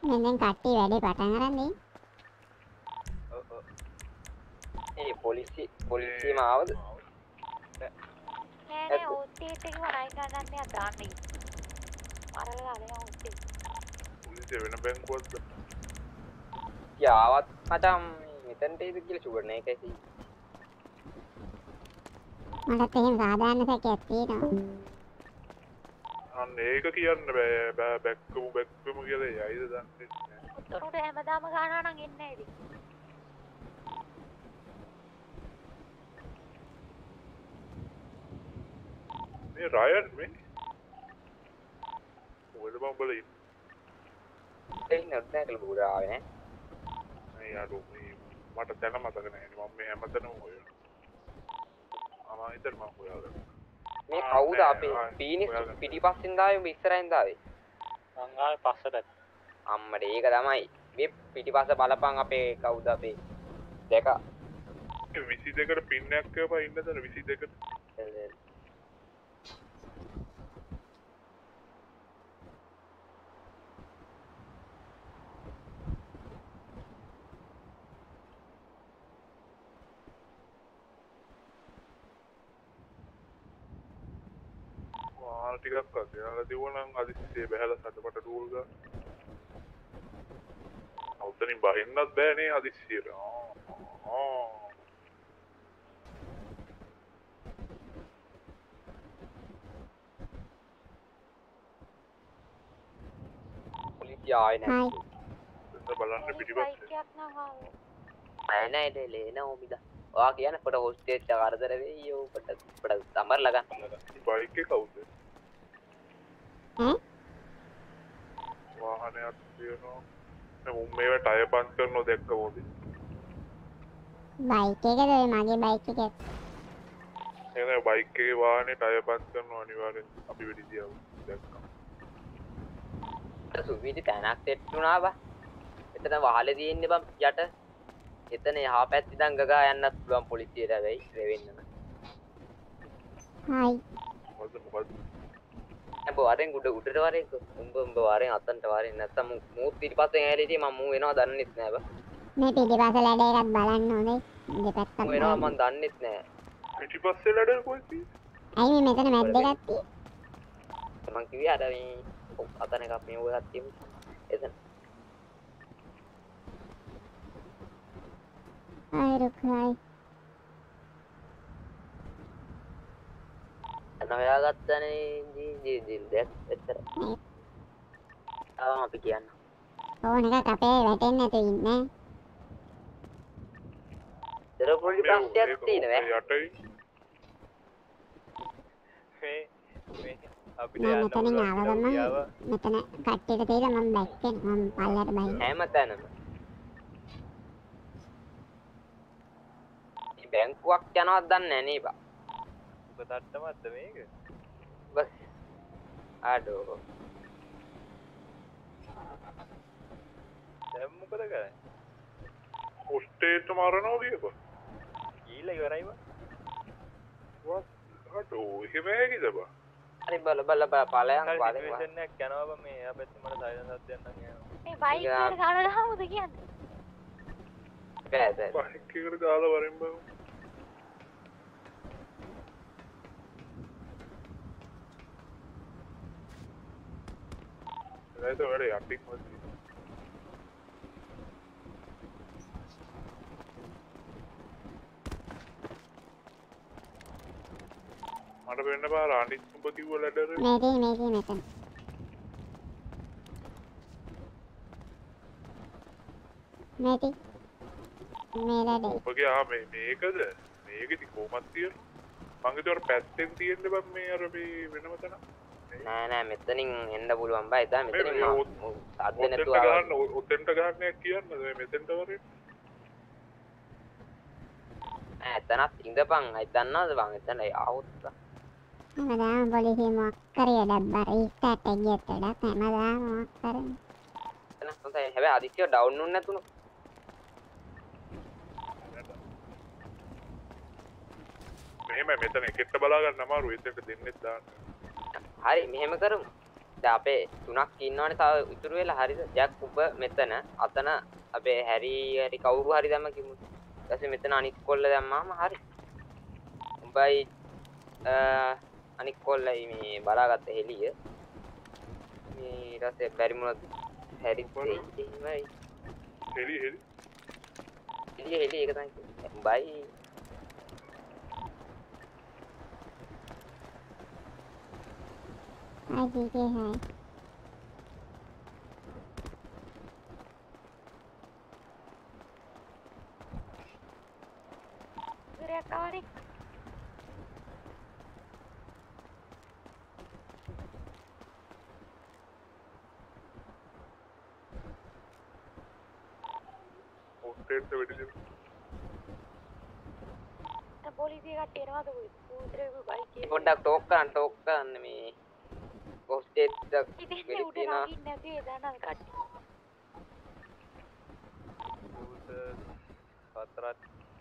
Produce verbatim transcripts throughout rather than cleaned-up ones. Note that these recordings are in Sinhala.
මේ දැන් කට්ටිය වැඩේ පටන් අරන් නේ. ඔව් ඔව්. ඒ පොලිසි පොලිසියම ආවද? නෑ නෑ ඕටීට් එක වරයි ගන්න දෙයක් දාන්න ඉන්න. අරලා දාලා ඕටීට්. පොලිසිය වෙන බැංකුවක්ද? යාවත් මචං මෙතනට එයිද කියලා ෂුවර් නෑ ඒකයි. මටත් එහෙම සාධාරණ සැකයක් තියෙනවා. අන්න ඒක කියන්න බෑ බෑ බැක්කමු බැක්කමු කියලා යයිද දන්නේ නැහැ. උඩ හැමදාම ගන්නවා නම් එන්නේ නැහැ ඉතින්. මේ රයන් මේ මොකද බං බලයි ඒ නෑ කියලා බුරා ආවේ නෑ. මේ යාළුවෝ මේ මට දැන මතක නැහැ නේ මම මේ හැමතැනම හොයනවා. මම හිතන්නේ මම හොයාගන්න. මේ කවුද අපේ පීනිස් පිටිපස්සෙන් දාවේ උඹ ඉස්සරහින් දාවේ? මං ආවේ පස්සට. අම්මට ඒක තමයි. මේ පිටිපස්ස බලපන් අපේ කවුද අපේ දෙක විසි දෙකට පින්නයක් කියපා ඉන්නද විසි දෙකට වාහන ටිකක් අද යාලා දිවුවනම් අදිස්සියේ බහැලා සැඩ මට ඩූල් ගන්න. අවුතනින් බහින්නත් බෑනේ අදිස්සියට. ආ ආ පොලිසිය ආවේ නෑ. එතන බලන්න පිටිපස්සේ. බයික්යක් නම් ආවේ. නෑ නෑ ඉතින් ලේන ඕමිද. ඔයා කියන්නේ පොඩ හොස්ටේජ් එක කරදර වෙයි යෝ පොඩ පොඩ සමරලා ගන්න. බයික් එක කවුද? ඈ? වාහනයක් තියෙනවා. මම මේව ටයර් පන්ච් කරනවා දැක්ක මොකද? බයික් එකද ඔය මගේ බයික් එකද? එහෙනම් බයික් එකේ වාහනේ ටයර් පන්ච් කරනවා අනිවාර්යෙන් අපි වෙඩි දියව දැක්කා. සුවිදි තැනක් සෙට් වුණා බා. එතන වහලේ තියෙන්නේ බම් යට. එතන යහා පැත්ත ඉඳන් ගගා යන්නත් පුළුවන් පොලිසියට වෙයි රෙවෙන්නම. හයි. මොකද මොකද? උඹ වරෙන් උඩ උඩට වරෙන් උඹ උඹ වරෙන් අතන්ට වරෙන් නැත්තම් මූත් පිටිපස්සෙන් ඇරිදී මම මූ වෙනවා දන්නෙත් නෑ බා. මේ පිටිපස්ස ලැඩ එකක් බලන්න ඕනේ. දෙපැත්තක් මූ වෙනවා මම දන්නෙත් නෑ. පිටිපස්සේ ලැඩ කොහෙද? ඇයි මේ මෙතන මැද්ද එකක් තියෙන්නේ? මං කිව්වේ අර මේ අතන එකක් මේ ඔයත් තියෙමු. එතන. හයි රුක්යි. අනවයාගත්තනේ ජී ජී ජී දැක් එතර. ආවම අපි කියන්න. ඕන එකක් අපේ වැටෙන්නේ නැතු ඉන්නේ. දර පොඩි ප්‍රශ්නයක් තියෙනවා. යටයි. මේ මේ අපිට මම යන්න මෙතනින් ආව ගමන් මෙතන කට්ටියට තේරෙලා මම බැක් වෙන මම පල්ලයට බහින්න. හැමතැනම. මේ බැංකුවක් යනවත් දන්නේ නැහැ නේ බා. උඹ තට්ටමත්ද මේක? බස්. ආඩෝ. දැන් මොකද කරන්නේ? පොස්ටේට මරනවා කියපන්. ඊළඟ ඉවරයි බා. වත් අඩෝ එහෙම ඇයිද බා? හරි බල බල බල ඵලයන් ඵලයන්. සිටුේෂන් එකක් යනවා බා මේ එහා පැත්තේ මට සයිලන්ස් එකක් දෙන්නම් යනවා. මේ බයික් එකට ගාලා දාමුද කියන්නේ? බෑ බෑ. බයික් එකට දාලා වරෙන් බා. ඒක වැඩ යටික් මොකද? මට වෙන්න බෑ අනිත් උඹ කිව්ව ලැඩර මේ තියෙන මේ තියෙන මෙතන. මේ තියෙන මේ ලැඩ. ඔබගේ ආ මේ මේකද? මේක ඉතින් කොහොමද තියෙන්නේ? මං හිතුවා පැත්තෙන් තියෙන්නේ බං මේ අර මේ වෙනම තැන. නෑ නෑ මෙතනින් එන්න පුළුවන් බා එදා මෙතනින් මම අද්ද නැතුව ගහන්න ඔතෙන්ට ගහන්නේ කියන්නද මෙතෙන්ට වරේ? නෑ එතනත් ඉඳපන් අය දන්නවද බං එතන ආවොත් හැමදාම පොලිසිය මොකක් කරේ වැඩක් රීස්ටාර්ට් එක ගියත් වැඩක් හැමදාම මොකක් කරන්නේ. එතන හොඳයි හැබැයි අදිසිය ඩවුන් වුනේ නැතුණු මෙහෙම මෙතන එකට බලා ගන්න අමාරු එතනට දෙන්නෙත් දාන්න. හරි මෙහෙම කරමු දැන් අපේ තුනක් ඉන්නවනේ තව ඉතුරු වෙලා හරිද? ජැක් ඔබ මෙතන අතන අපේ හැරි හැරි කවුරු හරි දැම්ම කිමු. ඊට පස්සේ මෙතන අනිත් කොල්ල දැම්මාම හරි. උඹයි අනිත් කොල්ලයි මේ බලාගත්ත හෙලිය. මේ ඊට පස්සේ බැරි මොනවද හැරි එහෙමයි. හෙලි හෙලි හෙලිය හෙලිය ඒක තමයි. උඹයි Hi, G K, hi. සුරයක් ආවනේ. ඔස්ටේට් වෙඩිලි දැන් පොලිසිය කට්ටිය එනවාද කොයි? ඌතරේ බයික් එකේ. පොඩ්ඩක් ටෝක් කරන්න ටෝක් කරන්න මේ කොස්ටේට් ඉතින් උඩ නගින්න නැතුව එදානම් කට්ටිය. හතරක්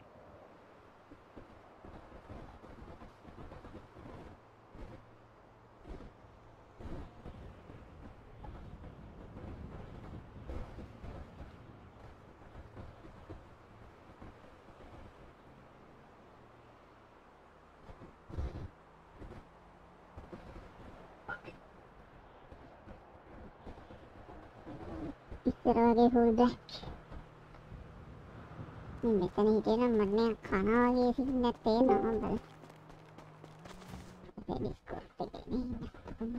ඉස්සර වගේ full black. මේ මෙතන හිටියනම් මට නෑ කනවා වගේ සින්නක් තේරෙනවා මම බලන්න. අපේ ඩිස්කෝඩ් එකේ නේ.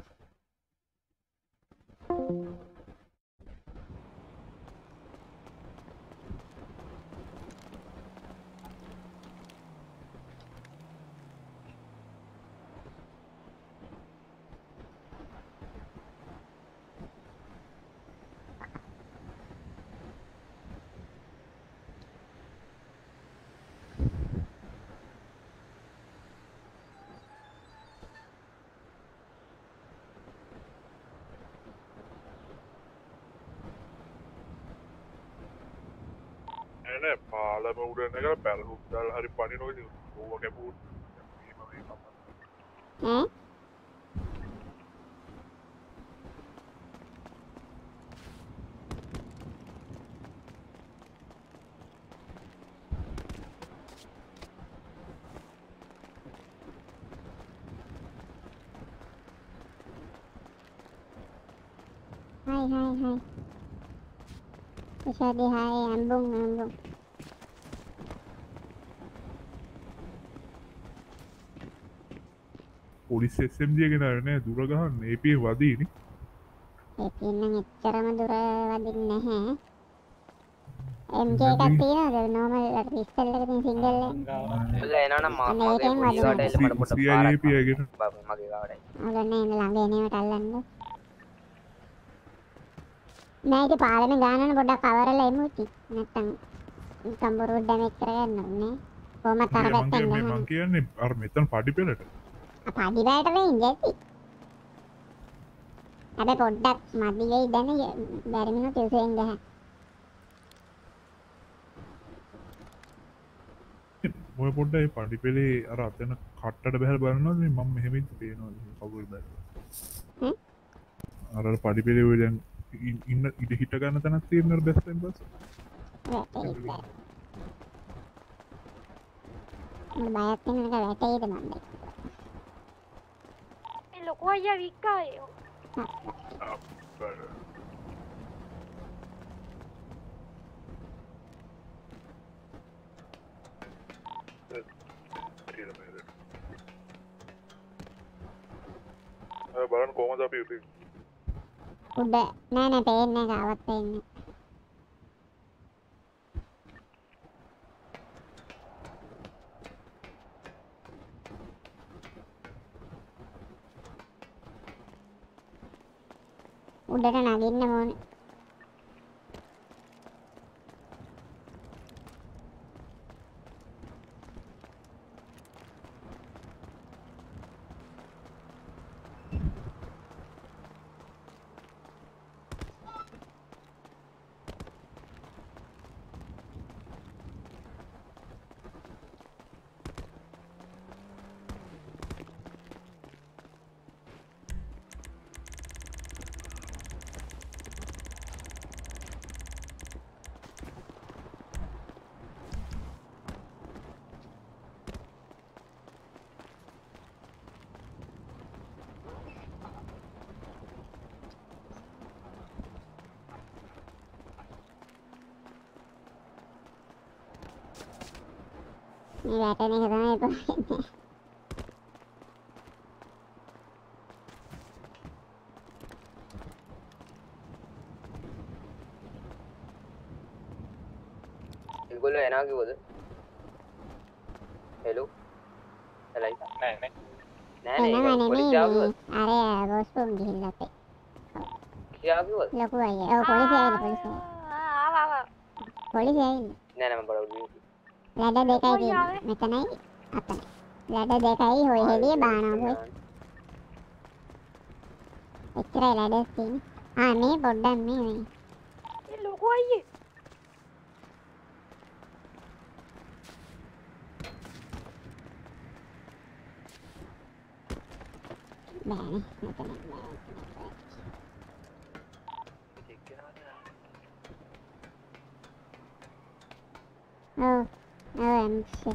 නෑ පාලම උඩ නැගලා පැරහුත් දාලා හරි පනිනවා ඉතින් ඕවා කැපුවොත් එහෙම මේ කමක් ඈ? Hai hai hai. Bisa di hai ambung ambung. Police S M G ගෙන ආවේ නෑ දුර ගහන්න ඒ පී වදීනේ ඒ පින්නම් එච්චරම දුර වදින්නේ නැහැ. M K එකක් තියෙනවද normal pistol එක තියෙන single එක? ඔල්ල එනවනම් මම මේකෙන් මගේ පොඩි වදිනවා. ගාවට එල්ල මට පොඩ්ඩක් C I A පාරක් P ගෙන මම මගේ ගාවට ඔගොල්ලෝ එන්න ළඟ එනේවට අල්ලන්න. නෑ ඉතින් පාලමේ ගානන පොඩ්ඩක් කවරලා එමු ඉතින්. නැත්තම් කම්බරු ඩැමේජ් කරගන්න ඕනේ. කොහොමද අර මං පැත්තෙන් කියන්නේ ගහන්නේ? මං කියන්නේ අර මෙතන පඩි පෙළට පඩි බෑට වෙන්නේ ඇති. හැබැයි පොඩ්ඩක් මදි වෙයි දැන බැරි මිනිත් ඉවසෙන් ගහන්න. ඔය පොඩ්ඩක් ඒ පඩි පෙළේ අර අතන කට්ටට බහලා බලනවාද මේ මම මෙහෙම ඉඳි පේනවාද කවුරුද බැලුවා හ්ම්? අර අර පඩි පෙළේ ඔය දැන් ඉන්න ඉඳ හිට ගන්න තැනක් තියෙනවා බැස්සෙන් පස්සේ වැටෙයි බෑ. මම බයක් වෙන එක වැටෙයිද මන්ද? මේ ලොකු අයියා වික්කායේ. අප්පර බලන්න කොහොමද අපි උදේ උඩ නෑ නෑ පේන්නේ නැහැ කාවත් පේන්නේ. උඩට නගින්න ඕනේ. මේ වැටෙන එක තමයි පොන්නේ. ඒගොල්ලෝ එනවා කිව්වද? හෙලෝ. එලයි. නෑ නෑ. නෑ නේ. එනවා නෙමෙයි පොලිසිය ආවද? අර ගොස්පොම් ගිහිල්ලා අපේ. කියා කිව්වද? ලොකු අයියා. ඔව් පොලිසිය ඇවිල්ලා පොලිසිය. ආවා ආවා. පොලිසිය ඇවිල්ලා. නෑ නෑ මම බලවලු. ලඩ දෙකයි තියෙන්නේ. මෙතනයි අතනයි. ලඩ දෙකයි හොය හෙලිය බානවා පොයි. එච්චරයි ලඩස් තියෙන්නේ. ආ මේ පොඩ්ඩක් මේ මේ. ඒ ලොකු අයියේ. බෑනේ මෙතන බෑ. ඔව් ඔව් එම්ෂ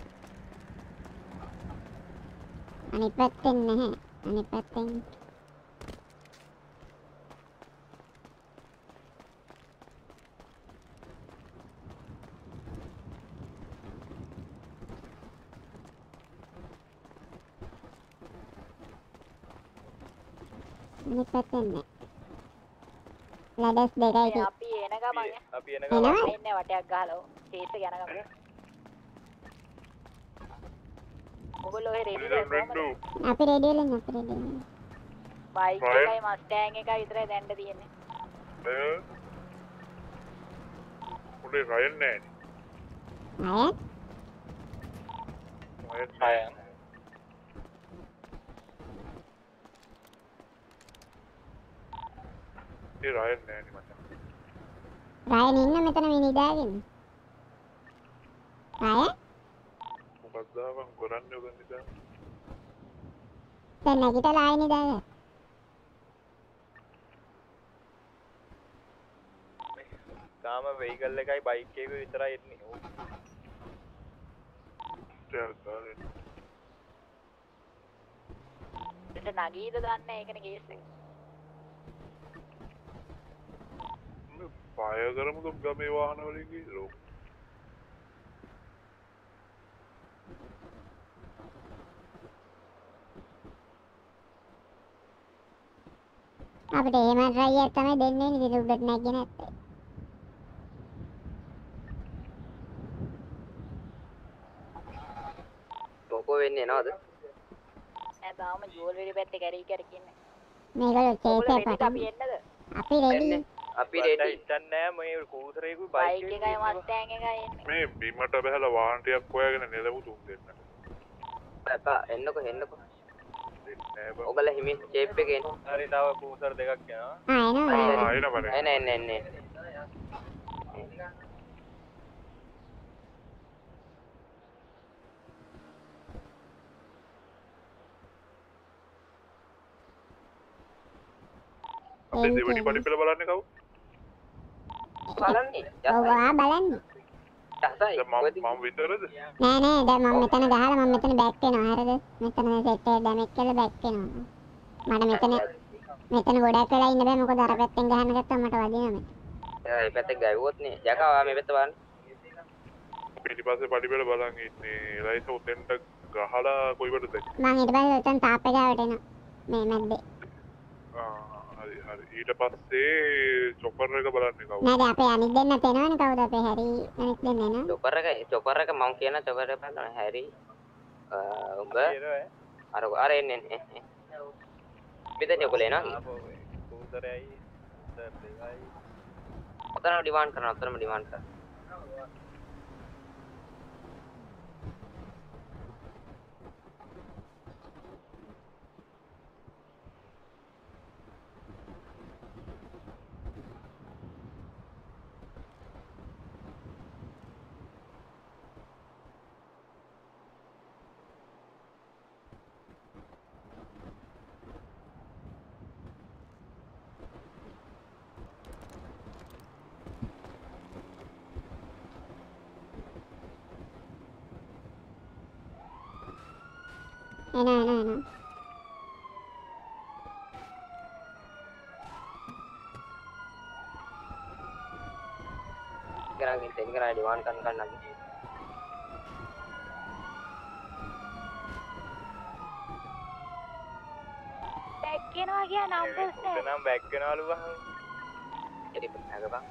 අනිත් පැත්තෙන් නැහැ අනිත් පැත්තෙන් අනිත් පැත්තෙන් නෑ ලඩස් දෙකයි තියෙන්නේ. අපි එන ගමන් අපි එන එනවා? ගමන් එන්නේ වටයක් ගහලා චේස් එක යන ගමන්. ඔයගොල්ලෝ ඒ රෙඩි President වෙන්න Rendu. අපි රේඩියෝ ලෙන් අපි රේඩියෝ ලෙන් බයික් Right. එකයි මස්ටෑන් එකයි විතරයි දැන්න තියෙන්නේ. Eh? උඩේ රයන් නෑනේ. අය රයන් හයන්. ඒ රයන් නෑනේ මචං. රයන් ඉන්න මෙතන මේ නිදාගෙන රය මොකක්ද ආවන් කරන්නේ ඔබ නිසා? දැන් නැගිටලා ආයෙ නිදාගන්න. තාම වෙහිකල් එකයි බයික් එකයි විතරයි එන්නේ. ඕ. ටෙල්කාරේ. දෙන්න නගීද දන්නේ ඒකනේ කේස් එක. පාය කරමුද ගමේ වාහන වලින් ගිහලා? අපිට එහෙම රයියක් තමයි දෙන්නේ නේ ඉතින් උඩට නැග්ගේ නැත්තේ. මොකෝ වෙන්නේ නේද? නෑ තාම ජුවල්වෙරි පැත්තේ කැරි කැරි කියන්නේ. මේගොල්ලෝ ඔයගොල්ලෝ චේස් රෙඩිද එක අපි එන්නද? අපි රෙඩි. අපි රෙඩි. හිතන්නේ නෑ මේ කූතරේකුයි බයික් බයික් එකයි මස්ටෑන් එකයි එන්නේ. මේ බිමට බහැලා වාහන ටිකක් හොයාගෙන නෙලමු තුන් දෙන්නට. අපා එන්නකෝ එන්නකෝ. නෑ බං. ඔයගොල්ලෝ හිමින් ෂේප් එකේ එන්න. හරි තව කූතර දෙකක් යනවා. ආ එනවා. ආ එන බනේ. එන්න එන්න එන්න එන්න. අපේ දෙවෙනි පඩි පෙළ බලන්නේ කවුද? බලන්නේ. ඔව් ආ බලන්න. යසයි. දැන් මම මම විතරද? නෑ නෑ දැන් මම මෙතන ගහලා මම මෙතන බෑක් වෙනවා හරිද? මෙතන සෙට් එක ඩැමේජ් කරලා බෑක් වෙනවා. මට මෙතන මෙතන ගොඩක් වෙලා ඉන්න බෑ මොකද අර පැත්තෙන් ගහන්න ගත්තම මට වදිනවා මේ. ඒ පැත්තේ ගෑවුවොත් නේ. යකා ඔයා මේ පැත්ත බලන්න. පිටිපස්සේ පඩි පෙළ බලන් ඉන්නේ. ලයිස උතෙන්ට ගහලා කොයි වටද? මම ඊට පස්සේ උතන් තාප් එක ගාවට එනවා. මේ මැද්දේ. ආ හරි හරි. ඊට පස්සේ චොපර් එක බලන්නේ කවුද? නෑ දැන් අපේ අනිත් දෙන්නත් එනවනේ කවුද අපේ හැරි අනිත් දෙන්න එනවා. චොපර් එක චොපර් එක මම කියන චොපර් එක බලන්න හැරි. උඹ ඒරෝ අර අර එන්නේ එන්නේ. මෙතන ඔයගොල්ලෝ එනවා. ආපෝ කූතරයයි සර් දෙකයි. ඔතනම ඩිමාන්ඩ් කරනවා. ඔතනම ඩිමාන්ඩ් කරනවා. එනවා එනවා එනවා. කරාගෙන තෙන් කරා ඩිමාන්ඩ් කරන කන්න. වෙනවා කිය නම්බර්ස් උඩ නම් බැක් වෙනවලු වහම. එරි නගපන්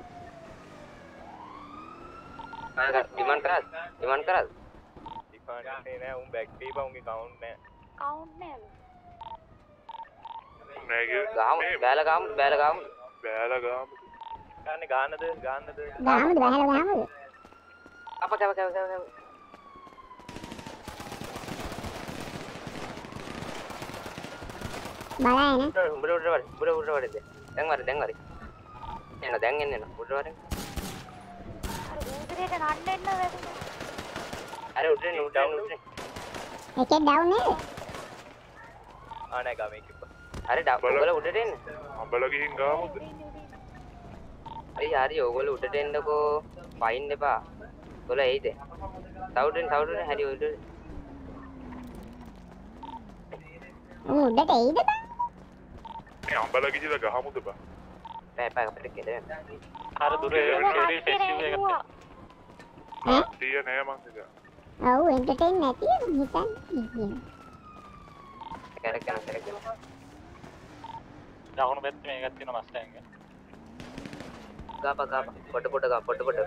ආග ඩිමාන්ඩ් කරා ඩිමාන්ඩ් කරා ඩිෆාන්ට් නෑ උන් බැක් දීපන් උන්ගේ කවුන්ට් නෑ. කවුන්ට් නෑලු. නෑගේ ගාමු බෑලා ගාමු බෑලා ගාමු බෑලා ගාමු. ගාන්නේ ගාන්නද ගාන්නද? ගාමුද බහලා ගාමුද? අප කව කව කව කව බලන්න. උඹට උඩ වර උඹට උඩ වරද දැන් වර දැන් වර එන්න දැන් එන්න එන්න උඩ වර අර ඌදරේට නන්න එන්න වැදුනා. අර උඩ එන්න උඩ එන්න උඩ එන්න එකේ ඩවුන් නේද? ආ නෑ ගාමේ කිව්වා. අර ඔයගොල්ලෝ උඩට එන්න අඹලා ගිහින් ගාමුද? හරි හරි ඔයගොල්ලෝ උඩට එන්නකෝ පයින් එපා ඔයගොල්ලෝ එයිද සවුඩෙන් සවුඩෙන් හරි උඩ ඌ උඩට එයිද බං? මේ අඹලා ගිහිලා ගහමුද බා? බෑ බෑ අපිට කෙලෙන්න අර දුරේ ෆෙස්ටිවල් එකට ඈ? තිය නෑ මං හිතා. ඔව් එන්ටර්ටේන් නැති මං හිතන්නේ. කරගෙන කරගෙන දකුණු පැත්තේ මේකක් තියෙනවා මස්ටෑන්ග් එක. ගාපා ගාපා පොට පොට ගා පොට පොට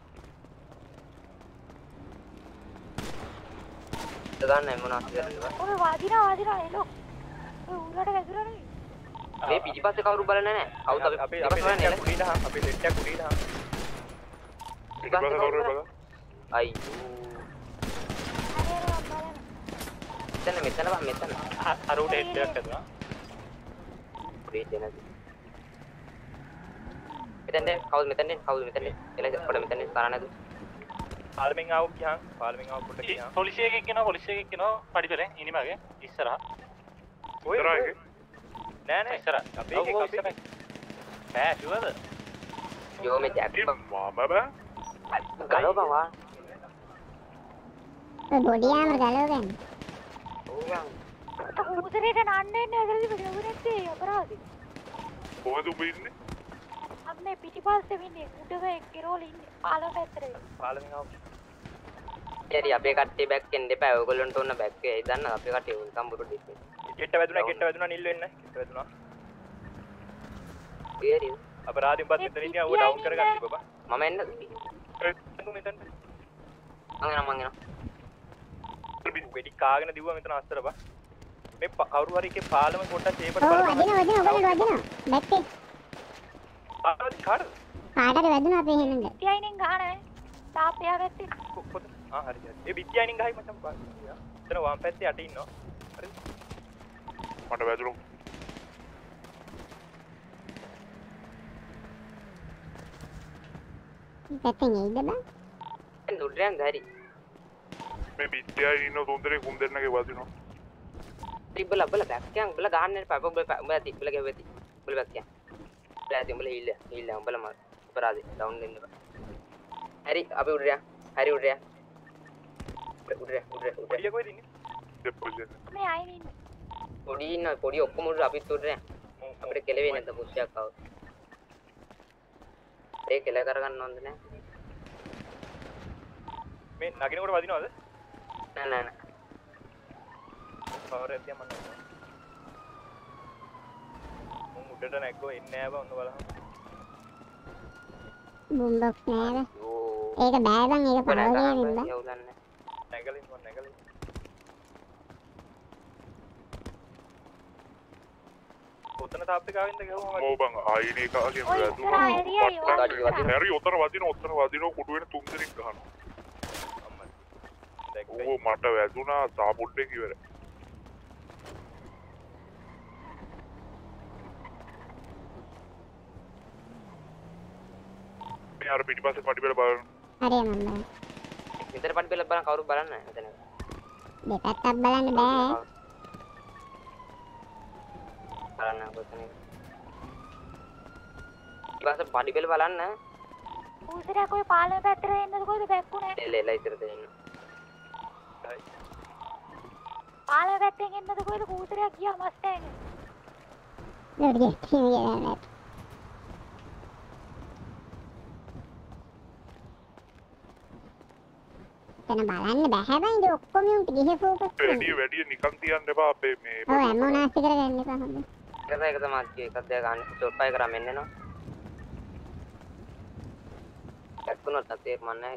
ගන්න මොනවද කරන්නේ ඔය වාදිනා වාදිනා එලෝ. ඔය ඌලට වැදුනා නේ. මේ පිටිපස්සේ කවුරු බලන්නේ නැහැ කවුද අපි අපි අපි ලෙට්ටක් කුඩීලා අපි ලෙට්ටක් කුඩීලා. පිටිපස්ස කවුරු බලන්න? අයියෝ මෙතන මෙතන බා මෙතන අර උඩ හෙඩ් එකක් ඇතුණා. ප්‍රීත් දෙනද මෙතෙන්ද කවුද මෙතෙන්ද කවුද මෙතෙන්ද එළ පොඩ මෙතෙන්ද තරනද පාර්ලිමෙන් ආව ගියාන් පාර්ලිමෙන් ආව පොඩ්ඩක් ගියාන්. පොලිසිය එකෙක් කෙනා පොලිසිය එකෙක් කෙනා පඩිපෙරෙන් ඉනිමගේ ඉස්සරහා. ඔය ඉතරාගේ නෑ නෑ ඉස්සරහා. අපි එකක් අපි බෑ ෂුවර්ද? යෝ මේ ජැක් මම බා ගලව බවා ඔය බොඩි ආමර ගලවගන්න. ඕගන් ඌදරේට නන්න එන්න ඇදලා තිබුණේ නැත්තේ අපරාධි. කොහෙද උඹ ඉන්නේ? අම්මේ පිටිපස්සේ ඉන්නේ උඩක එක්කරෝල ඉන්නේ පාලම පැත්තට. පාර්ලිමෙන් ආව. හරි අපේ කට්ටිය බැක් එන්න එපා ඔයගොල්ලන්ට ඕන බැක් වෙයි දන්න අපේ කට්ටිය උන් සම්බුරු ඩිස්සේ ගෙට්ට වැදුනා ගෙට්ට වැදුනා නිල් වෙන්න. ගෙට්ට වැදුනා. හරි අපරාධින් පස්සේ මෙතන ඉන්නේ ඌ ඩවුන් කරගන්න බබා. මම එන්නද මම මෙතන මං එනවා මං එනවා වෙඩි කාගෙන දිව්වා මෙතන අස්තර බා. මේ කවුරු හරි එකේ පාලම පොඩ්ඩක් ඒපට ඔව් බලන්න. වදින වදින ඔයගොල්ලෝ වදිනවා. බැක්කේ. ආවද කාටද? කාටද වැදුනා අපේ හෙන්නද? තියයිනෙන් ගහනවා. තාප්පයා වැත්තේ. කොහොමද? ආ හරි හරි. ඒ විද්‍යාවෙන් ගහයි මචං බා. එතන වම් පැත්තේ යට ඉන්නවා. හරි. මට වැදුණු පැත්තෙන් එයිද බං? දුරෙන් හරි මේ පිටියයි ඉන්න තුන් දෙනෙක් උන් දෙන්නගේ වදිනවා. තිබ්බල බල බැක් යන් බල ගහන්න එපා බල බල තිබ්බල ගෙවෙති බල බැක් යන් බල තිබ්බල හිල්ල හිල්ල බල මර අපරාධි ඩවුන් වෙන්න බා හරි අපි උඩරයා හරි උඩරයා උඩරයා උඩරයා උඩරයා පොඩිය කොහෙද ඉන්නේ? දෙපොසිෂන්. මේ අයිනේ ඉන්නේ. පොඩි ඉන්න පොඩි ඔක්කොම උඩ අපිත් උඩරයා අපිට කෙලවෙන්නේ නැත පුෂ්යක් ආව ඒ කෙල කරගන්න ඕනද නෑ මේ නගිනකොට වදිනවද? නෑ නෑ නෑ පවර් එක තියන්න මම. මුන් උඩට නැග්ගෝ එන්නේ නෑ බා ඔන්න බලන්න. බුම්බොක්ස් නෑද? යෝ ඒක බෑ බං ඒක පවරේ වින්ද? යවුලන්නේ නැගලින් මොන නැගලින්. ඔතන තාප් එක ආවින්ද ගහුවා ඕ බං ආයිනේ කාගේ ඔය ඉස්සරහා එළියයි ඔය ඉස්සරහා. හැරි උතර වදින උතර වදින කුඩු වෙන තුන් දෙනෙක් ගහනවා. අම්මා. දැක්කයි. ඕ මට වැදුනා සාපොඩ්ඩේ කිවර. මේ අර පිටිපස්සේ පඩිපෙළ බලන්න. හරි මම බලන්න. විතර පඩි බල බලන්න කවුරු බලන්න මෙතන දෙපැත්තක් බලන්න බෑ. බලන්න කොතන ඊපස්සේ පඩි බල බලන්න ඌදරයා කොයි පාලම පැත්තට එන්නද කොයිද බැක්කුනේ? එල එල ඉතර දෙන්න හරි. පාලම පැත්තෙන් එන්නද කොයිද ඌදරයා ගියා මස්ටෑන් එක. ලෝඩි කියන්නේ තන බලන්න බෑ හැබැයි ඉතින් ඔක්කොම උන්ට ගිහේ ෆෝකස් වැඩි වැඩි නිකන් තියන්න එපා අපේ මේ ඔව් හැමෝම නැස්ති කරගන්න එපා හොඳ. කරා එක තමයි එකක් දෙක ගන්න චොට්පයි කරා මෙන්න නෝ එක්කුණත් නැතේ මන්නේ නැහැ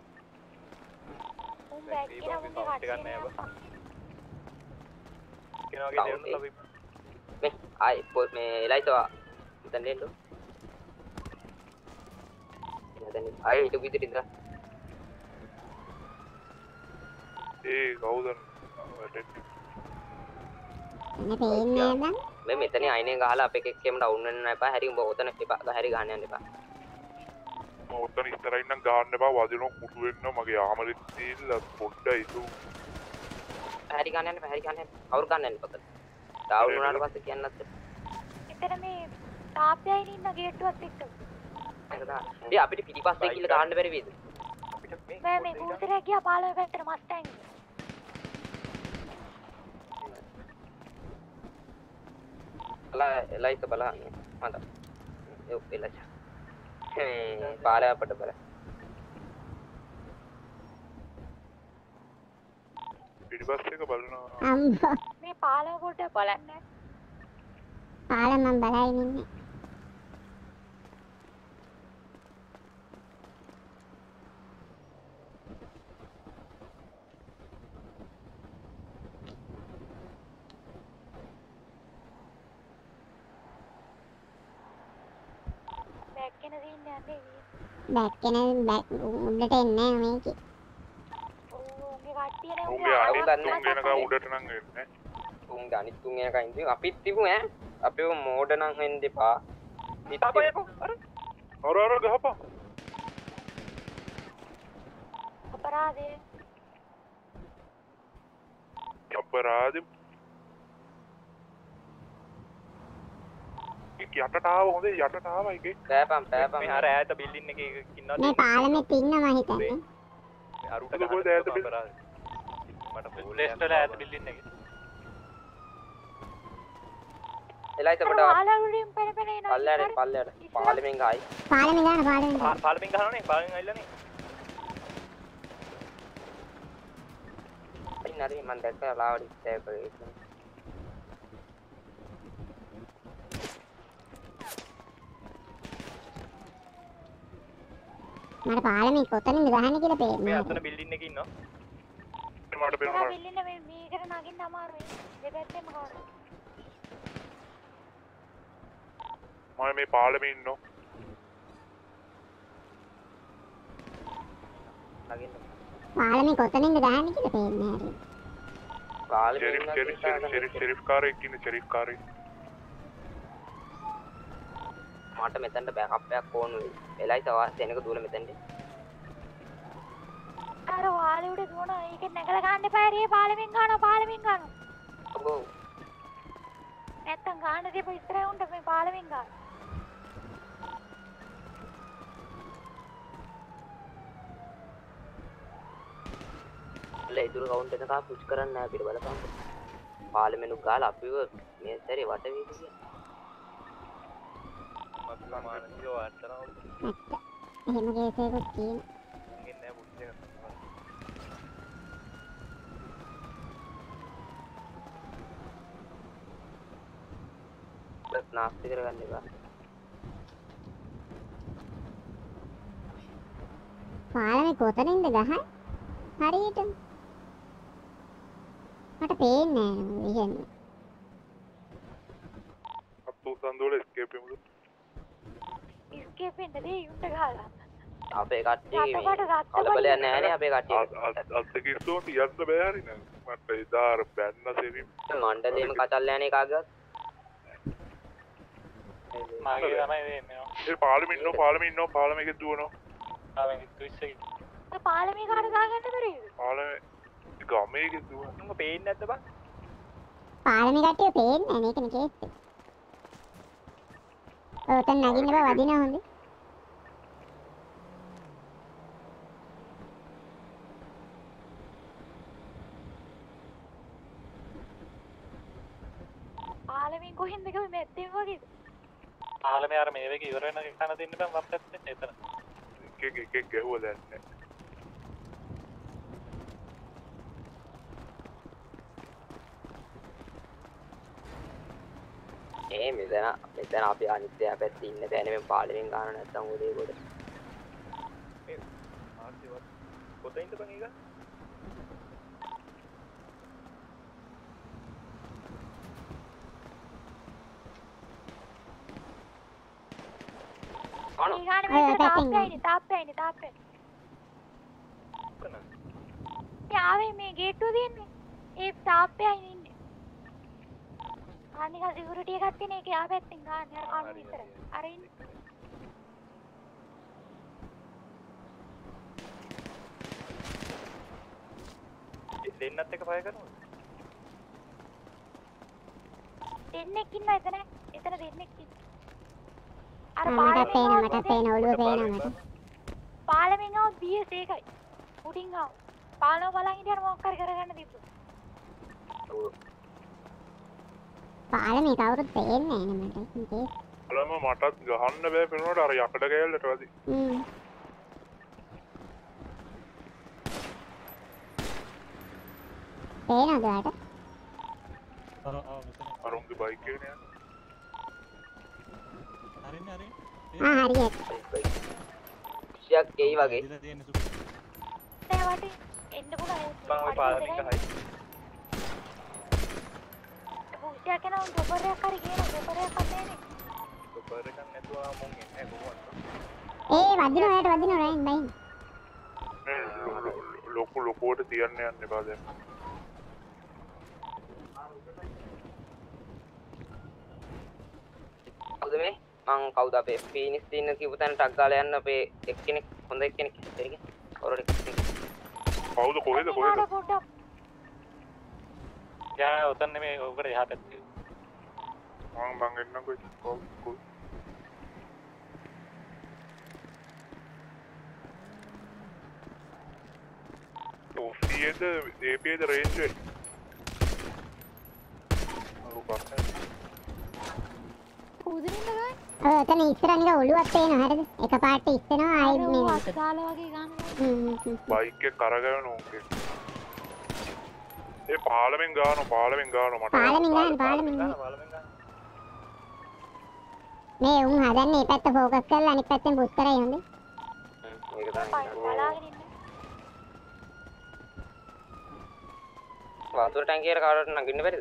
උන් බෑග් එක උන්ගේ කට්ටිය නෑ කෙනාගේ දෙන්න අපි මේ ආයි පොත් මේ එලයිතවා මෙතන දෙන්නු මෙතන ආයි ඊට විතර ඉඳලා ඒ කවුද එන්න පේන්නේ නෑ මේ මෙතන අයිනේ ගහලා අපේ එක්කෙම ඩවුන් වෙන්න එපා හැරි උඹ ඔතන එපා හැරි ගහන්න යන්න එපා ඔතන ඉස්සරහින් නම් ගහන්න එපා වදිනෝ කුටු වෙන්න මගේ ආමරෙත් දීලා පොඩ්ඩයි ඉතු හැරි ගන්න යන්න එපා හැරි ගන්න යන්න අවුරු ගන්න යන්න පොතට ඩවුන් වුණාට පස්සේ කියන්නත් එතන මේ තාප්පයයි ඉන්න ගේට්ටුවත් එක්ක ඒ අපිට පිටිපස්සේ කියලා දාන්න බැරි වේද මම මේ කූසරේ ගියා පාලම පැත්තට මස්ටැන් ලා ලයික බලන්න මට ඒ ඔපෙලච මේ පාරේ අපට බල පිටිපස්සේ එක බලනවා අම්බා මේ පාලම කොට බලන්න පාලම මම බලයින් ඉන්නේ බෑග් එක දින්න යන්නේ බෑග් කෙන බෑග් උඩට එන්නේ නෑ මේකේ උන්ගේ කට්ටිය නේ උන්ගේ අනිත් තුන් වෙනකන් උඩට නම් එන්නේ උන්ගේ අනිත් තුන් වෙනකන් ඉඳි අපිත් තිබු ඈ අපිව මෝඩ නම් වෙන්න එපා තාපයකෝ අර අර අර ගහපන් අපරාධය අපරාධ යටට ආව හොඳේ යටට ආවා එකේ පෑපම් පෑපම් මේ අර ඈත බිල්ඩින් එකේ ඉන්නවා මේ පාලමෙත් ඉන්නවා හිතන්නේ අරුට ඒක කොහෙද ඈත බිල්- මට ප්ලේස්ටර් ඈත බිල්ඩින් එකේ එලයිස කොට පාලවුඩින් පෙර පෙර එනවා පල්ලයට පල්ලයට පාලෙමින් ගහයි පාලමෙ ගන්න පාලමෙ ගන්න පාලමින් ගහනවනේ පාලමින් අයිල්ලනේ ඉතින් හරි මම දැක්කා ලාවඩි ස්ටේ කරේ මට පාලමෙ කොතනින්ද ගහන්නේ කියලා මේ පේන්නේ අතන බිල්ඩින් එකේ ඉන්නවා මට ඒක පේනවා බිල්ලින්න මේ මේකට නගින්න අමාරුයි දෙපැත්තෙම කවුරු මම මේ පාලමේ ඉන්නෝ නගින්න පාලමෙ කොතනින්ද ගහන්නේ කියලා පේන්නේ හරි පාලෙමින් ෂෙරිෆ් ෂෙරිෆ් ෂෙරිෆ් ෂෙරිෆ් ෂෙරිෆ් කාරේ ඉන්නේ ෂෙරිෆ් කාරේ මට මෙතනට බෑකප් එකක් ඕන වෙයි එලයිස වාස් එනක දුවල මෙතනට අර වාලේ උඩ දුවන ඒක නැගලා ගන්න එපා रे පාලමින් ගන්නවා පාලමින් ගන්නවා ඔබ නැත්තම් ගන්න දෙපො ඉස්සරහ උන්ට මේ පාලමින් ගන්න ඉතුරු කවුන්ට් එක තා පුෂ් කරන්න නෑ අපිට බලපං පාලෙමෙනු ගාලා අපිව මේ සැරේ වට වේද කියලා මත් සමානයෝ අතරම නැත්ත එහෙම කේසයකුත් තියෙන ඉන්නේ බුද්ධ එක බස් නාස්ති කරගන්න එපා පාලමෙ කොතනින්ද ගහන්නේ හරියට මට පේන්නේ නෑ විහෙන්න අත්තු සඳෝල ස්කේප් එමුද ඉස්කේප් වෙන්න දෙයි උන්ට ගහලා අපේ කට්ටිය රටකට රත්ත කලබලයක් නැහැ නේ අපේ කට්ටිය අත් කිස්සෝ තියන්න බෑ හරි නේද මට එදා අර බැන්න සෙරින් මණ්ඩලේම කතල් යන්නේ කාගවත් මාගේ තමයි මේ ඒ පාලමේ ඉන්නෝ පාලමේ ඉන්නෝ පාලමේ එකේ දුවනෝ ආවෙන් ට්විස් එකේ පාලමේ කාට දාගන්න බැරිද පාලමේ ගමේ එකේ දුවන උඹ පේන්නේ නැද්ද බං පාලමෙ කට්ටිය පේන්නේ නෑ මේකනේ කේස් එක ඔතන නගින්න බා වදිනවා හොඳේ පාලමින් කොහෙන්ද ගියේ මෙත්තේ වගේද පාලමේ අර මේ වෙක ඉවර වෙන එක කන දෙන්න බං වම් පැත්තේ එතන එකෙක් එකෙක් ගැහුවා දැන් නෑ ඒ මෙතන මෙතන අපි අනිත්‍ය පැත්තේ ඉන්න බෑනේ මේ පාලෙන් ගන්න නැත්තම් උදේ කොට මේ ආර්තිවත් කොතනින්ද බං ඒක අනෝ ඊගානේ මේක තාප්පයයිනේ තාප්පයයිනේ තාප්පය. කොතනද යාවේ මේ ගේට්ටුව තියෙන්නේ. ඒ තාප්පයයිනේ ඉන්නේ. අනික සිකියුරිටි එකක් තියෙන එක යා පැත්තෙන් ගන්න අර කණු විතර. අර ඉන්නේ. දෙන්නත් එක පය කරනවද දෙන්නෙක් ඉන්නවා එතන. එතන දෙන්නෙක් ඉන්නවා. අර මට පේන පාලමෙන් මට පේන ඔළුව පේන මට. පාලමෙන් ආව බී එස් එකයි. උඩින් ආව. පාලම බලන් හිටියර මොකක් හරි කරගන්න තිබ්බා. පාලමේ කවුරුත් පේන්නේ නැහැ නේ මට. ඉතින් බලම මටත් ගහන්න බෑ පෙනුනට අර යකඩ කෑල්ලට වැඩි. හ්ම්. පේනවද ඔයාලට? අර ආ මෙතන අරුන්ගේ බයික් එකනේ යන්නේ. හරින්නේ හරින්නේ ආ හරියට. ෂයක් ගෙයි වගේ ඉතින් තියෙන සුප ඒ වටේ එන්න පුළුවන්. බං ඔය පාලමික හයි පුෂ්‍යා කෙනා උන් දෙපරයක් හරි කියන දෙපරයක් අතේනේ. සුපර් එකක් නැතුව මොන් එන්නේ කොහොමද ඒ වදින ඔයාලට වදින රයින් බයින්. ලොකු ලොකුවට තියන්න යන්න එපා දැන්. කවුද මේ මං කවුද අපේ ෆීනික්ස් ඉන්න කිව්ව තැන ටක් ගාලා යන්න අපේ එක්කෙනෙක් හොඳ එක්කෙනෙක් එරික ඔරොඩ කවුද කොහෙද කොහෙද? පොඩ්ඩක් යා උතන් නෙමෙයි ඔකට එහා පැත්තේ මං මං එන්නකෝ ඉතින්. කො- කො- ඔෆියේද ඒපියේද රේන්ජ් එක? අර පස්සේ උදරින්ද ගන්නේ. ඔය එතන ඉස්සර නිකන් ඔළුවක් පේනවා හරිද? එකපාරට ඉස්සෙනවා ආයෙත් අර ඌ නෙමෙයි. අස්කාලා වගේ ගන්න. හ්ම් හ්ම් හ්ම්. බයික් එක කරගවන උන්ගේ. ඒ පාලමෙන් ගානවා පාලමෙන් ගානවා මට. පාලමින් ගන්න පාලමින් ගන්න. පාලමෙන් ගන්න මේ උන් හදන්නේ මේ පැත්ත ફોකස් කරලා අනිත් පැත්තෙන් පුෂ් කරයි හොඳේ. මේක තමයි බලාගෙන ඉන්න. වතුර ටැංකියට කාටවත් නගින්න බැරිද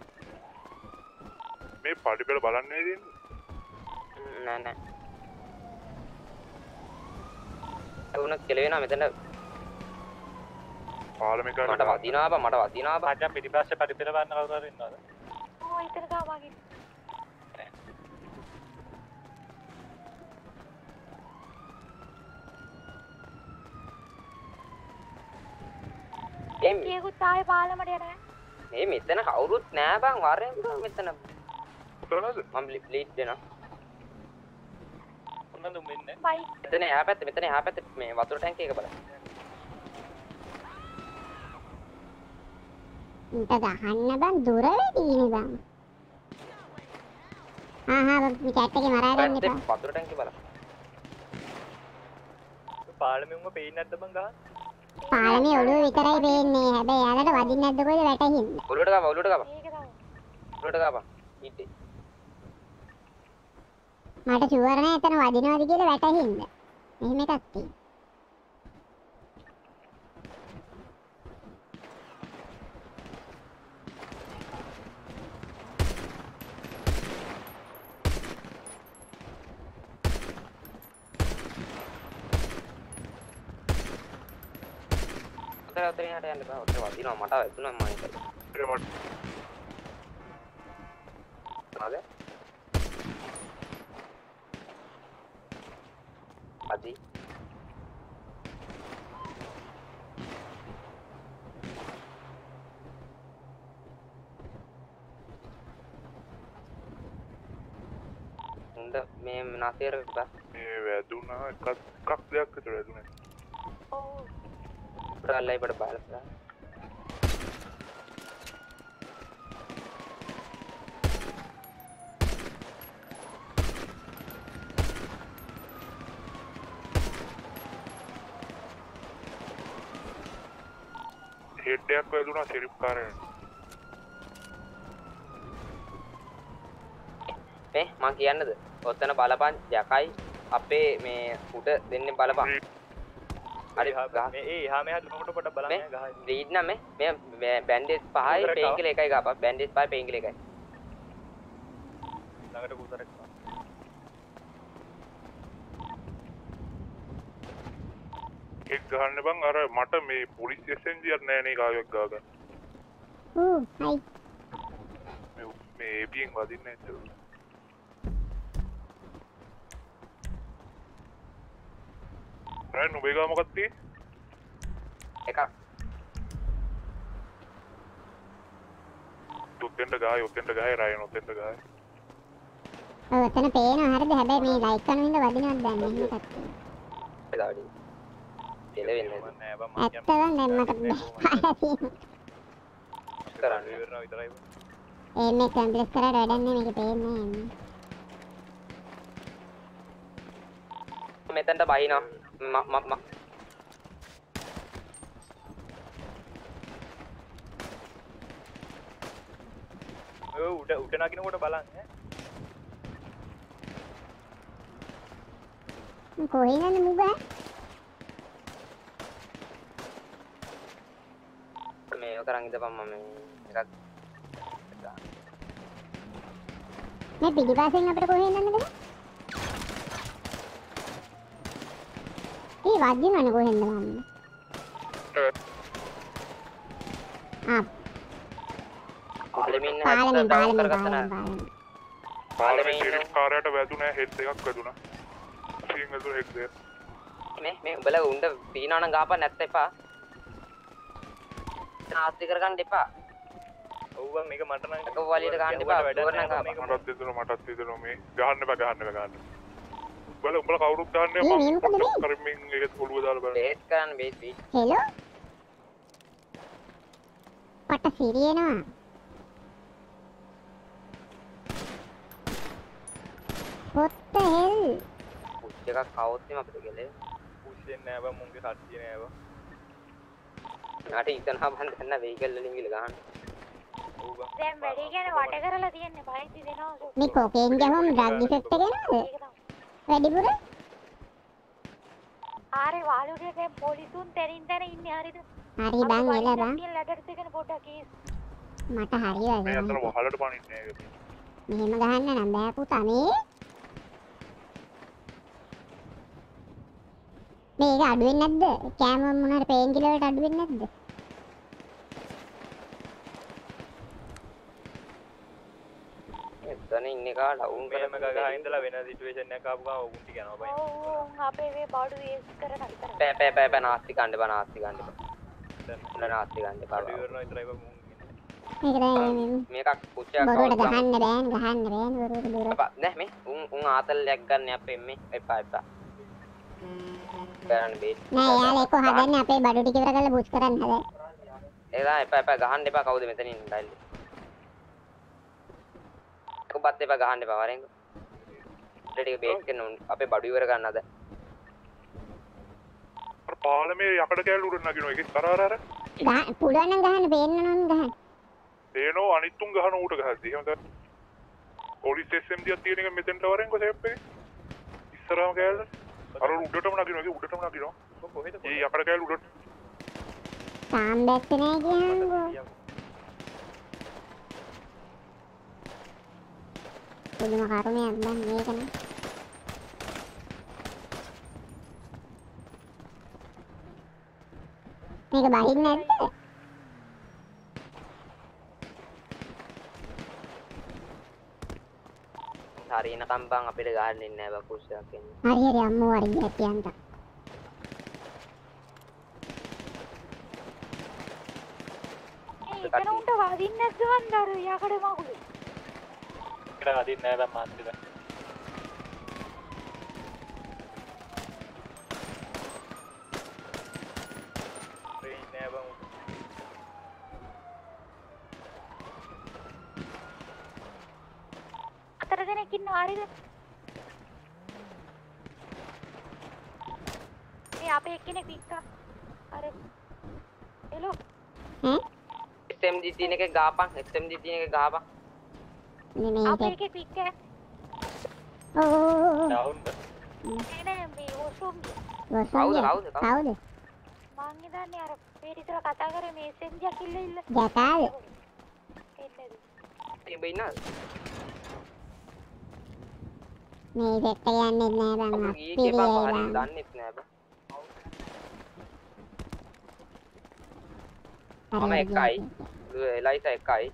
මේ පඩි පෙළ බලන්නේ නේද? නෑ නෑ උන කෙලවෙනවා මෙතන පාලමෙන් ගාන මට වදිනවා බා මට වදිනවා බා මචං පිටිපස්සේ පරිපෙර බලන්න කවුරු හරි ඉන්නවද ඕ ඉතර ගා වගේ. එම් කීකුත් ආයේ පාලමට යනවා. මේ මෙතන කවුරුත් නෑ බං වරෙන් බං මෙතන කරනද? මම ප්ලීට් දෙනවා මොනවද උඹ ඉන්නේ බයි. මෙතන එහා පැත්තේ මෙතන එහා පැත්තේ මේ වතුර ටැංකිය එක බලන්න උන්ට ගහන්න බං දුර වෙදීනේ බං. ආහා මේ කැට් එකේ මරා ගන්න පැත්තේ එපා. වතුර ටැංකිය බලන්න පාලමෙන් උඹ පේන්නේ නැද්ද බං ගහන්න පාලමේ ඔළුව විතරයි පේන්නේ. හැබැයි යාලට වදින්නේ නැද්ද කොහෙද වැටහින්නේ. ඔලුවට ගාපන් ඔලුවට ගාපන් මේක තමයි. ඔලුවට ගාපන් ඊටේ මට ෂුවර් නෑ එතන වදිනවද කියලා වැටහින්න. එහෙම එකක් තියෙනවා. ඔතන ඔතන යන්න යන්න බෑ ඔතන වදිනවා මට වැදුනා මම ඒක ඒ මට හරි අදි උන්ද මේ නැසෙර බා මේ වැදුනා එකක් එකක් දෙයක් විතර වැදුනේ. ඔව්. ප්‍රාලයි බඩ බලලා හෙඩ් එකක් වැදුනා සිරිප් කාරේ. මේ මං කියන්නද ඔතන බලපන් යකයි අපේ මේ උඩ දෙන්නේ බලපන් හරි මේ ඒ එහා මෙහා දුරකට පොඩ්ඩක් බලන්න ගහයි රීඩ් නම් මේ මේ බැන්ඩේජ් පහයි පේන් කිලර් එකයි ගාපන් බැන්ඩේජ් පහයි පේන් කිලර් එකයි ළඟට කුතරක් එක් ගහන්න බං අර මට මේ පොලිස් එස්එන්ජි එක නෑ නේ කායක් ගාගන්න. ඌ හයි. මේ මේ ඒපීෙන් වදින්නේ නැද්ද? රෑ නුඹේ ගා මොකක්ද තියෙන්නේ? එකක්. උත්තෙන්ට ගායි උත්තෙන්ට ගායි රායන උත්තෙන්ට ගායි. ඔව් එතන පේනවා හරිද හැබැයි මේ ලයික් කරන හින්දා වදිනවත් දැන් මෙහෙම එකක්. දාඩි. දෙලෙන්නේ නෑ බං ඇත්තද දැන් මට කරන්න ඉවරනවා විතරයි බං ඒ මේ කම්ප්ලීට් කරලා වැඩක් නෑ මේක පේන්නේ නෑ. මෙතනට බහිනවා ම ම ම ඔය උඩ උඩ නගිනකොට බලන්න ඈ කොහෙන්ද මුගා? මේ කරන් ඉඳපන් මම එකක් මේ පිටිපස්සෙන් අපිට කොහෙන්ද යන්නද? ඒ වදිනවනේ කොහෙන්ද මම? ආ පාලමින් පාලමින් පාලමින් කරගත්තා පාලමින් පාලමේ ටෙරිස් කාර්යයට වැදුනා හෙඩ් එකක් වැදුනා. සීන් වැදුනා හෙඩ් එක. මේ මේ උඹලා උණ්ඩ පීනවා නම් ගාපන් නැත්ත එපා. ආස්ති කරගන්න එපා. ඔව් බං මේක මට නම් එක වලියට ගන්න එපා. ඩෝර් නම් ගාපන්. මටත් දෙදුනා මටත් දෙදුනා මේ ගහන්න බෑ ගහන්න බෑ ගහන්න. උඹලා උඹලා කවුරුත් ගහන්නේ මේ මේ මොකද මේ? කරමින් ඒක ඔළුව දාලා බලන්න. බේස් කරන්න බේස් බේස්. හෙලෝ පට සිරියනවා. what the hell? පුෂ් එකක් කවොත් එම අපිට ගෙලේ. පුෂ් වෙන්නේ නෑ බං මුන්ගේ කට්ටිය නෑ බං නාට ඉතනවා බන් දැන් වෙහිකල් වලින් ගිල ගහන්න. ඔව් බං දැන් වැඩි කියන්නේ වට කරලා තියන්නේ බයින්දි දෙනවා මේ කොකේන් ගහම ඩ්‍රග් ඉෆෙක්ට් එක නේද? වැඩිපුර ආරේ වාලුගේ දැන් පොලිසුන් තැනින් තැන ඉන්නේ හරියද? හරි බං එල බං ලැඩර්ස් එකන පොඩ්ඩක් කේස් මට හරි මේ වගේ. අතන වහලට පනින්නේ නෑ ඒක. මෙහෙම ගහන්න නම් බෑ පුතා මේ. මේක අඩු වෙන්නේ නැද්ද? කෑම මොන හරි පේන් කිලර් වලට අඩු වෙන්නේ නැද්ද? එතන ඉන්නේ කා ඩවුන් මේම කරලා ගගා ඉඳලා වෙන සිටුේෂන් එකක් ආපු ගමන් උන් ටික යනවා බං ඔව් ඔව් අපේ මේ බඩු වේස් කරන විතරයි පෑ පෑ පෑ පෑ නාස්ති ගන්න බා නාස්ති ගන්න බා. දැන් නාස්ති ගන්න බා. ඉවරනවා විතරයි බං මුන් මේක දැන් මේකක් පුෂයක් බොරුවට ගහන්න බෑන් ගහන්න බෑන් බොරුවට බොරු. එපා නෑ මේ උන් උන් ආතල්යක් ගන්න අපේ මේ එපා එපා. කරන්න බේස්. නෑ යාළුවා එක්ක හදන්න අපේ බඩු ටික ඉවර කරලා බුෂ් කරන්න හදයි. එදා එපා එපා ගහන්න එපා කවුද මෙතනින් ඩයිල්. කොබත් එපා ගහන්න එපා වරෙන්. ටික බේස් කරන අපේ බඩු ඉවර ගන්න අද. අර පාලමේ යකඩ කෑල්ල උඩ නගිනවා ඒකේ අර අර අර. ගහ පුළුවන් නම් ගහන්න පේන්න නම් ගහන්න. තේනෝ අනිත්තුන් ගහන ඌට ගහද්දි එහෙම තමයි. පොලිස් එස්එම්ඩි එකක් තියෙන එක මෙතෙන්ට වරෙන් කො සේප් එකේ. ඉස්සරහම කෑල්ල. අර උඩටම නගිනවා ඒකේ උඩටම නගිනවා. කොහෙද ඒ යකඩ කෑල්ල උඩට. තාම් බැස්සේ නෑ කියහන්කෝ. පුදුම කරුණයක් බං මේක නම්. මේක බහින්නේ නැද්ද? හරිනකම් බං අපිට ගහන්න ඉන්නේ නෑ බා පුෂයක් එන්නේ. හරි හරි අම්මෝ හරි ගැටියන්ට. ඒ එතන උන්ට වදින්නේ නැද්ද වන්දර යකඩ මගුලේ ඉකට අදින්නේ නෑ බං මාත් ඉතින් නෑ බං අතර දෙනෙක් ඉන්නවා හරියද? මේ අපේ එක්කෙනෙක් වික්කා අර හෙලෝ ඈ? එස් එම් ජී තියෙන එකේ ගාපන් එස් එම් ජී තියෙන එකේ ගාපන්. මේ අපේ මේක එකෙක් වික්කා ඔව් ඔව් ඔව්. ඩවුන්ද? නේ නේ මේ වොෂ්රූම් වොෂ්රූම් කවුද, ගියා. කවුද, කවුද? කවුද? මං හිතන්නේ අර පීරිතල කතා කරේ මේ සෙන්ජක් ඉල්ල ඉල්ල ජකාද? එන්නද ඉඹ ඉන්නවද? මේ දෙක්ක යන්නේ නෑ බං. අපු ගියේ කියපන් හරියට දන්නෙත් නෑ බං. මම එකයි. එලයිසා එකයි.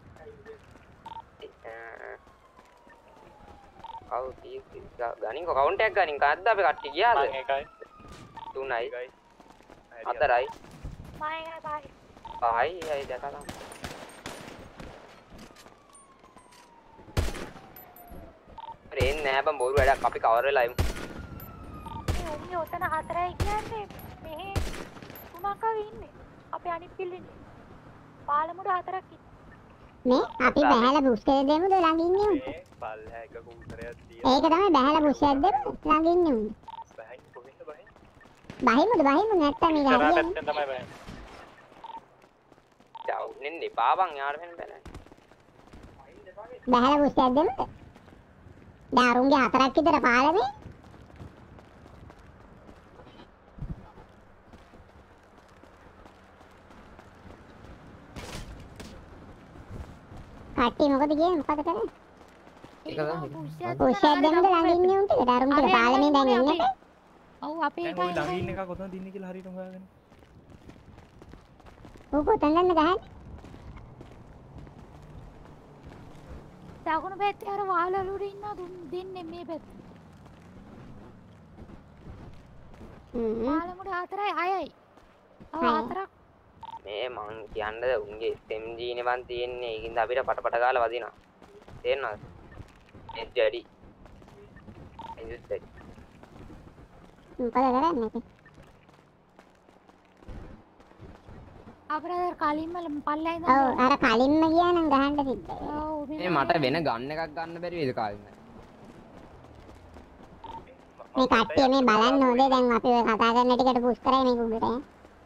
කවු කී ගනින් කවුන්ට් එකක් ගනින් කාද්ද අපි කට්ටිය ගියාද? මම එකයි. තුනයි එකයි. හතරයි මම එකයි පහයි පහයි අය දැකලා රේන් නෑ බං බොරු වැඩක් අපි කවර් වෙලා ඉමු. මේ උන්ගේ ඔතන හතරයි කියන්නේ මෙහෙ තුනක් වගේ ඉන්නේ අපේ අනිත් පිල්ලෙන්නේ පාලමුඩ හතරක් ඉන්නේ මේ අපි බහැලා බුස්ටර් දෙමුද ළඟ ඉන්නේ උන්. මේ පල්හැ එක කූතරයක් තියලා. ඒක තමයි බහැලා බුස්ටර් දෙමු ළඟ ඉන්නේ උන්. බහින් කොහෙන්ද බහින්? බහිමුද බහිමු නැත්තම් මේ ඉස්සරහ ගහන්නේ. පැත්තෙන් තමයි බහින්. ජව් නෙන්නේ පාපන් යාර වෙන බෑ. බහැලා බුස්ටර් දෙමුද? දැන් අරුන්ගේ හතරක් විතර පාලනේ. කට්ටිය මොකද කියන්නේ මොකද කරන්නේ? පුෂ්ෂර් දෙමුද ළඟ ඉන්නේ උන් ටික අරුන් ටික පාලනේ දැන් එන්නේ. ඔව් අපේ දැන් ওই ළඟ ඉන්න එක කොතනද ඉන්නේ කියලා හරියටම හොයාගන්න. ඌ කොතනද ගහන්නේ? දකුණු පැත්තේ අර වහලලුඩ ඉන්න දෙන්නේ මේ පැත්තේ හ්ම්. පාලමුඩ හතරයි හයයි ඔව් හයයි. හතරක් මේ මං කියන්නද උන්ගේ එම් ජී නේ වන් තියෙන්නේ ඒකින්ද අපිට පට පට ගාලා වදිනවා. තේරෙනවද? ඒ ජැඩි. එන්ජස් දැඩි. මොකද කරන්නේ ඉතින්? අපරාධ කලින්ම පල්ලයි ඔව් අර කලින්ම ගියා නම් ගහන්න තිබ්බා. ඔව් මේ මට වෙන ගන්න එකක් ගන්න බැරි වේද කාලින්. මේ කට්ටිය මේ බලන්න හොඳේ දැන් අපි ඔය කතා කරන ටිකට පුෂ් කරයි මේක උඩට.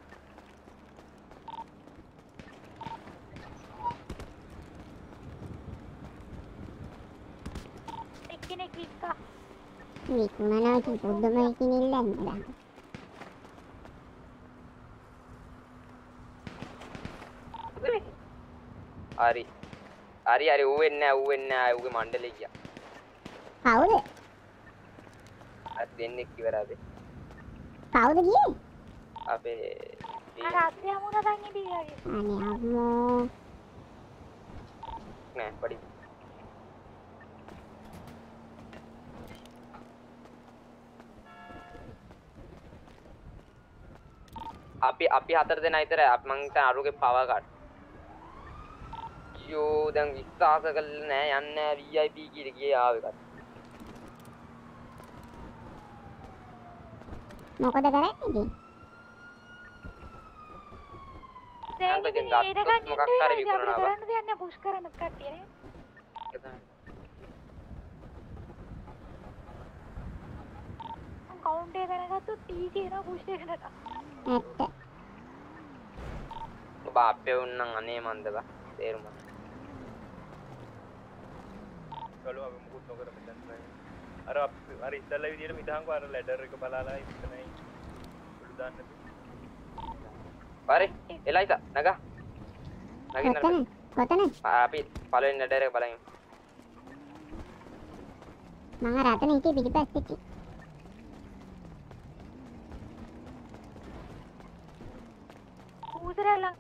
එක්කෙනෙක් වික්කා විකුණනවා කි පොඩ්ඩම කිනිල්ල නේද? හරි. හරි හරි ඌ වෙන්නේ නැහැ ඌ වෙන්නේ නැහැ ඌගේ මණ්ඩලේ ගියා. කවුද? අර දෙන්නෙක් ඉවරයි. කවුද ගියේ? අපේ අර අත්‍ය මුණ දැන් ඉඳීගේ අනේ අම්මෝ. නෑ පඩි. අපි අපි හතර දෙනා විතරයි අප මං හිතන අරුගේ පවර් කාඩ්. යෝ දැන් විශ්වාස කළේ නෑ යන්නේ නෑ වී ආයි පී කීට ගියේ ආව එකත්. මොකද කරන්නේ ඉතින්? අංක දැන් ගත්තොත් මොකක් හරි විකුණනවා බා. කරන්න දෙයක් නෑ පුෂ් කරන්න කට්ටිය නේ කවුන්ට් එක දැනගත්තොත් ටී කියනවා පුෂ් එකකට ඇත්ත. ඔබ අපේ වුණනම් අනේ මන්ද බා තේරුම. ගලුවා අපි මුකුත් නොකර මෙතන බයි. අර අර ඉස්සල්ලා විදියට මිදහන්කෝ අර ලැඩර් එක බලාලා ඉස්සනයි උඩ දාන්න. බරේ එලයිසා නගා. නගින්න. කොතන? කොතන? අපි පළවෙනි ලැඩර් එක බලමු. මම රතන හිටියේ පිටිපස්සෙ. ඌතරලා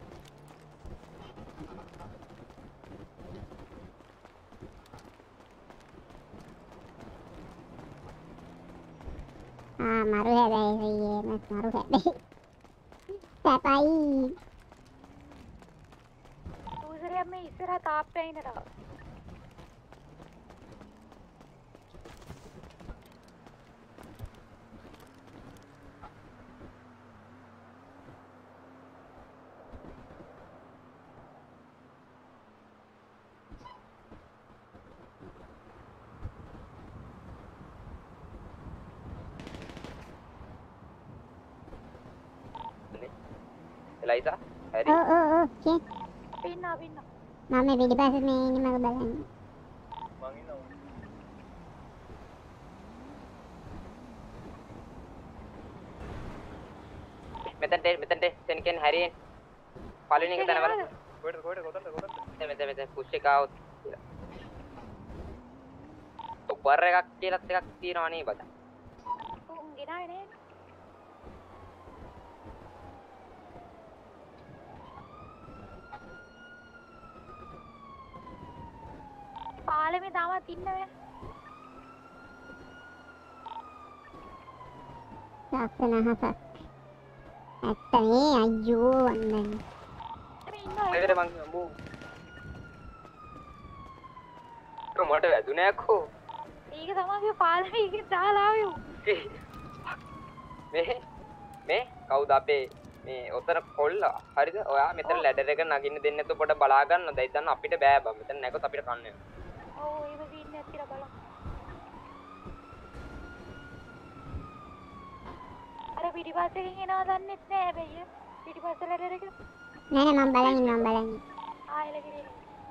ආ මරු හැබැයි ඊයේ මස් මරු හැබැයි. සපයි. ඌතරයා මේ ඉස්සරහ තාප්පේ ඉන්නනවා එලයිසා හරි. ඔව් ඔව් ඔව් කිය. පින්න පින්න මම මේ පිටිපස්සේ මේ ඉන්නේ මම බලන්නේ. මං ඉන්නවා. මෙතනට මෙතනට සෙන් කියන්නේ හැරියෙන් පළවෙනි එක තැන බලන්න කොහෙද කොහෙද කොතනද කොතනද මෙතන මෙතන මෙතන පුෂ් එක આવොත් ඔපර් එකක් කියලාත් එකක් තියෙනවා නේ බත උන් ගෙනාවේ නේද? පාලමේ තාමත් ඉන්නවේ. ලස්සන අහසක්. ඇත්ත මේ අයියෝ වන්දන. මේ ඉන්නවා. ඒකට මං අම්බෝ කොමඩ වැදුනේ අක්කෝ ඒක තමයි පාලමේ එකෙන් දාලා ආවේ උන්. මේ මේ කවුද අපේ මේ ඔතන කොල්ල හරිද ඔයා මෙතන ලැඩර් එක නගින්න දෙන්නේ නැතුව පොඩ බලා ගන්න දැන් ඉතින් අපිට බෑ බං මෙතන නැගොත් අපිට කන්න වෙනවා ඔව් ඒක සීන් එකක් තියලා බලන්න. අර පිටිපස්සෙන් එනවා දන්නෙත් නෑ හැබැයි පිටිපස්ස ලැඩර් එක නෑ නෑ මම බලන් ඉන්නවා මම බලන් ඉන්නවා. ආයෙල ගිරේ.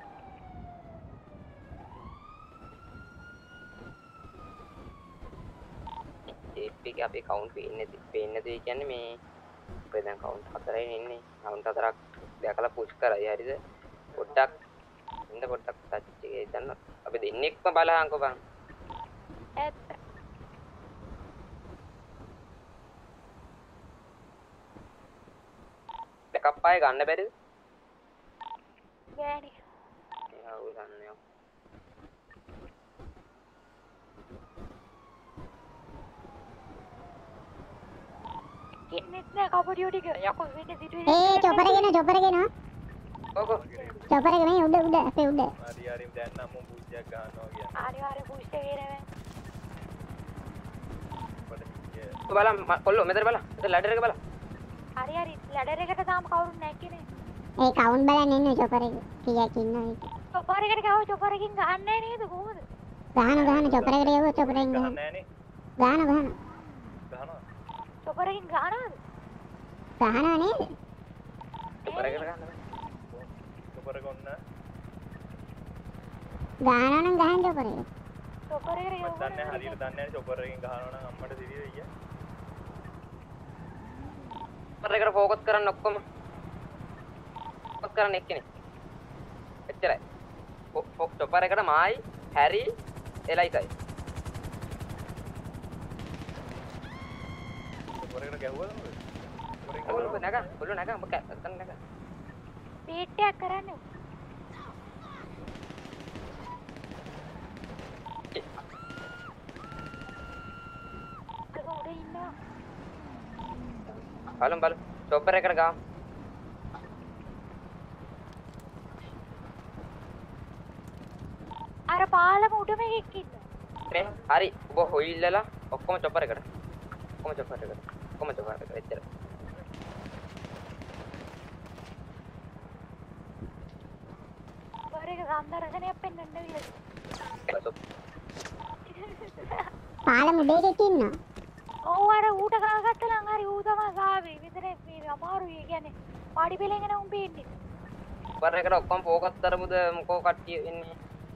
ඒක අපේ කවුන්ට් පේන්නේ පේන්නේ නැති කියන්නේ මේ අපේ දැන් කවුන්ට් හතරයි ඉන්නේ කවුන්ට් හතරක් දැකලා පුෂ් කරයි හරිද පොඩ්ඩක් ඉන්න පොඩ්ඩක් ටච් එකේ දාන්න අපි දෙන්නෙක්ම බලහන්කෝ බං ඇත්ත. බෑකප් ආයේ ගන්න බැරිද ගෑණි. එයා උ ගන්නයෝ ඉන්නෙත් නෑ කපඩියෝ ටික යකෝ වෙන්නේ සිටුවේ. ඒ චොපර ගෙන චොපර ගෙන. ඕකෝ චොපර එක මේ උඩ උඩ අපේ උඩ. හරි හරි දැන් නම් මම පුජ්ජයක් ගන්නවා කියන්නේ අනිවාර්ය පුෂ්ට වේරේ. බලන්න කොල්ලෝ මෙතන බලන්න මෙතන ලැඩර් එක බලන්න හරි හරි ලැඩර් එකට තාම කවුරුත් නැහැ කියන්නේ. ඒ කවුන්ට් බලන්න ඉන්නේ චොපර එක. කීයක් ඉන්නවා ඒක. චොපර් එකට ගාව චොපර් එකකින් ගහන්නේ නේද කොහොමද? ගහන ගහන චොපර එකට යවුවා චොපර එකෙන් ගහන. නෑනේ ගහන ගහන. ගහනවා චොපර් එකකින් ගහනවද? ගහනවා නේද? සුපර් එකට ගන්න සුපර් එක ඔන්න ගහනවා නම් ගහන්න චොපර එක. චොපර් එකට මම යවුවා. දන්නේ හරියට දන්නේ නැහැ සුපර් එකෙන් ගහනවා නම් අම්මට දිවි වෙయ్యා සුපර් එකට ફોකස් කරන්න ඔක්කොම ෆෝකස් කරන්න එක්කනේ එච්චරයි සුපර් එකට මායි හැරි එලයිසයි සුපර් එකට ගැහුවද මොකද කොල්ලෝ නග කොල්ලෝ නග මොකක් අතන නග වේට් එකක් කරන්නේ. ඒක උඩ ඉන්නවා. බලමු බලමු සුපර් එකට ගාමු අර පාලම උඩ මේකෙක් ඉන්නවා. මේ හරි ඔබ හොයිල්ලලා ඔක්කොම චොපර් එකට ඔක්කොම චොපර් එකට ඔක්කොම චොපර් එකට එච්චර චොපර් එක සම්දර්ශනයක් පෙන්වන්න විදියට. පාලම උඩේට ඉන්නවා. ඔව් අර ඌට ගහගත්තා නම් හරි ඌ තමයි ගාවේ. විතර මේ අමාරුයි. ඒ කියන්නේ පාඩි පෙලෙන් එන උන් පේන්නේ. සුපර් එකට ඔක්කොම ફોකස් කරමුද මොකෝ කට්ටිය ඉන්නේ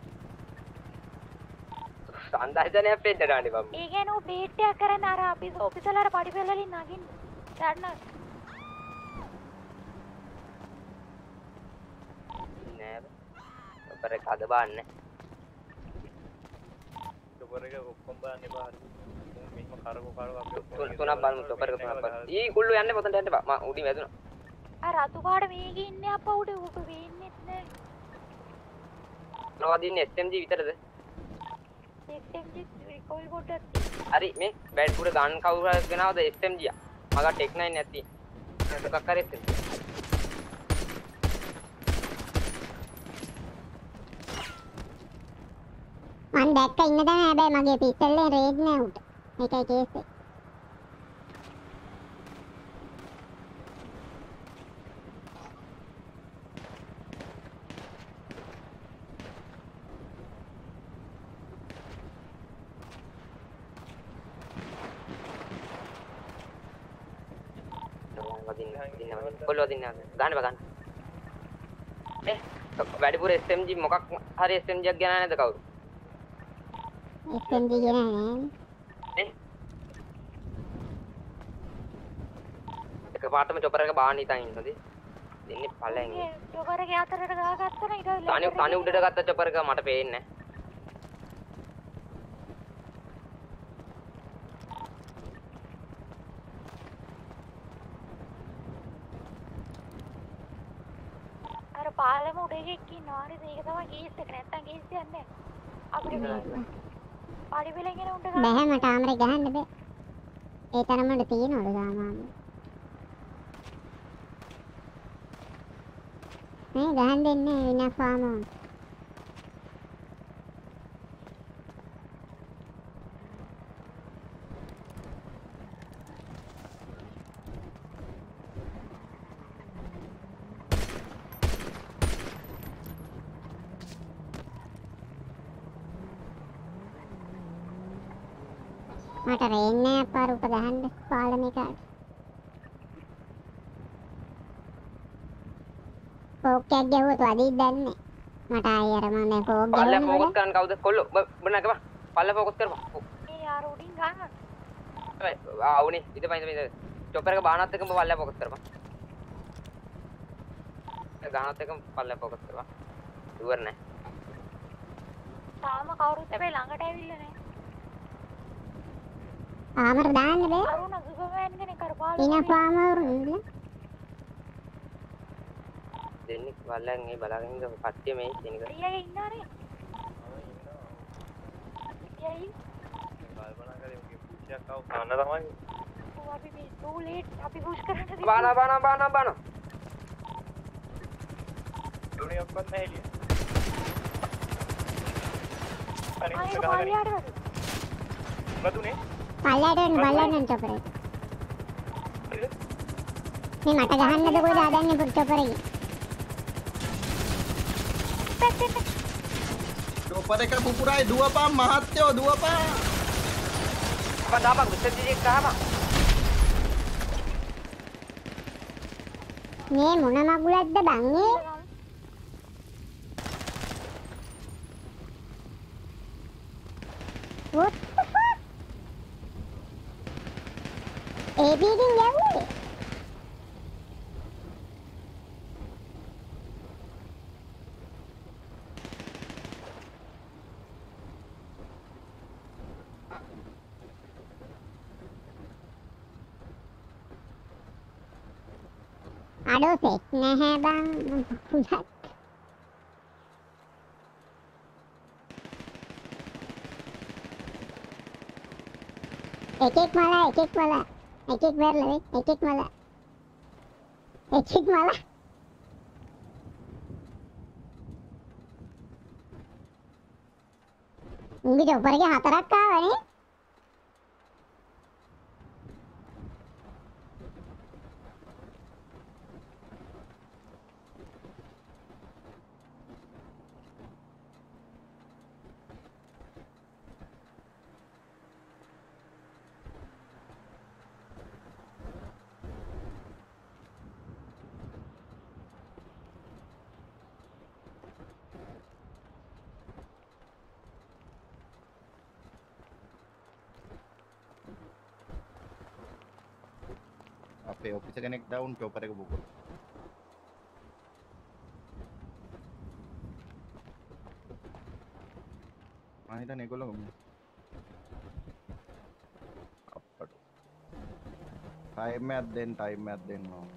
සංදායතනයක් පෙන්නනානේ මම ඒ කියන්නේ ඌ වේට් එකක් කරන්න අර අපි ඔෆිසල් අර පාඩි පෙල වලින් නගින්න. ගන්න. නෑ සුපර් එක අද බාන්නේ සුපර් එක ඔක්කොම බලන්න එපා හරි මෙහෙම කරකෝ කරකෝ අපි ඔක්කොම තුන තුනක් බලමු සුපර් එක තුනක් බලමු ඊ කුල්ලු යන්නේ පොතන්ට යන්න බා මම උඩින් වැදුනා අර රතු පාඩ මේකේ ඉන්නේ අප්පා උඩ ඌට වෙන්නේත් නෑ. මොනවද ඉන්නේ එස් එම් ජී විතරද එක්ටෙම්ජි රිකෝල් පොඩ්ඩක්. හරි මේ බෑඩ් පුර ගන් කවුරු හරි ගෙනවද එස් එම් ජී මග ටෙක් නයින් නැති මොකක් කරෙත් මං දැක්ක ඉන්න තැන හැබැයි මගේ පිස්තලෙන් රේඩ් නෑ උට. ඒකයි කේස් එක. කොල්ලෝ දින්න ගන්න බා ගන්න ඒ වැඩිපුර එස් එම් ජී මොකක් හරි එස් එම් ජී එකක් ගෙනා නැද කවුරු එස් එම් ජී ගෙන නෑ. නේ එක එකපාරටම චොපර් එක බාන්න හිතන් ඉන්නද? දෙන්නේ පළයන්. චොපර් එකේ අතරට ගාගත්තා නේ ඊට තනි තනි උඩට ගත්ත චොපර් එක මට පේන්නේ නැහැ. අර පාලම උඩ එකක් ඉන්නවා. හරිද? ඒක තමයි කේස් එක. නැත්තම් කේස් එකක් නැහැ. අපිට පාඩි වෙලෙන් එන උඩ ගන්න. බෑ මට ආමරේ ගහන්න බෑ. ඒ තරමට තියනවලු සාමාන්‍ය. නේ ගහන්න දෙන්නේ විනා ෆාම. මට රේන්නේ අපාර උට ගහන්න පාලමේ කාට. කෝක්කයක් ගැහුවොත් වදින්න දන්නේ. මට ආයෙ අර මම දැන් කෝක් පල්ල ගැහුවා. ෆෝකස් කරන්න කවුද කොල්ලෝ ඔබ නැගපන් පල්ල ෆෝකස් කරපන් මේ ආර උඩින් ගන්න. ආ උනේ ඉත පයින් ඉත චොපර් එක බානත් එකම පල්ල ෆෝකස් කරපන් ඒ ගානත් එකම පල්ල ෆෝකස් කරපන් ඉවර නැහැ තාම කවුරුත් හැබැයි ළඟට ඇවිල්ලා නැහැ. ආමර දාන්න බෑ. අරුණ සුපර්මෑන් කෙනෙක් අර පාල විනා ෆාම වරුනේ. දෙන්නේ වල්ලන් මේ බලාගෙන ඉන්න කට්ටිය මේ ඉන්නේ නේද? ඊයේ ඉන්නානේ. ඊයේ කල්පනා කරේ උගේ පුෂයක් ආව කන්න තමයි. ඔව් අපි මේ too late අපි පුෂ් කරන්න තිබ්බා. බාන බාන බාන බාන දුනිය ඔක්කොත් නැහැලිය. අනිත් ආයෙ එක ගහගෙන පාලියට වද. මොකදුනේ? පල්ලයට එන්න පල්ලයට චොපර් එක. මේ මට ගහන්නද කොයිද හදන්නේ පුත් චොපර් එක. චොපර් එක පුපුරයි දුවපන් මහත්තයෝ දුවපන්. අපා දාපන් විසදිජේ ගහපන් මේ මොන මගුලක්ද බං ඒ? What the fuck? ඒ බීකින් යන්නේ. අඩෝ සෙට් නැහැ බං පුසත්. එකෙක් මලා එකෙක් මලා එකෙක් වෙරළේ එකෙක් මලා එකෙක් මලා උන්ගේ චොපරගේ හතරක් ආවනේ. අපේ ඔෆිස් කෙනෙක් ඩවුන් චොපර් එක බුකුල්. මම හිතන්නේ ඒගොල්ලෝ අප්පඩ. ටයිම් එකක් දෙන්න ටයිම් එකක් දෙන්න ඕන.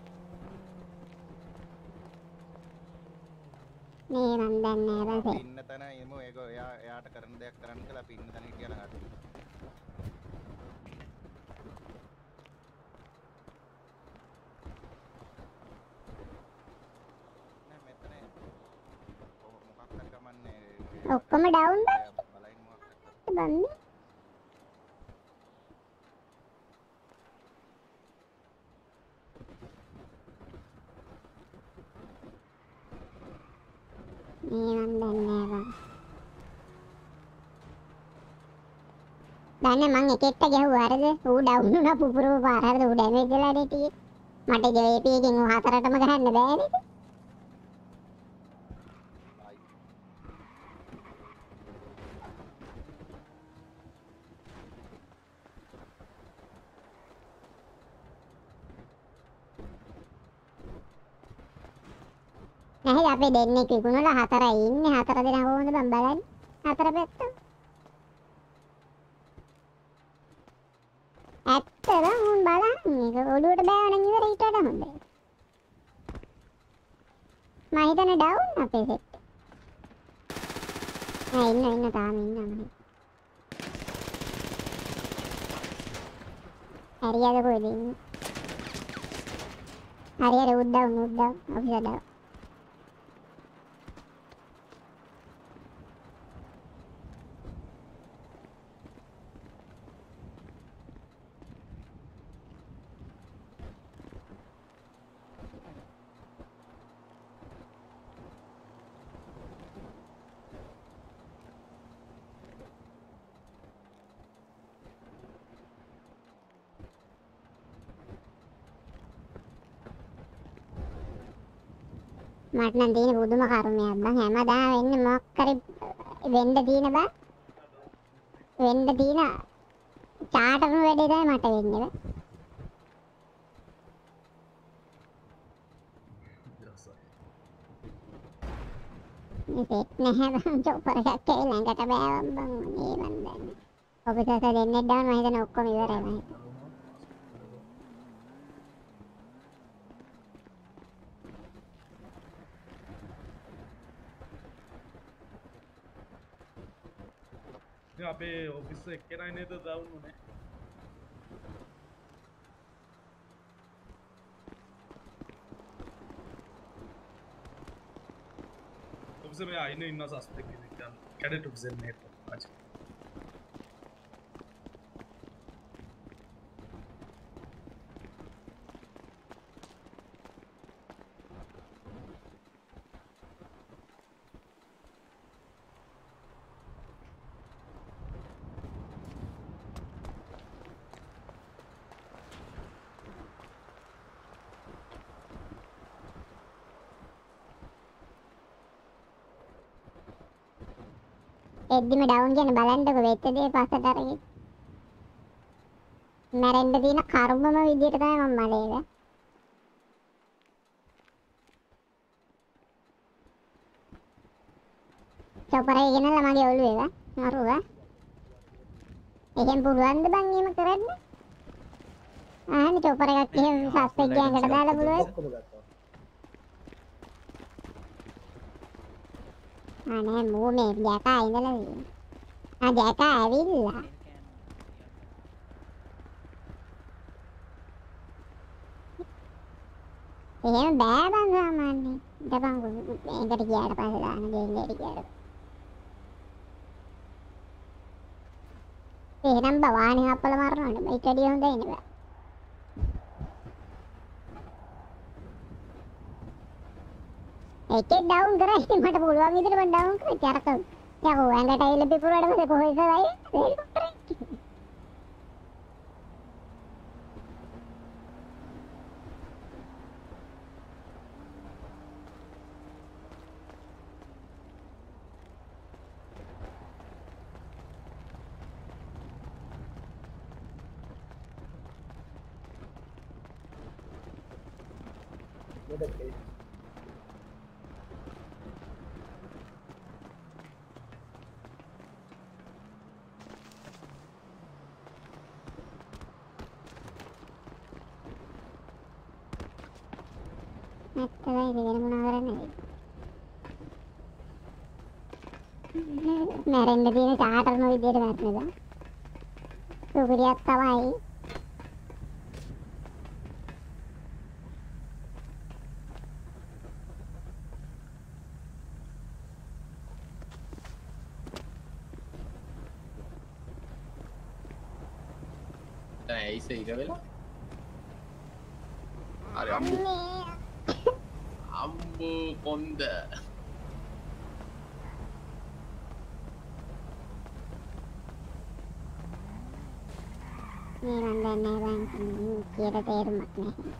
මේ මන් දන්නේ නැහැ බං. ඉන්න තැන එමු ඒක එයා එයාට කරන දෙයක් කරන්න කියලා අපි ඉන්න තැන හිටියා ළඟට. ඔක්කොම ඩවුන් බං. බන්නේ. මේ මන් දන්නේ නැහැ බං. දන්නේ මං එකෙක්ට ගැහුවා හරිද? ඌ ඩවුන් වුණා පුපුරව පාර හරිද? ඌ ඩැමේජ් වෙලා හිටියේ. මට ජේපී එකෙන් ඌ හතරටම ගහන්න බෑ නේද? නැහැ අපි දෙන්නේ කිකුණලා හතරයි ඉන්නේ හතර දෙනා කොහොමද බං බලන්න හතර පැත්ත ඇත්තද උන් බලන්න ඒක ඔළුවට බෑවනම් ඉවර ඊට වඩා හොඳයි මම හිතන්නේ ඩවුන් අපේ සෙට් නෑ ඉන්න ඉන්න තාම ඉන්නවා හරියද කොහෙද ඉන්නේ හරියට උද්දව් උද්දව් ඔෆිසර් ඩව් මට නම් තියෙන බුදුම කර්මයක් බං හැමදාම වෙන්නේ මොකක් කරි වෙන්න තියෙන බං වෙන්න තියෙන චාටර් වැඩේ තමයි මට වෙන්නේ බං මේක නැහැ බං චොපර් එකක් ඒ ළඟට බෑවම් බං මේ මන් දන්නේ ඔබට දෙන්නේ ඩවුන් මම හිතන්නේ ඔක්කොම ඉවරයි මම අපේ ඔෆිස් එක්කෙනයි නේද දාවුන් උනේ ඔෆිස් මේ අයින ඉන්න සස්පෙක්ට් කෙනෙක් ගන්න කැඩට් ඔෆිසර් නේද ආච්චි එද්දිම ඩවුන් කියන බලන්නකො වෙච්ච දේ පස්සට අරගෙන මැරෙන්න තියෙන කර්මම විදියට තමයි මම මලේව චොපරේ ගෙනල්ලා මගේ ඔළුවේ නරුව එහෙන් පුළුවන්ද බං එහෙම කරන්න ආන්නේ චොපර එකක් එහෙම සස්පෙක්ට් ගෑනකට දාලා පුළුවන් අනේ මූනේ ජැකා ඉඳලා ආ ජැකා ඇවිල්ලා එහෙම බෑ බං සාමාන්‍යයෙන් ඉතපන් එකට ගියාට පස්සේ දාන ගෙල්ලේට ගියාට එහෙනම් බවාණි අපල මරනවනේ මේක ඇඩිය හොඳයි නේ බා ඒකේ ඩවුන් කරා ඉතින් මට පුළුවන් විදිහට මම ඩවුන් කරා චරක යකෝ ඇඟට ඇවිල්ලා පිපුරාට පස්සේ කොහෙද වෙයි නැත්තයි වෙන මොනවා කරන්නේ මැරෙන්න තියෙන චාටර්ම විදියට මැරෙන්නද සුපිරියක් තමයි ඇයි සීක වෙලා අර අම්මු අම්මු කොන්ද මේ මන් දන්නේ බං කියලා තේරුමක් නැහැ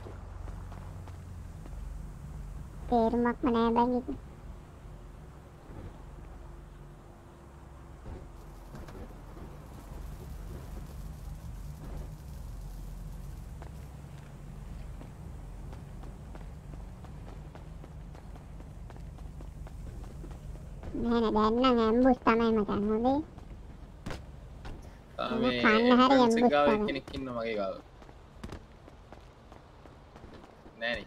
තේරුමක්ම නැහැ බං ඉතින් නෑ නෑ දැන් නම් ඇම්බුස් තමයි මචං හොඳේ. තාමේ කන්න හරි එම්බුස් ඇම්බුස් ගාව තමයි. කෙනෙක් ඉන්නවා මගේ ගාව. නෑනේ.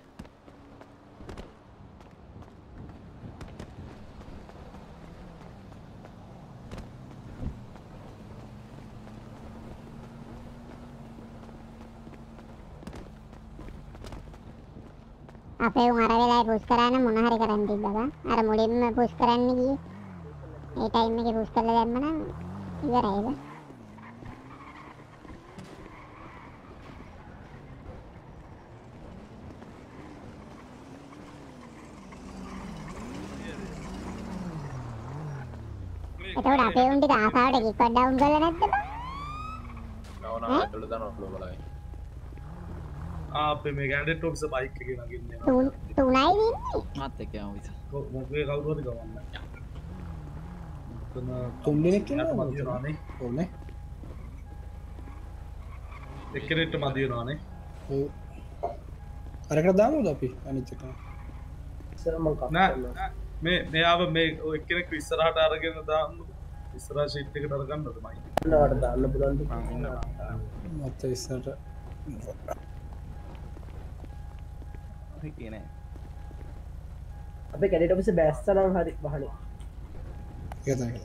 අපේ උන් අර වෙලාවේ පුෂ් කරා නම් මොන හරි කරන් තිබ්බා බං. අර මුලින්ම පුෂ් කරන්න ගියේ. ඒ ටයිම් එකේ පුෂ් කරලා දැම්ම නම් ඉවරයි බං. එතකොට අපේ උන් ටික ආසාවට කික්වත් ඩවුන් කරලා නැද්ද බං? නෝ නෝ ඇතුළට දානවා ෆ්ලෝ බලයි. අපේ මේ කැඩට් ඔෆිසර් බයික් එකේ නගින්නේ තුන් තුනයි දින්නේ. මාත් එක්ක යමු විතර. මොකේ කවුරු හරි ගමන්න. තුන් දෙනෙක් ඉන්නවා මදියනවානේ. ඕනේ. එක්කෙනෙක්ට මදියනවානේ. ඔව්. අරකට දාමුද අපි අනිත් එක? නෑ මේ මෙයාව මේ ඔය එක්කෙනෙක් ඉස්සරහට අරගෙන දාන්න. ඉස්සරහ ෂීට් එකට අරගන්නද මයි. නවට දාන්න පුළුවන් ද? මත ඉස්සරට කියන්නේ අපේ කැඩට් ඔෆිස් බෑස්සනම් හරි වහනේ. ඒක තමයි.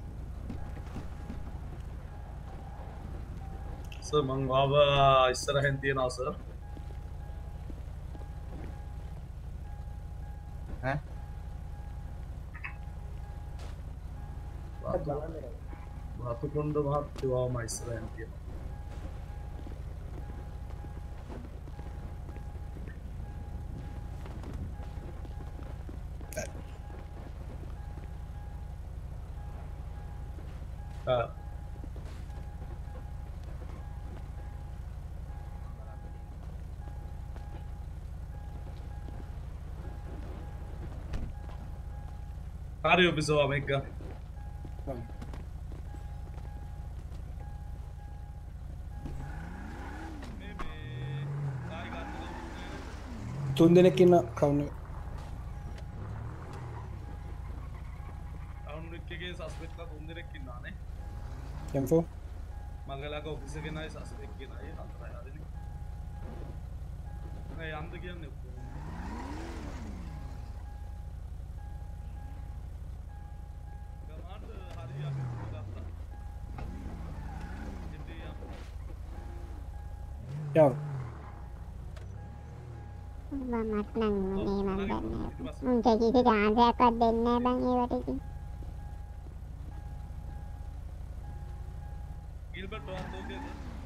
සර් මං ආව ඉස්සරහෙන් තියනවා සර්. ඈ වාතුකොණ්ඩ මහත්තයෝ ආවම ඉස්සරහෙන් තියනවා. Uh, Mario bisogna mega. තුන් දෙනෙක් ඉන්න කවුන් එක. කවුන් එකේ සස්පෙක්ට්ලා තුන් දෙනෙක් ඉන්නානේ. එම් ෆෝර් මංගලක ඔෆිස් එකේ නයි සස්පෙක්ට් එකේ නයි හතරයි හරිනේ. නෑ යන්ද කියන්නේ යා මමත් නම් මේ මන් දන්නේ. මුන් කිසි chance එකක්වත් දෙන්නේ නැහැ බං ඒවට ඉතින්. ගිල්බර්ට් වාන්දෝගේ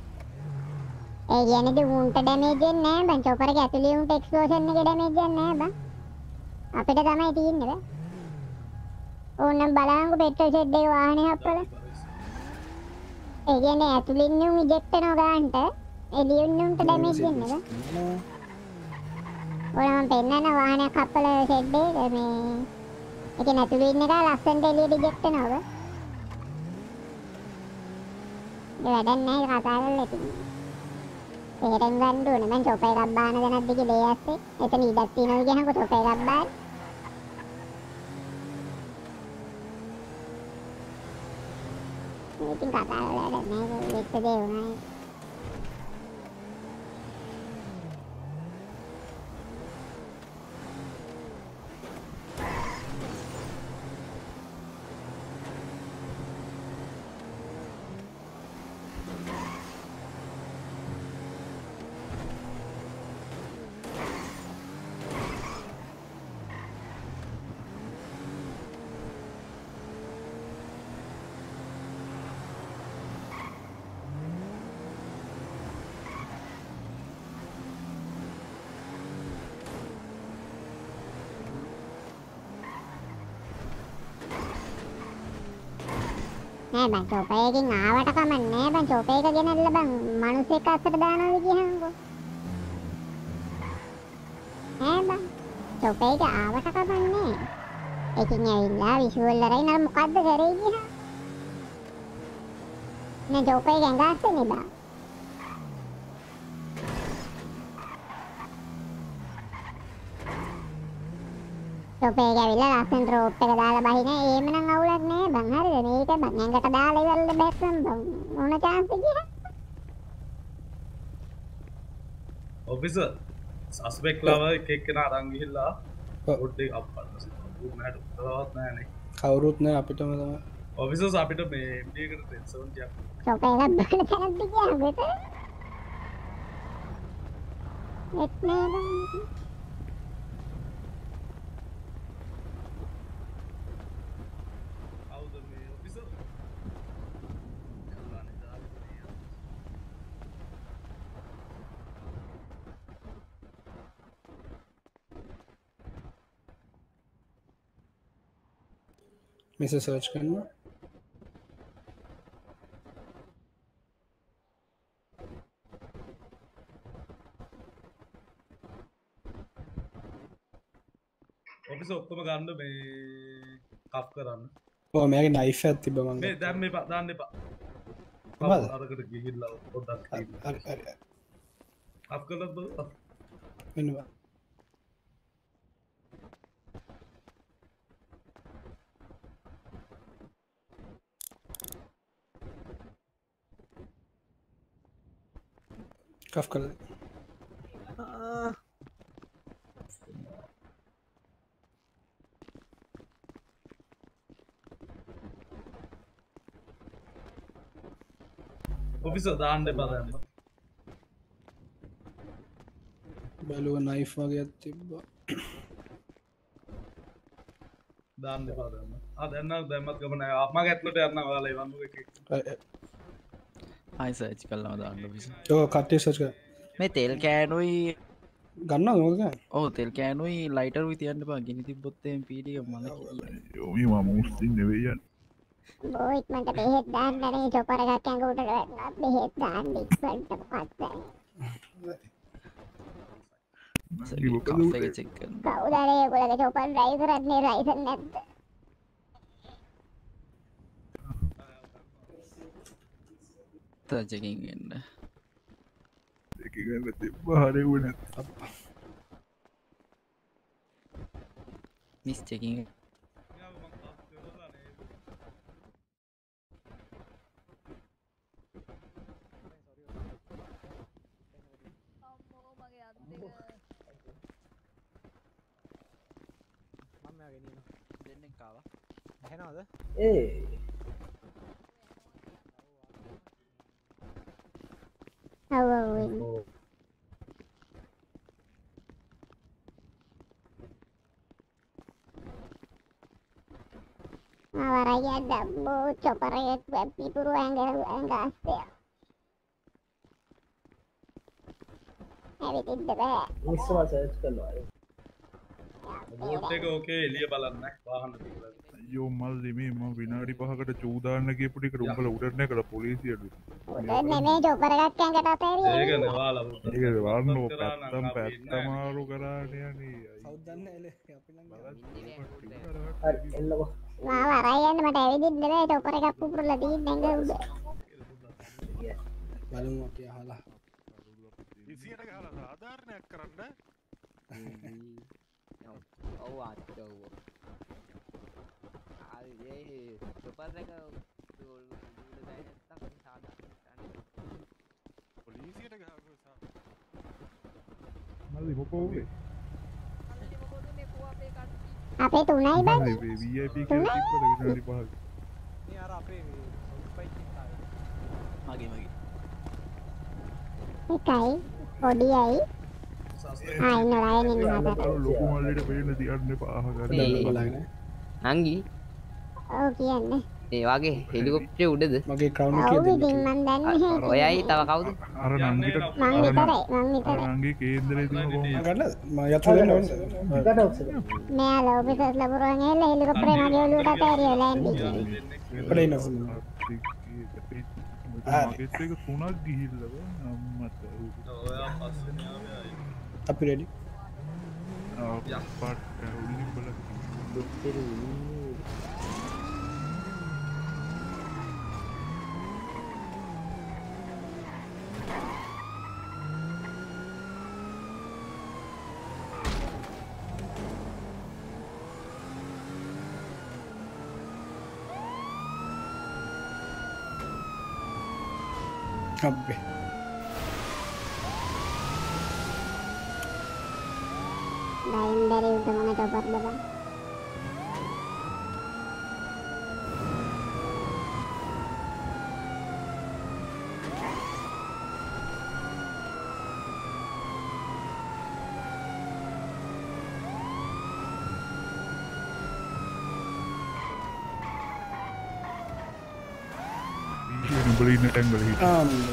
ඒ කියන්නේ උන්ට ඩැමේජ් එකක් නැහැ බං. චොපර් එක ඇතුලේ උන්ට එක්ස්ප්ලෝෂන් එකේ ඩැමේජ් එකක් නැහැ බං. අපිට තමයි තියෙන්නේ බං. ඕනම් බලංගු පෙට්‍රල් ෂෙඩ් එකේ වාහනේ හප්පලා. ඒ කියන්නේ ඇතුලේ ඉන්න උන් ඉජෙක්ට් කරනවා ගන්නට එළියේ ඉන්න උන්ට ඩැමේජ් දෙන්නේ බං. ඔයාලම පෙන්නන වාහනයක් හප්පලා ෂෙඩ් එකේ මේ ඒක නැතුලේ ඉන්න එක ලස්සනට එළියට ඉජෙක්ට් කරනවා බං. ඒ වැඩක් නැහැ කතා කරලා තියෙන්නේ. තේරෙන් ගන්න ඕනේ මං චොපර් එකක් බාන දැනක් දිගේ ලේ ඇස්සේ එතන ඉඩක් තියෙනවා කියනකො චොපර් එකක් බාන ඉතින් කතා කරලා වැඩක් නැහැ වෙච්ච දේ වුණා. නෑ බං චොපර් එකකින් ආවට කමක් නෑ බං චොපර් එක ගෙනල්ලා බං මිනිස්සෙක් අස්සට දානවා කියහන්කෝ. නෑ බං චොපර් එක ආවට කමක් නෑ. ඒකින් ඇවිල්ලා විෂුවල් වලින් අර මොකද්ද කරේ කියහන්. නෑ චොපර් එක ඇඟාස්සනේ බං. චොපේ ගෑවිලා ලස්සන රෝප් එක දාලා බහින ඒමනම් අවුලක් නෑ බං හරිද මේක බං ඇඟට දාලා ඉවරලා බැස්සම් බං මොන chance එකද ඔෆිසර් සස්පෙක්ට් ලාව එක එක්කෙනා අරන් ගිහිල්ලා රෝඩ් එක අප්පන්න සිදුවුත් නැහැ උත්තරවත් නැහැනේ කවුරුත් නෑ අපිටම තමයි ඔෆිසර්ස් අපිට මේ එම් ඩී එකට ටෙන් සෙවන්ටි ක් චොපේ එකක් බලන්න තැනක්ද කියන්නේ මෙතන එත් නෑ බං මෙසේ සර්ච් කරනවා ඔෆිසර් ඔක්කොම ගන්න මේ කප් කරන්න ඔව් මෙයාගේ නයිෆ් එකක් තිබ්බ මං මේ දැන් මේ දාන්න එපා මොකද අරකට ගිහිල්ලා පොඩ්ඩක් හරි හරි කප් කරලා බලන්න මෙන්න බා कफ कर ऑफिसर दान दे पता है बैलू नाइफ वगैरह තිබ්බා දාන්න එපා දැම්ම ආ දැන් නම් දැම්මත් ගමන මම ඇතුළට යන්න ඔයාලා එවන්නු එකේ ආයි සර්ච් කළාම දාන්න ඔෆිසර් ඔව් කට්ටිය සර්ච් කරා මේ තෙල් කෑනුයි ගන්නවද මොකද කියන්නේ ඔව් තෙල් කෑනුයි ලයිටරුයි තියන්න එපා ගිනි තිබ්බොත් එම් පීඩි එක මම යෝ මේ මම මුස්ලිම් නෙවෙයි යන්නේ බොයිත් මන්ට බෙහෙත් දාන්න නේ චොපර එකක් ඇඟ උඩට වැටුණා බෙහෙත් දාන්න ඉක්මනට මොකක්ද කාෆ් එක චෙක් කරන්න කවුද අර ඒගොල්ලෝ චොපර් ඩ්‍රයිව් කරන්නේ ලයිසන් නැද්ද තා චෙකින් වෙන්න ඒක ගන්න තිබ්බා හරියුනේ නැත්නම් මිස් චෙකින් දෙන්නෙක් ආවා ඇහෙනවද ඒ ඔව් ඔව් අවරය දබ්බෝ චොපර එක පිපුරු ඇඟ ඇඟ ආස්තේ ඇවිදින්න බෑ ඉස්සරහ සර්ච් කරනවා බෝට් එක ඕකේ එළිය බලන්න වාහන තියලා අයියෝ මල්ලි මේ මම විනාඩි පහකට චූදාන්න ගියපු ටිකට උඹලා උඩට නැගලා පොලිසියට උඩ නෙමෙයි චොපර එකක් ඇඟට අතෑරියා ඒක නේ වාලා ඒක වන්නෝ පැත්තම පැත්තමාරු කරානේ යන්නේ කවුද දන්නේ එලේ අපි නම් හරි එන්නකො මාව අරයි යන්න මට ඇවිදින්න බෑ චොපර එකක් පුපුරලා තියෙන ඇඟ උඩ බලමු අපි අහලා ඉසියට ගහලා සාධාරණයක් කරන්න ඔව් ආච්චෝ ආයි ඒ සුපර් එක උඩ දැයි නැත්තම් සාධාරණ පොලිසියට ගහලා මල්ලි මොකෝ උනේ අපේ තුනයි බං V I P කියලා තිබ්බද විනාඩි පහක් මේ අර අපේ ස්පයික් එක මගේ මගේ එකයි පොඩියයි ආයි නරයන් ඉන්න හදට අර ලොකු මල්ලිට වෙන්න තියන්න එපා අහ ගන්න නංගි ඔව් කියන්නේ ඒ වගේ හෙලිකොප්ටරේ උඩද මගේ ක්‍රවුන් ඔව් ඉතින් මන් දන්නේ නැහැ ඔයයි තව කවුද අර නංගිට මං විතරයි මං විතරයි නංගි කේන්දරේ තියෙන කොහොමද ගන්නද මම යතු දෙන්න ඕනේ ගන්න ඔක්සද මෙයාලා ඔෆිසර්ස් ලබුරුවන් ඇවිල්ලා හෙලිකොප්ටරේ මගේ ඔලුවට අතෑරියා ලෑන්ඩින් අපේ ඉන්න මාකට් එක තුනක් ගිහිල්ලා අම්මට ඔයා පස්සේ ආවේ අපි රෙඩි ආ පාට උලින් බලන්න අබ්බේ Lain dari untuk mengecopat depan. Beli net yang beli.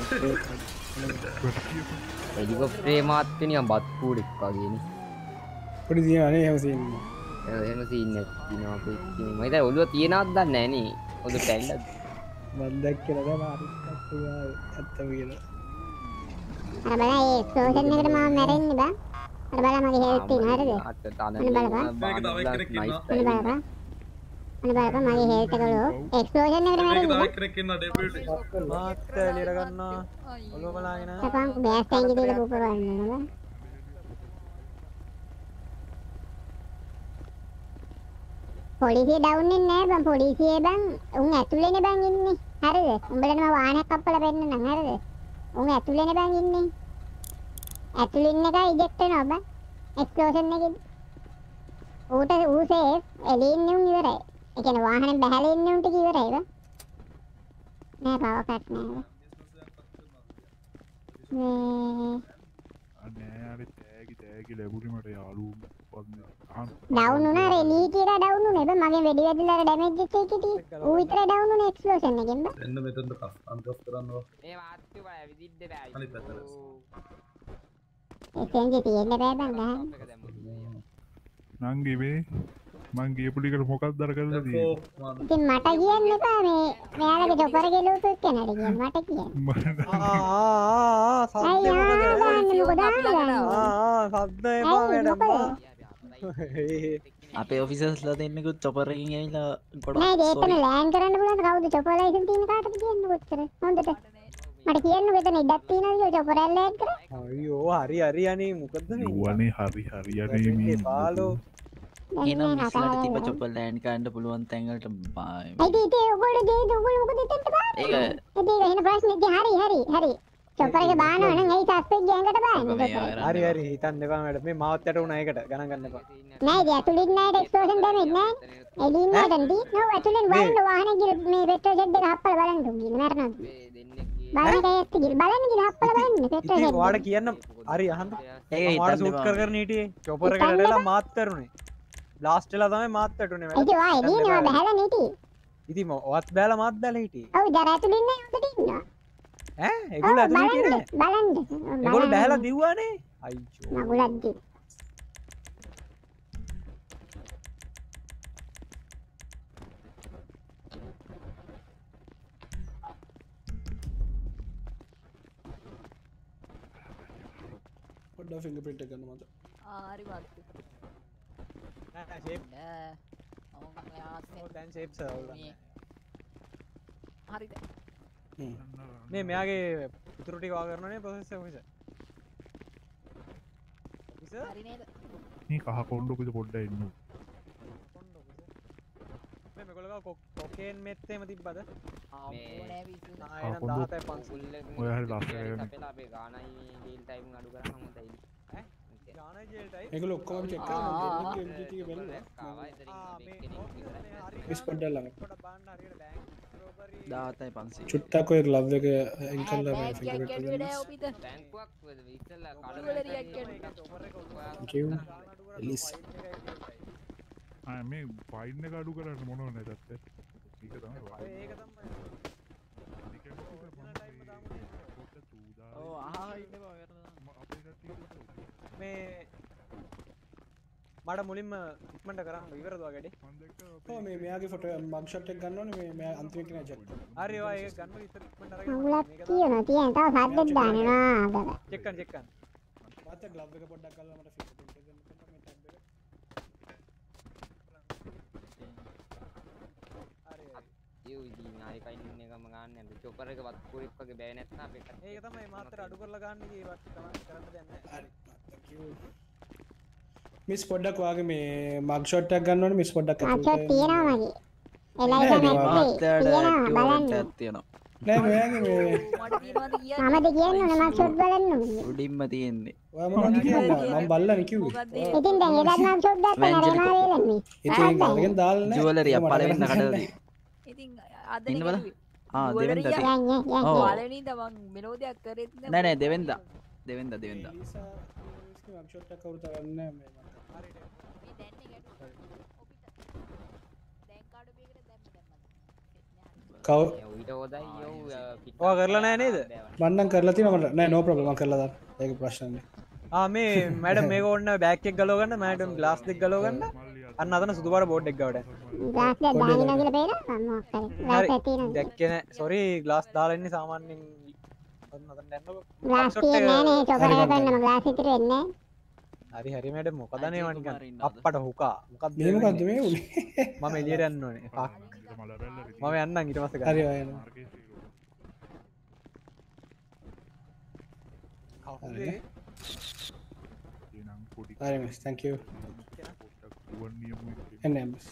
ඒක ප්‍රේමාත් කෙනියම් බත් කූඩෙක් වගේ නේ. පොඩි දිනවනේ එහෙම සීන් එක. එහෙම සීන් එකක් තියෙනවා අපේ ඉතින් මම හිතා ඔළුව තියනවද දන්නේ නැහැ නේ. ඔළුව පැල්ලද? මම දැක්කේ නෑ හරියට ඇත්ත කියලා. අර බලන්න ඒ එක්ස්ප්ලෝෂන් එකට මම මැරෙන්නේ බං. අර බලන්න මගේ හෙල්ත් තියෙනවා හරිද? අත තන මේක තව එක්කෙනෙක් ඉන්නවා. අනේ බලපන්. අනේ බලපන් මගේ හෙල්ත් එක වල එක්ස්ප්ලෝෂන් එකට මැරෙන්නේ. තව එක්කෙනෙක් ඉන්නවා ඩෙබියුටි. මාත් එළියට ගන්නවා. ඔළුව බලාගෙන. තපන් බෑස් ටැංකිය දීලා පුප ගන්නවා නේද? පොලිසිය ඩවුන් වෙන්නේ නැහැ බං පොලිසිය බං උන් ඇතුළේනේ බං ඉන්නේ හරිද උඹලට මම වාහනයක් අප්පලා පෙන්නන්නම් හරිද උන් ඇතුළේනේ බං ඉන්නේ ඇතුළේ ඉන්න එක ඉජෙක්ට් වෙනවා බං එක්ස්ප්ලෝෂන් එකකින් ඌට ඌ සේෆ් එළියේ ඉන්නේ උන් ඉවරයි ඒ කියන්නේ වාහනේ බහැලා ඉන්නේ උන්ට ඉවරයි බං නෑ පවර් කට් නෑ මේ අනේ අර තෑගි තෑගි ලැබුණේ මට යාළුවෝ ඩවුන් වුණා රේ නීතියට ඩවුන් වුණේ බං මගෙන් වෙඩි වැදිලා ඩැමේජ් එකක් හිටියේ ඌ විතරයි ඩවුන් වුණේ එක්ස්ප්ලෝෂන් එකෙන් බං එන්න මෙතනට කස් අන්දස් කරනවා මේ වාත්තු බය විදිද්ද බෑ අනිත් පැත්තට එතෙන්දි තියෙන්න බෑ බං ගහන්න නංගි මේ මං ගියපු ටිකට මොකක්ද අර කරලා තියෙන්නේ ඉතින් මට කියන්න එපා මේ මෙයාලගේ චොපර ගෙලුවපු කෙනාට කියන්න මට කියන්න ආ ආ ආ සද්ද මොකද ආ ආ සද්ද එපා මැඩම් අපේ ඔෆිසර්ස්ලා දෙන්නෙකුත් චොපර් එකකින් ඇවිල්ලා ගොඩක් නෑ ඒකන ලෑන්ඩ් කරන්න පුළුවන් කවුද චොපර් ලයිසන් තියෙන කාටද කියන්න කොච්චර හොඳට මට කියන්න මෙතන ඉඩක් තියෙනවද කියලා චොපර් එක ලෑන්ඩ් කරා අයියෝ හරි හරි අනේ මොකද්ද මේ ඌවනේ හරි හරි අනේ මේ බාලෝ එනම් ඉස්ලාට තිබ්බ චොපර් ලෑන්ඩ් කරන්න පුළුවන් තැන් වලට බයි අයිති ඉතින් ඔයගොල්ලෝ ගේද ඔයගොල්ලෝ මොකද එතනට බාන්නේ ඒක ඉතින් එහෙන ප්‍රශ්නේ ඉතින් හරි හරි හරි චොපර් එක බානවා නම් ඇයි සස්පෙන්ඩ් ගෑනකට බාන්නේ හරි හරි හිතන්න එපා මැඩම් මේ මාවත් යට උනා ඒකට ගණන් ගන්න එපා නෑ ඉතින් ඇතුළින් නෑ එක්ස්ප්ලෝෂන් ඩැමේජ් නෑ එළින් නෑ දන්ටි නෝ ඇතුළෙන් වයින් වාහනේ ගිහ මේ පෙට්‍රල් ෂෙඩ් එක හප්පලා බලන්න උන් ගිහින් මරනවා බලන්න කයත් ගිහ බලන්න ගිහ හප්පලා බලන්න පෙට්‍රල් ෂෙඩ් ඉතින් ඔයාලට කියන්න හරි අහන්න ඒක ඔයාලට සූට් කර කර හිටියේ චොපර් එකට ඇදලා මාත් කරුනේ බ්ලාස්ට් වෙලා තමයි මාත් වැටුනේ මැඩම් ඉතින් ඔයා එළියනේ ඔයා බහැලා නෙටි ඉතින් ඔයත් බෑලා මාත් බෑලා හිටියේ ඔව් දර ඇතුළින් නෑ උඩට ඉන්නවා ඈ ඒගොල්ලෝ ඇතුළේ හිටියේ නෑ බලන්න ඒගොල්ලෝ බෑලා දිව්වානේ අයියෝ මගුලක්දි පොඩ්ඩක් ෆින්ගර්ප්‍රින්ට් එක ගන්න මත හරි වාත්තු නෑ නෑ ෂේප් නෑ ඔව් ඔව් දැන් ෂේප් සර් හරිද මේ මෙයාගේ ඉතුරු ටික වා කරනනේ ප්‍රොසෙස් එක ඔෆිසර් ඔෆිසර් හරි නේද මේ කහ කොණ්ඩොකද පොඩ්ඩක් ඉන්න මේ මේගොල්ලෝ කොකේන් මෙත් එහෙම තිබ්බද ආම්බෝ නෑ විසු ආ එහෙනම් දහසයි පන්සිය ඔය හරි ලස්සන අපේ අපේ ගානයි ඩීල් ටයිම් අඩු කරාම හොඳයි ඈ ගානයි ජෙල් ටයිම් මේගොල්ලෝ ඔක්කොම චෙක් කරනවා දෙන්නේ එම් ජී ටී එක බලනවා මිස් පොඩ්ඩක් ළඟ පොඩ බාන්න හරියට බෑන්ක් රෝබරි දාතයි පන්සිය චුට්ටක් ඔය ග්ලව් එක අයින් කරලා මේ ෆින්ගර්ප්‍රින්ට් එක ගන්න බැංකුවක් ඉස්සෙල්ලා කියමු එලිස් ආ මේ ෆයින් එක අඩු කරන්න මොනව නැතත් ඒක තමයි ඒක තමයි ඔව් අහා ඉන්න බා මේ මට මුලින්ම ඉක්මනට කරන්න ඉවරද වගේ ඔව් මේ මෙයාගේ ෆොටෝ මග් ෂොට් එක ගන්න ඕනේ මේ මෙයා අන්තිම කෙනා ජෙට් හරි ඔය ඒක ගන්න ඉතින් ඉක්මනට අරගෙන මගුලක් තියෙනවා තියෙන තව සද්දෙත් දානවා ආගම චෙක් කරන්න චෙක් කරන්න මාත් ග්ලව් එක පොඩ්ඩක් අල්ලලා මට ෆින්ගර්ප්‍රින්ට් එක ගන්න මේ ටැබ් එක ඒ ඉතින් ආයෙකයි ඉන්න එකම ගන්න යන්න චොපර් එක වත් කුරික් වගේ බෑ නැත්නම් අපේ ඒක තමයි මාතර අඩු කරලා ගන්න ඉතින් ඒවත් තමයි කරන්න දෙයක් නැහැ හරි මිස් පොඩ්ඩක් වාගේ මේ මග් ෂොට් එකක් ගන්න ඕනේ මිස් පොඩ්ඩක් මග් ෂොට් තියෙනවා මගේ එලයිසන් එකේ තියෙනවා බලන්න තියෙනවා නෑ මෙයාගේ මේ මට තියනවාද කියන්නේ මමද කියන්නේ මම ෂොට් බලන්න ඕනේ. උඩින්ම තියෙන්නේ. ඔයා මොනවද කියන්නේ මම බල්ලානේ කිව්වේ ඉතින් දැන් එදත් මම ෂොට් දැක්කම රේමා වේලන්නේ. ඉතින් අරගෙන දාලා නෑ ජුවලරි පළවෙනිද කඩලා තියෙන්නේ. ඉතින් අද ඉන්න බල. ආ jewelry දෙවෙනිදා එක. තියෙන්නේ. යන්නේ ඔව්. පළවෙනිද මං මෙලෝදියක් කරෙත් නෑ නෑ නෑ දෙවෙනිදා. දෙවෙනිදා දෙවෙනිදා. මම ෂොට් එක කවුරුද කරන්නේ නෑ මේ මට මේ දැන් එක ගැටුවා දැන් කාඩ් බේකට දැම්ම දැම්මද කව ඊට හොදයි යෝ ඔයා කරලා නැහැ නේද? මම නම් කරලා තියෙනවා මට නෑ නෝ ප්‍රොබ්ලම් මම කරලා දාන්න ඒක ප්‍රශ්න නෑ ආ මේ මැඩම් මේක ඕන්න බෑග් එක ගලව ගන්න මැඩම් ග්ලාස් දෙක ගලව ගන්න අන්න අතන සුදු පාට බෝඩ් එක ගාවට ග්ලාස් දෙක දාගෙන නගිලා බේරා මම මොකක් කරේ ග්ලාස් එක තියෙනවා දැක්කේ නෑ සෝරි ග්ලාස් දාලා ඉන්නේ සාමාන්‍යයෙන් අතන අතන යන්නකො ග්ලාස් තියෙන්නේ නෑ නේ චොකරේ කරන්නම ග්ලාස් ඉතුරු වෙන්නේ හරි හරි මැඩම් මොකද නේ වනිකන් අප්පට හුකා මොකක්ද මේ මොකද්ද මේ උනේ මම එළියට යන්න ඕනේ ෆක් මම යන්නම් ඊට පස්සේ හරි ගන්න ඔය යනවා කවුද හරි මිස් thank you එන්නේ මිස්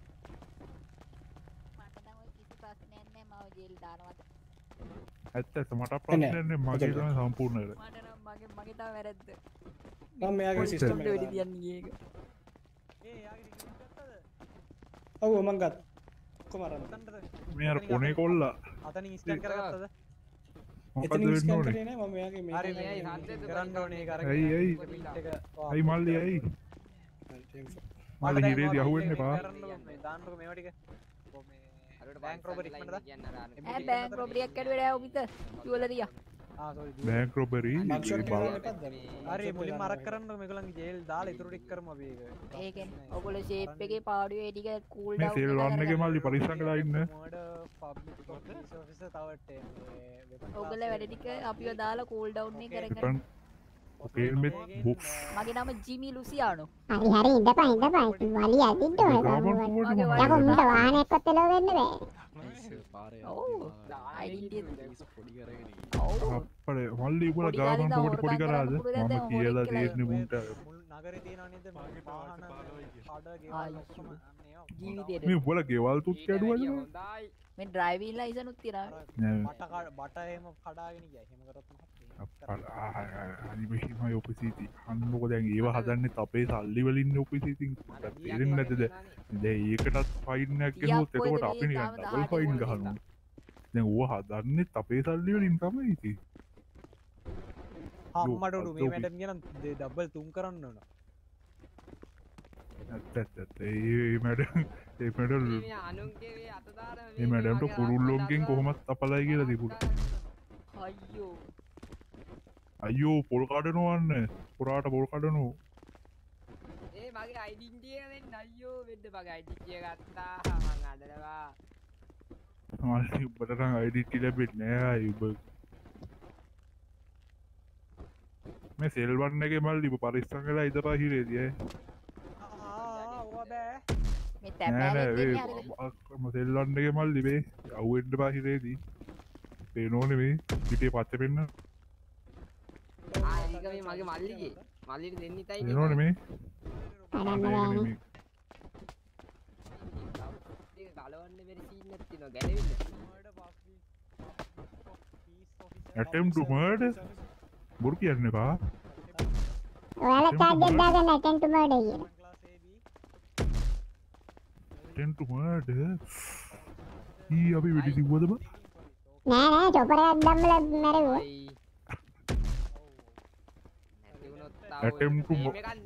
මට නම් ඔය කිසි ප්‍රශ්නයක් නෑ මම ජේල් දානවා ඇත්ත ඇත්ත මට ප්‍රශ්නයක් නෑ මගේ තමයි සම්පූර්ණ වෙලා මට නම් මගේ මගේ තමයි වැරද්ද මම මෙයාගේ සිස්ටම් එක වෙඩි තියන්නේ ඒක ඒ යාගේ රිකවර් ගත්තද ඔව් මම ගත්තා කොහම අරන් මේ අර පොනේ කොල්ලා අතනින් ස්කෑන් කරගත්තද මොකද එතනින් වෙන්න ස්කෑන් ඕනේ කරේ නෑ මම මෙයාගේ මේ හරි මේ කරන්න ඕනේ ඒක අරගෙන ඇයි ඇයි ඇයි මල්ලි ඇයි මල්ලි හිරේදී අහුවෙන්න එපා දාන්නකො මේවා ටික බෑන්ක් රොබරි ඉක්මනට ඈ බෑන්ක් රොබරියක් කැඩුවේ නෑ ඔබිත ජුවලරිය ආ සෝරි බෑන්ක් රොබරි හරි මුලින්ම අරක් කරන්නකො මේගොල්ලන්ගේ ජේල් දාලා ඉතුරු ටික කරමු අපි ඒක ඒ කියන්නේ ඔයගොල්ලෝ ෂේප් එකේ පාඩුවේ ටික කූල් මේ ඩවුන් සේල් වන්න එකේ මල්ලි පරිස්සම් වෙලා ඉන්න මර්ඩර් පබ්ලික් පොලිස් ඔෆිසර් තවට ඔයගොල්ලෝ වැඩ ටික අපිව දාලා කූල් ඩවුන් එක කරගෙන ඔකේ මෙත් බොක්ස් මගේ නම ජිමි ලුසියානෝ හරි හරි ඉඳපන් ඉඳපන් වලි අදින්න ඕනේ යකෝ මුට වාහනයක්වත් එලව වෙන්න බෑ ඔව් අයිඩිය අප්පඩේ මල්ලි උඹලා ගාමන් පොඩි පොඩි කරාද මම කියලා දෙන්නේ මුන්ට නගරේ තියෙනව නේද වාහන කඩ ගෙවල් ඔක්කොම ජීවිතේට මේ උඹලා ගෙවල් තුත් කැඩුවද මේ ඩ්‍රයිවිං ලයිසන්ස් උත් තියනවා බට බට එහෙම කඩාගෙන ගියා එහෙම කරොත් අනි මෙහිමයි ඔපසිටි අන්නකො දැන් ඒව හදන්නේ අපේ සල්ලි වලින් ඔපසිටින් තේරෙන්නේ නැද්ද දැන් ඒකටත් ෆයින් එකක් ගෙනුවොත් එතකොට අපි නිකන් ඩබල් ෆයින් ගහනවා දැන් ඌව හදන්නේ අපේ සල්ලි වලින් තමයි ඉතින් අම්මට උඩු මේ මැඩම් කියන ඩබල් තුන් කරන්න ඕන ඇත්ත ඇත්ත ඇත්ත ඒ මැඩම් ඒ මැඩම් ඒ මැඩම්ට කුරුල්ලෝන්ගෙන් කොහොමත් අපලයි කියලා තිබුණා අයියෝ අයියෝ පොල් කඩනවන්න පුරාට පොල් කඩනු ඒ මගේ අයිඩෙන්ටිය දෙන්න අයියෝ වෙද්ද මගේ අයිඩෙන්ටිය ගත්තා මං අදනවා මල්ලි උඹට නම් අයිඩෙන්ටි ලැබෙන්නේ නෑ උඹ මේ සෙල්වන්න එකේ මල්ලි උඹ පරිස්සම් වෙලා ඉඳපා හිරේදී ඈ ආ ඔවා බෑ මේ තැපෑලෙන් දෙන්නේ හරිද මම සෙල්වන්න එකේ මල්ලි මේ අවුෙන්න පා හිරේදී පේනෝනේ මේ පිටේ පච්ච පෙන්න ආ ඒක මේ මගේ මල්ලිගේ මල්ලිට දෙන්න ඉතයි පේනෝනේ මේ අරන්න බෑනේ ගලවන්න බැරි සීන් එකක් තියෙනවා ගැලවෙන්න attempt to murder බොරු කියන්න එපා ඔයාලා ටැග් එක දාගන්න attempt to murder කියන attempt to murder ඊ අපි වෙඩි සිව්වද බා නෑ නෑ චොපර් එකක් දැම්මලා මැරුවා attempt to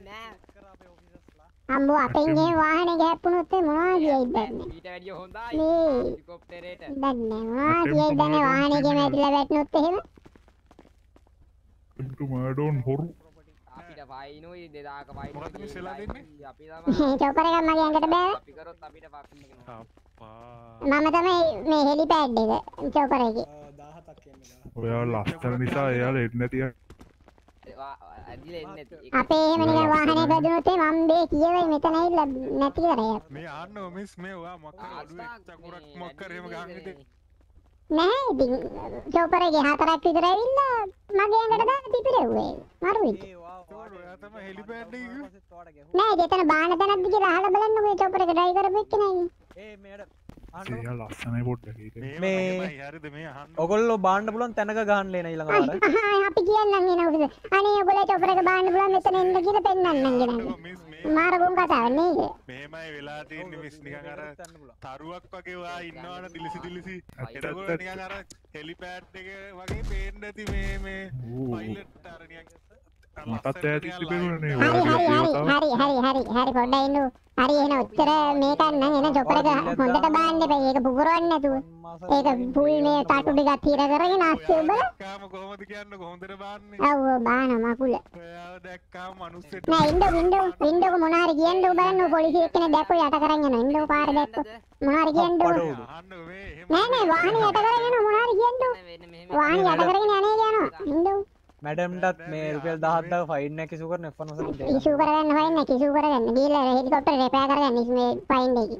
අම්බෝ අපෙන් ගේ වාහනේ ගැප්පුණොත් මොනවා කියයිද දන්නේ ඊට වැඩිය හොඳයි මේ හෙලිකොප්ටරේට දන්නේ මොනවා කියයිද දන්නේ වාහනේ ගේ මැරිලා වැටුණොත් එහෙම attempt to murder on හොරු අපිට වයින්ෝයි දෙදාක වයින් මොකක්ද මේ සෙලා දෙන්නේ අපි තමයි චොපර් එකක් මගේ ඇඟට බෑවා අපි කරොත් අපිට ෆකින් එක නෝ මම තමයි මේ හෙලිපෑඩ් එක චොපර් එකේ දහහක් කියන්නේ ඔයාලා ලස්සන නිසා එයාලා එන්නේ නැති ඇදිලා එන්නේ නැති අපේ එහෙම නිකන් වාහනේ වැදුනොත් මම බේ කියවයි මෙතන ඇවිල්ලා නැති කරේ මේ ආන්නෝ මිස් මේ ඔයා මොකක් ඔළුවේ චකුරක් මොකක් කර එහෙම ගහන්නේ නෑ ඉතින් චොපර් එකේ හතරක් විතර ඇවිල්ලා මගේ ඇඟට දාලා පිපිරෙව්වේ මරුයි ඔයා තමයි හෙලිපෑඩ් එක නෑ එතන බාන තැනක් දිගේ රහලා බලන්නකෝ චොපර් එක ඩ්‍රයිව් කරපු එක්කෙනා ඉන්නේ ඒ මේඩම් එයා ලස්සනයි පොඩ්ඩක් ඒක. මේ ඔගොල්ලෝ බාන්න පුළුවන් තැනක ගහන්න ලේන ඊළඟ වාර. අපි කියන්නම් එනකොට. අනේ ඔයගොල්ලෝ චොපර් එක බාන්න පුළුවන් මෙතන එන්න කියලා පෙන්නන්නම් ගෙනන්නේ. මාරගොන් කතාවක් නේද? මෙහෙමයි වෙලා තියෙන්නේ මිස් නිකන් අර තරුවක් වගේ ඔයා ඉන්නවනේ දිලිසි දිලිසි. එතකොට නිකන් අර හෙලිපෑඩ් එක වගේ පේන්න ඇති මේ මේ පයිලට් අර නිකන් මටත් ඇති තිබුණනේ. හරි හරි හරි හරි හරි හරි හරි පොඩ්ඩක් ඉන්නු. හරි එහෙනම් ඔච්චර මේක නම් එන චොපර් එක හොඳට බාන්න එපා. ඒක පුපුරවන්න නැතුව. ඒක ෆුල් මේ තටු ටිකක් තිර කරගෙන ආස්සේ ඔබ. කාම කොහොමද කියන්නේ කොහොමද බාන්නේ? ඔව් බාන මකුල. ඔයාව දැක්කාම මිනිස්සෙක් නෑ ඉන්න වින්ඩෝ වින්ඩෝ මොන හරි කියන්න ඔබ බලන්න පොලිසිය එක්කනේ දැක්කෝ යට කරන් යනවා. ඉන්න පාර දැක්කෝ. මොන හරි කියන්න ඔබ. නෑ නෑ වාහනේ යට කරගෙන යනවා මොන හරි කියන්න ඔබ. වාහනේ යට කරගෙන යන්නේ යනවා. ඉන්න මැඩම්ටත් මේ රුපියල් දහයක් ෆයින් එක ඉෂු කරන එෆ් වන් වසල දෙන්න. ඉෂු කරගන්න ෆයින් එක ඉෂු කරගන්න. ගිහලා හෙලිකොප්ටර් රිපෙයාර් කරගන්න මේ ෆයින් එක.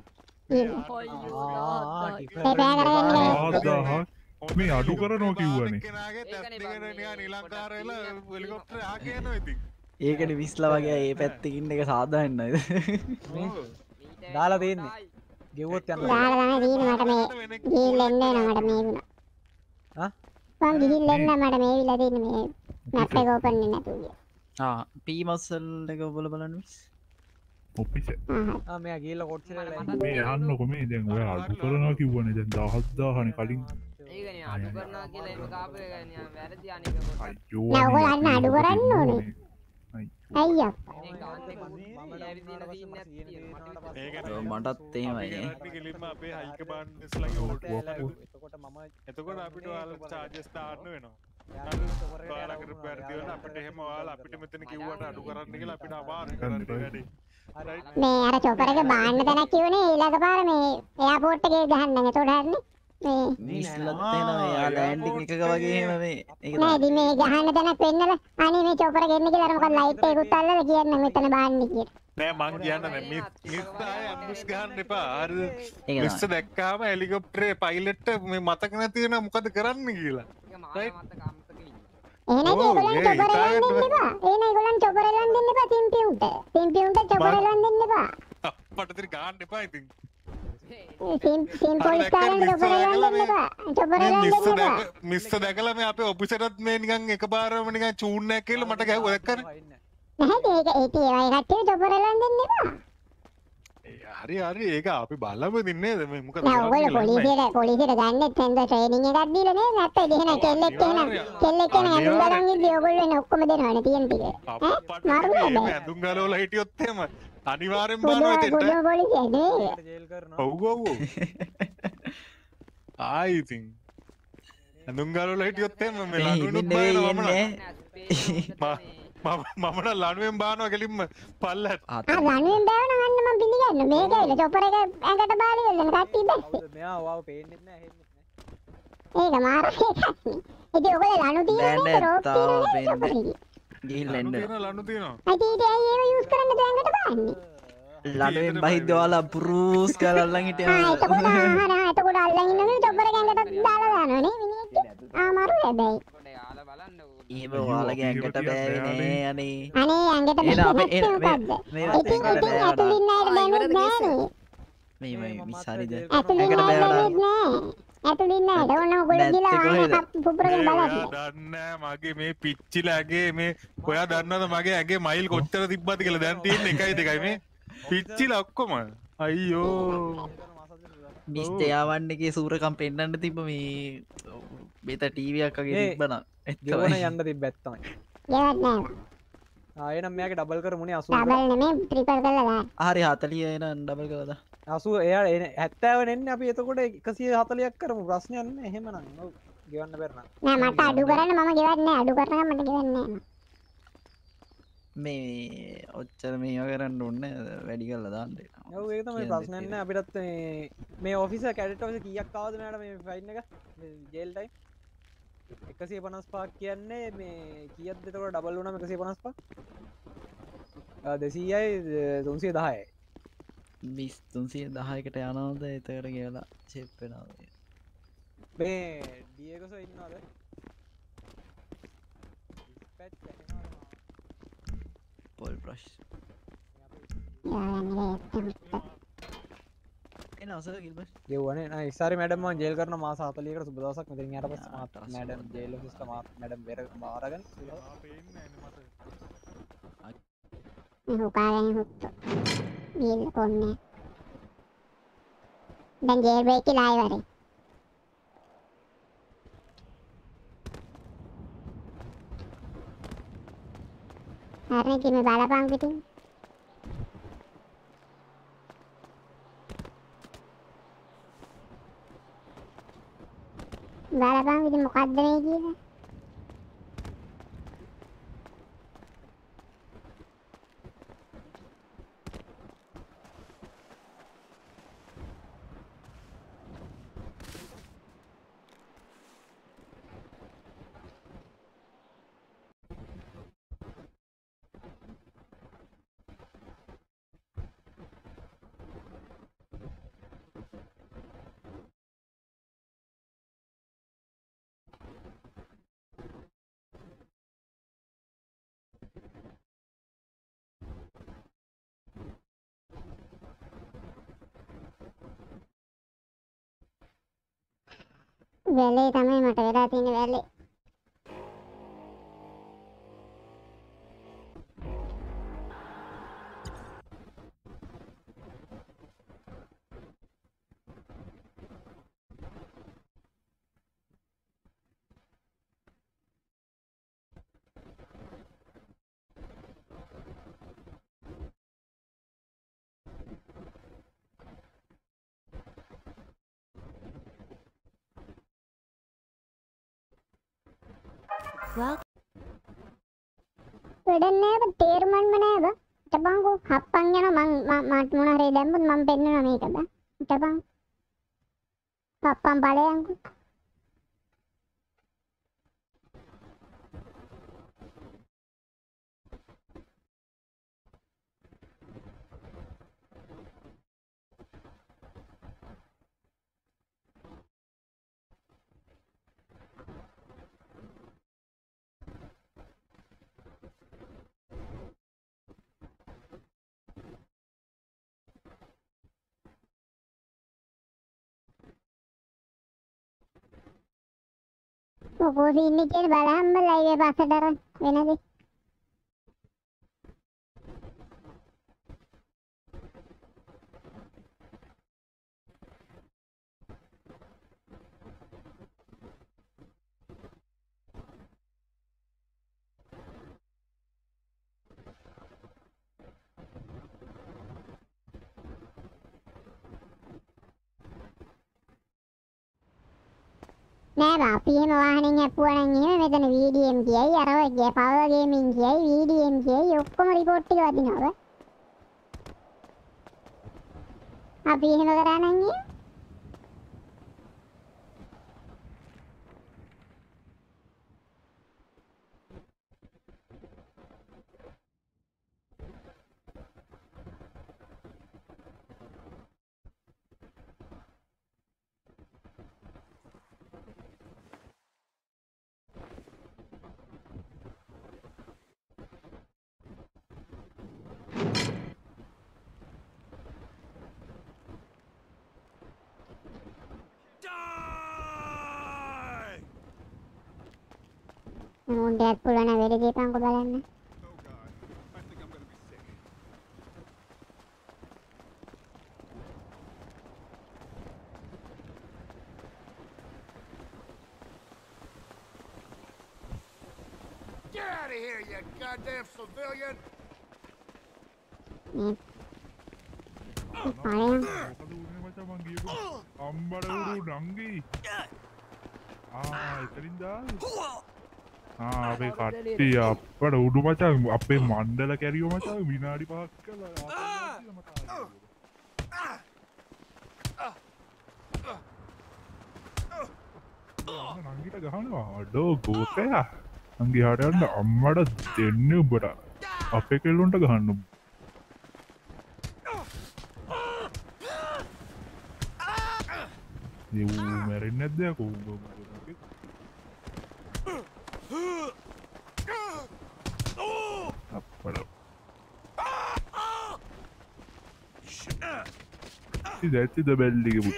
රිපෙයාර් කරගන්න. මේ අඩු කරනවා කිව්වනේ. ඒකට විස්ලා වගේ ඒ පැත්තකින් එක සාධාරණයිද? දාලා තියෙන්නේ. ගෙවුවොත් යන්න. දාලා තමයි තියෙන්නේ මට මේ ගිහිල්ලා එන්න වෙනවා මට මේ වුණා. හා? මම ගිහිල්ලා එන්න මට මේ විලා තියෙන්නේ මේ මැප් එක ඕපන් වෙන්නේ නැතුව ගියා. ආ පී මස්සල් එක ඔබලා බලන්න මිස්. ඔපිස්. ආ මෙයා ගිහිල්ලා කොට්ටේ මේ අහන්නකො මේ දැන් ඔයා අඩු කරනවා කිව්වනේ දැන් දහස් දාහනේ කලින්. ඒකනේ අඩු කරනවා කියලා ඒක කාපු එක නිකන් වැරදි අනික කොට. අයියෝ. නෑ ඔයගොල්ලෝ අන්න අඩු කරන්න ඕනේ. අයියෝ. මටත් එහෙමයි. අපේ හයික බාන්ස්ලගේ ඕට්. එතකොට මම එතකොට අපිට ඔයාලා චාර්ජස් දාන්න වෙනවා. ඔයාලා කරපු වැඩි වෙන අපිට එහෙම ඔයාලා අපිට මෙතන කිව්වට අඩු කරන්න කියලා අපිට අමාරුයි කරන්න වැඩි. මේ අර චොපර් එක බාන්න තැනක් කිව්වනේ ඊළඟ පාර මේ එයාපෝට් එකේ ගහන්න. එතකොට හරිනේ. මේ මිස්ලත් එනවා යා ලෑන්ඩින් එකක වගේ එහෙම මේ ඒක නෑ ඉතින් මේ ගහන්න තැනක් වෙන්නලා අනේ මේ චොපර් ගෙන්න කියලා අර මොකද ලයිට් එකකුත් අල්ලලා කියන්නේ මෙතන බාන්නේ කියලා. නෑ මං කියන්න නෑ මිස් මිස් ආයේ අම්බුස් ගහන්න එපා. හරිද? මිස් දැක්කාම හෙලිකොප්ටරේ පයිලට් මේ මතක නැති වෙනවා මොකද කරන්න කියලා. රයිට්? එහෙනම් ඒගොල්ලන් චොපර් එලන් දෙන්න එපා. එහෙනම් ඒගොල්ලන් චොපර් එලන් දෙන්න එපා තිම්පියුන්ට. තිම්පියුන්ට චොපර් එලන් දෙන්න එපා. අප්පට ඉතින් ගහන්න එපා ඉතින්. සිම් සිම් පොලිස් කාරයන්ට චොපර් එලන් දෙන්න එපා. චොපර් එලන් දෙන්න එපා. මිස් දැකලා මේ අපේ ඔෆිසරත් මේ නිකන් එකපාරම නිකන් චූන් එකක් කියලා මට ගැහුවා දැක්කනේ. නැහැ ඒක ඒක ඒ කට්ටිය චොපර් එලන් දෙන්න එපා. හරි හරි ඒක අපි බලමු ඉතින් නේද මේ මොකද නෑ ඔයගොල්ලෝ පොලිසියට පොලිසියට ගන්නෙත් හෙන්ද ට්‍රේනින් එකක් දීලා නේද නැත්නම් එහෙනම් කෙල්ලෙක් එහෙනම් කෙල්ලෙක් එහෙනම් ඇඳුම් ගලන් ඉද්දි ඔයගොල්ලෝ එන ඔක්කොම දෙනවනේ තියෙන ටික ඈ මාරුද මේ ඇඳුම් ගලවල හිටියොත් එහෙම අනිවාර්යෙන් බානවා එතෙන්ට පොඩි පොලිසිය නේ ජේල් කරනවා ඔව් ඔව් ආයි ඉතින් ඇඳුම් ගලවල හිටියොත් එහෙම මේ ලනුවෙනුත් බානවා මම මම නම් ලනුවෙන් බානවා කෙලින්ම පල්ලට ආ ලනුවෙන් බානවා ගන්න මම පිළිගන්න මේකයිල චොපර් එක ඇඟට බාලි වෙලන කට්ටිය බැස්සේ මෙයා ඔයාව පේන්නෙත් නෑ හෙන්නෙත් නෑ ඒක මාර එකක් නේ ඉතින් ඔයගොල්ලෝ ලනු තියෙනනේ රෝප් තියෙනනේ ගිහින් එන්න ලනු තියෙනවා අයිති ඉතින් ඇයි ඒව යූස් කරන්න ඇඟට බාන්නේ ලනුවෙන් බහිද්ද ඔයාලා පුරූස් කරලා අල්ලන් හිටියා ආ එතකොට ආ ආ එතකොට අල්ලන් ඉන්නනේ චොපර් එක ඇඟට දාලා දානවා නේ මිනිහෙක් ආ මාරු හැබැයි එහෙම ඔයාලගේ ඇඟට බෑවේ නේ අනේ අනේ ඇඟට බෑ මේ ඉතින් ඉතින් ඇතුලින් නෑ දැනුත් නෑනේ මේ මේ මිසාරිද ඇතුලින් නෑ දැනුත් නෑ ඇතුලින් නෑ ඕන ඔයගොල්ලෝ ගිහලා පුපුරගෙන බලන්න දන්නේ මගේ මේ පිච්චිලාගේ මේ ඔයා දන්නවද මගේ ඇගේ මයිල් කොච්චර තිබ්බද කියලා දැන් තියෙන්නේ එකයි දෙකයි මේ පිච්චිලා ඔක්කොම අයියෝ මිස්ටර් යාවන් එකේ සූරකම් පෙන්නන්න තිබ්බ මේ බෙත ටීවී එකක් වගේ තිබ්බනම් ගෙවන යන්න තිබ්බත් තමයි. ගෙවත් නෑ. ආ එහෙනම් මෙයාගේ ඩබල් කරමුනේ අසූ. ඩබල් නෙමෙයි ට්‍රිපල් කරලා දාන්න. හරි හතලිය එහෙනම් ඩබල් කරලා දාන්න. අසූ එයා හැත්තෑව නෙන්නේ අපි එතකොට එකසිය හතලියක් කරමු ප්‍රශ්නයක් නෑ එහෙමනම්. ඔව් ගෙවන්න බැර නම්. නෑ මට අඩු කරන්න මම ගෙවන්නේ නෑ. අඩු කරනකම් මට ගෙවන්නේ නෑ. මේ ඔච්චර මේව කරන්න ඕනේ වැඩි කරලා දාන්න. ඔව් ඒක තමයි ප්‍රශ්නයක් නෑ අපිටත් මේ මේ ඔෆිසර් කැඩට් ඔෆිසර් කීයක් ආවද මෙයාට මේ ෆයින් එක? මේ ජේල් ටයිම් එකසිය පනස් පහක් කියන්නේ මේ කීයක්ද එතකොට ඩබල් වුණාම එකසිය පනස් පහ? ආ දෙසීයයි තුන්සිය දහයයි. විස් තුන්සිය දහයකට යනවද එතකොට කියලා චෙක් වෙනවද? මේ ඩියගොසෝ ඉන්නවද? පොල් බ්‍රෂ්. යා යන්නේ එන ගෙව්වනේ අවසර ගිල්බර්ට්. ගෙව්වනේ. නෑ ඉස්සාරේ මැඩම් මම ජේල් කරන මාස හතලිහකට සුබ දවසක් මෙතනින් යාට පස්සේ මාත් මැඩම් ජේල් ඔෆිස්ට මාත් මැඩම් බෙර බාරගෙන ආ පේන්නේ නැහැ මට. මේ හුකාගෙන හුත්තෝ. බීල් කොන්නේ. දැන් ජේල් බ්‍රේක් කියලා ආයෙ වරේ. හරිනේ කිමේ බලපං පිටින්. බලපං ඉතින් මොකද්ද මේ කියන්නේ? වැලේ තමයි මට වෙලා තියෙන වැලේ. වැඩක් නෑ බ තේරුම්ම නෑ බ හිටපන්කෝ හප්පන් යනවා මං මට මොන හරි දැම්මොත් මං පෙන්නනවා මේක බ හිටපන් හප්පන් බලයන්කෝ මොකෝද ඉන්නේ කියලා බලහම්ම ලයිව් එක පස්සට අරන් වෙනද නෑ බා අපි එහෙම වාහනෙන් හැප්පුවා නම් එහෙම මෙතන වීඩීඑම් කියයි අර වගේ පවර් ගේමින් කියයි වීඩීඑම් කියයි ඔක්කොම රිපෝට් ටික වදිනවා අපි එහෙම කරා නම් එහෙම මුන්ඩයක් පුළුවන් නම් වෙඩි දීපන්කෝ බලන්න. Get out of here, you goddamn civilian! අම්බඩ උඩු නංගි. ආ එතනින් දාලා අපේ කට්ටිය අපට උඩු මචං අපේ මණ්ඩල කැරියෝ මචං විනාඩි පහක් කළා නංගිට ගහනවා අඩෝ ගෝකයා නංගි හාට යන්න අම්මට දෙන්න උඹට අපේ කෙල්ලොන්ට ගහන්න යව් මැරෙන්නේ නැද්ද යකෝ ඇති නැතිද බැල්ලිගේ පුත්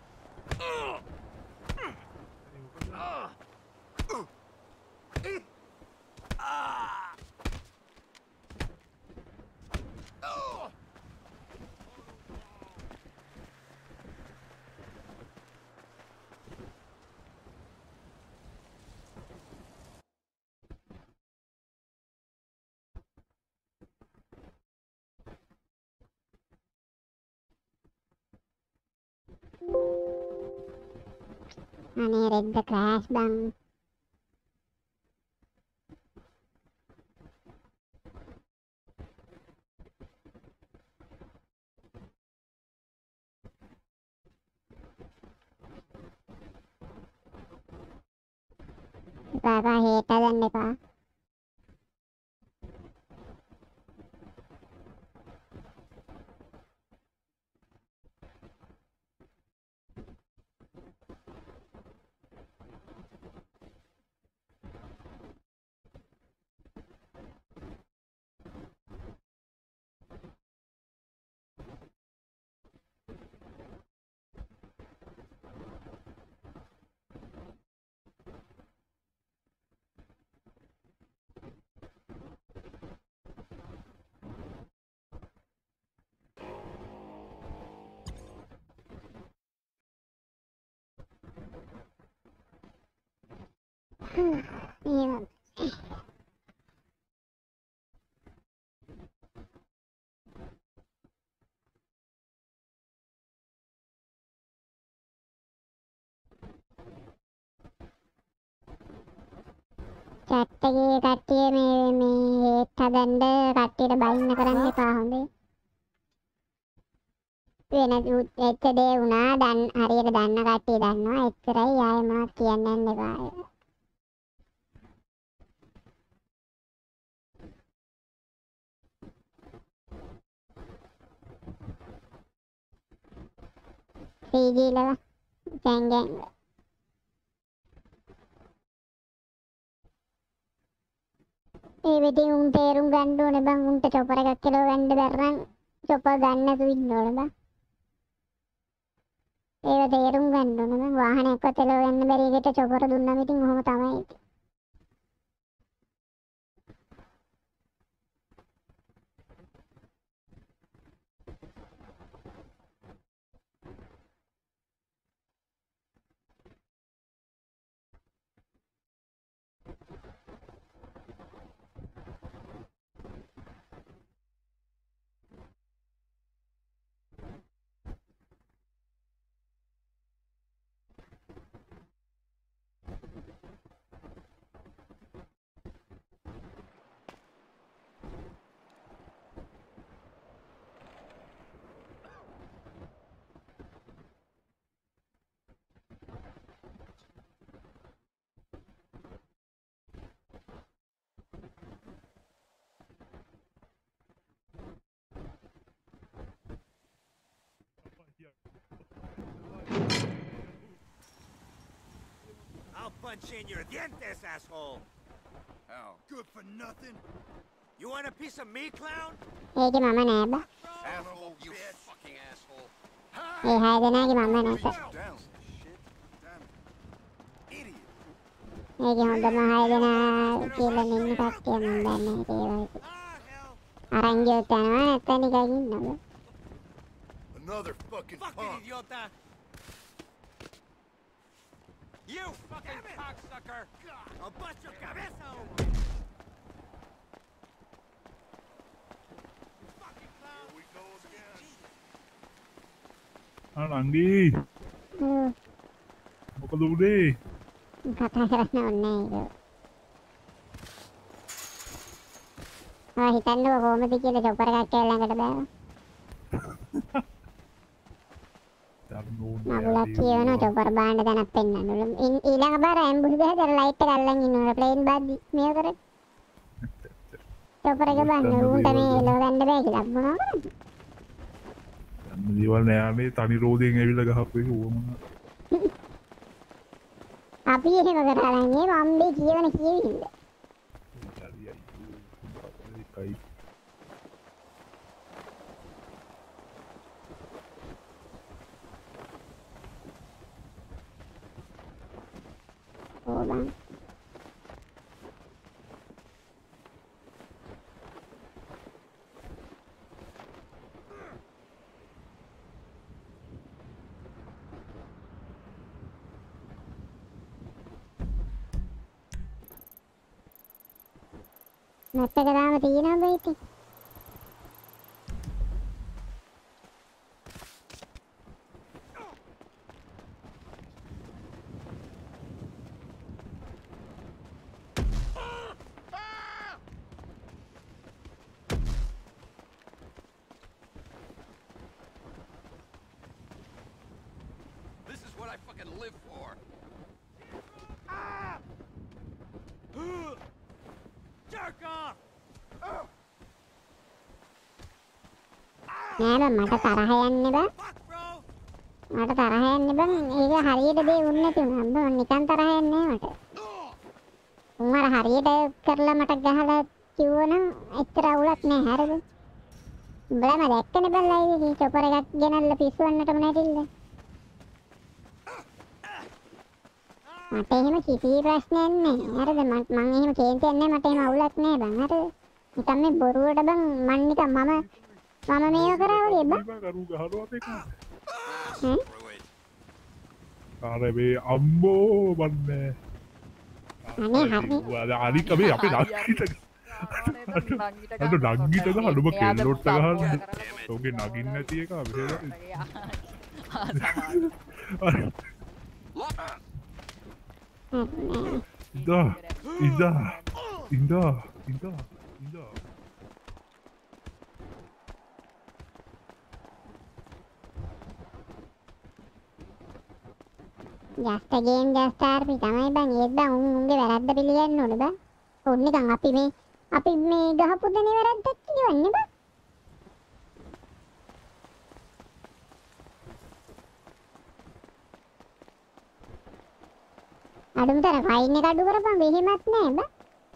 අනේ රෙද්ද ක්‍රෑෂ් බං එපා එපා හේට හදන්න එපා Yeah. chat එකේ කට්ටිය මේ මේ හේට් හදන්න කට්ටියට බයින්න කරන්න එපා හොඳේ වෙන එච්ච දේ වුණා දැන් හරියට දන්න කට්ටිය දන්නවා එච්චරයි ආයෙ මොනවද කියන්න යන්න එපා සීජීලව ගෑන් ගෑන් ඒ වෙදී උන් තේරුම් ගන්න ඕනේ බං උන්ට චොපර් එකක් කෙලව ගන්න බැරනම් චොපර් ගන්න නැතුව ඉන්න ඕනේ බං ඒව තේරුම් ගන්න ඕනේ බං වාහනයක්වත් කෙලව ගන්න බැරි එකට චොපර් දුන්නම ඉතින් ඔහොම තමයි ඉතින් I'll punch in your dientes, asshole! How? Good for nothing? You want a piece of me, clown? ඒකේ මම නෑ බා Asshole, you fucking asshole! ඒ හය දෙනාගේ මම නැත ඒකේ හොඳම හය දෙනා කියලා ඉන්න කට්ටිය මම දන්නේ ඒක ඒවා අරන් ගියොත් යනවා නැත්නම් නිකන් ඉන්නවා Another fucking fucking idiota! You fucking cocksucker! I'll bust your cabeza open! Here we go again. අනංගි මොකද උනේ කතා කරන්න ඕනේ ඒක ආ හිතන්නකො කොහොමද කියලා චොපර් එකක් කියලා ළඟට බෑවා මගුලක් කියවන චොපර් බාන්න දැනක් පෙන්නන්න ඊළඟ බාර ඇම්බුස් ගහලා ලයිට් එක අල්ලන් ඉන්නවා ප්ලේන් බාද්දි මේව කරේ චොපර් එක බන්න උන්ට මේ එලව ගන්න බෑ කියලා මොනවා කරන්නේ යන්න දේවල් නෑනේ තනි රෝදෙන් ඇවිල්ලා ගහපු එක ඕම අපි එහෙම කරලා නෑ මම මේ කියවන කියවිල්ල ඕ බං. මැප් එක තාම තියෙනවා බං ඉතින්. This is what I fucking live for. Jerk off! නෑ බං මට තරහ යන්නේ බං. මට තරහ යන්නේ බං. ඒක හරියට දේ වුණ නැති වුණා බං. නිකන් තරහ යන්නේ නෑ මට. උන් අර හරියට කරලා මට ගහලා කිව්වනම් එච්චර අවුලක් නෑ හරිද? උඹලම දැක්කනේ බං ලයිව් එකේ චොපර් එකක් ගෙනල්ලා පිස්සුවන්නටම නැතිල්ල. මට එහෙම කිසි ප්‍රශ්නයක් නෑ. හරිද? මම මං එහෙම කේන්තියක් නෑ. මට එහෙම අවුලක් නෑ බං. හරිද? නිකන් මේ බොරුවට බං මං නිකන් මම මම මේව කරා වගේ බං. කරු ගහනවා මේක. ඈ? අර මේ අම්මෝ බන්නේ. අනේ හරි. අනික මේ අපේ නගිට අද නගිට ගහන ඔබ කෙල්ලොට්ට ගහන්න. ඔගේ නගින්න නැති එක අපේ. ඉදා ඉදා ඉදා ඉදා ඉදා just a game just R P තමයි බං. ඒත් බං උන් උන්ගේ වැරද්ද පිළිගන්න ඕනේ බං. උන් නිකන් අපි මේ අපි මේ ගහපු දේ වැරද්දක් කියවන්නේ බං. අඩුමතර ෆයින් එක අඩු කරපන් වෙහෙමත් නෑ බං.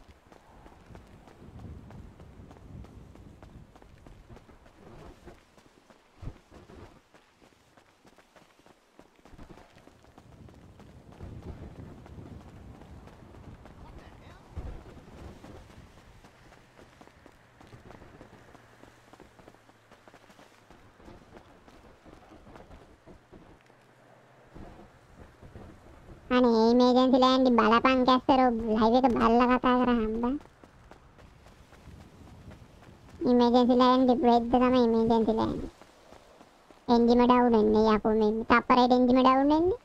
අනේ ඉමර්ජන්සි ලෑන්ඩි බලපන් කැස්තරෝ ලයිව් එක බලලා කතා කරහම් බං. ඉමර්ජන්සි ලෑන්ඩි බ්‍රෙඩ් තමයි ඉමර්ජන්සි ලෑන්ඩි. එන්ජිම ඩවුන් වෙන්නේ යකෝ මේ තප්පරේට එන්ජිම ඩවුන් වෙන්නේ.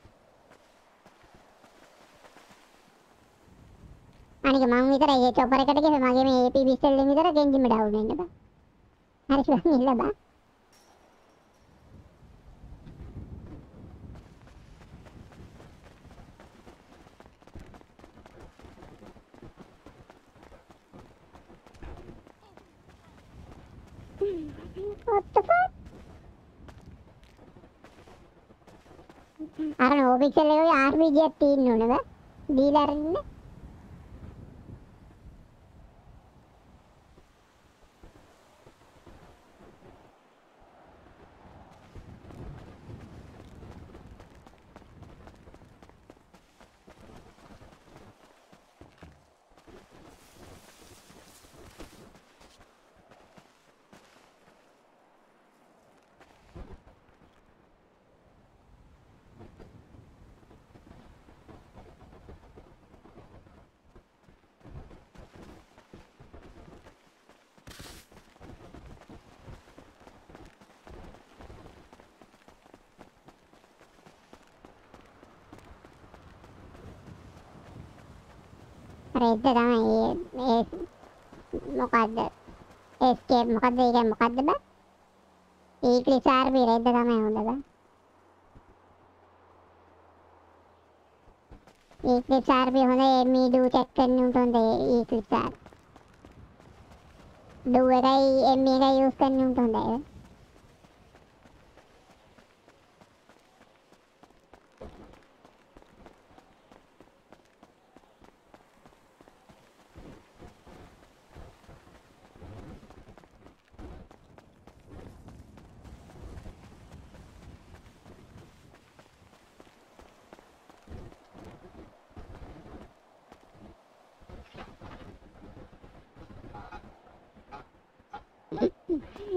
අනික මං විතරයි ඒ චොපර් එකට ගිහේ මගේ මේ A P පිස්ටල් එකෙන් විතර එන්ජිම ඩවුන් වෙන්නේ බං. හරි බං ඉල්ල බං. What the fuck? අර නෝබික්සල් එකේ R P G එකක් තියෙන්න ඕනේ බං. දීලා අරින්න. රෙද්ද තමයි ඒ මොකද්ද එස්කේප් මොකද්ද ඒක මොකද්ද බං ඒක්ලිස් R P රෙද්ද තමයි හොඳ බං ඒක්ලිස් R P හොඳ මේ ඩු චෙක් කරන්න උන්ට හොඳ ඒක්ලිස් R ඩු එකයි M එකයි යූස් කරන්න උන්ට හොඳයි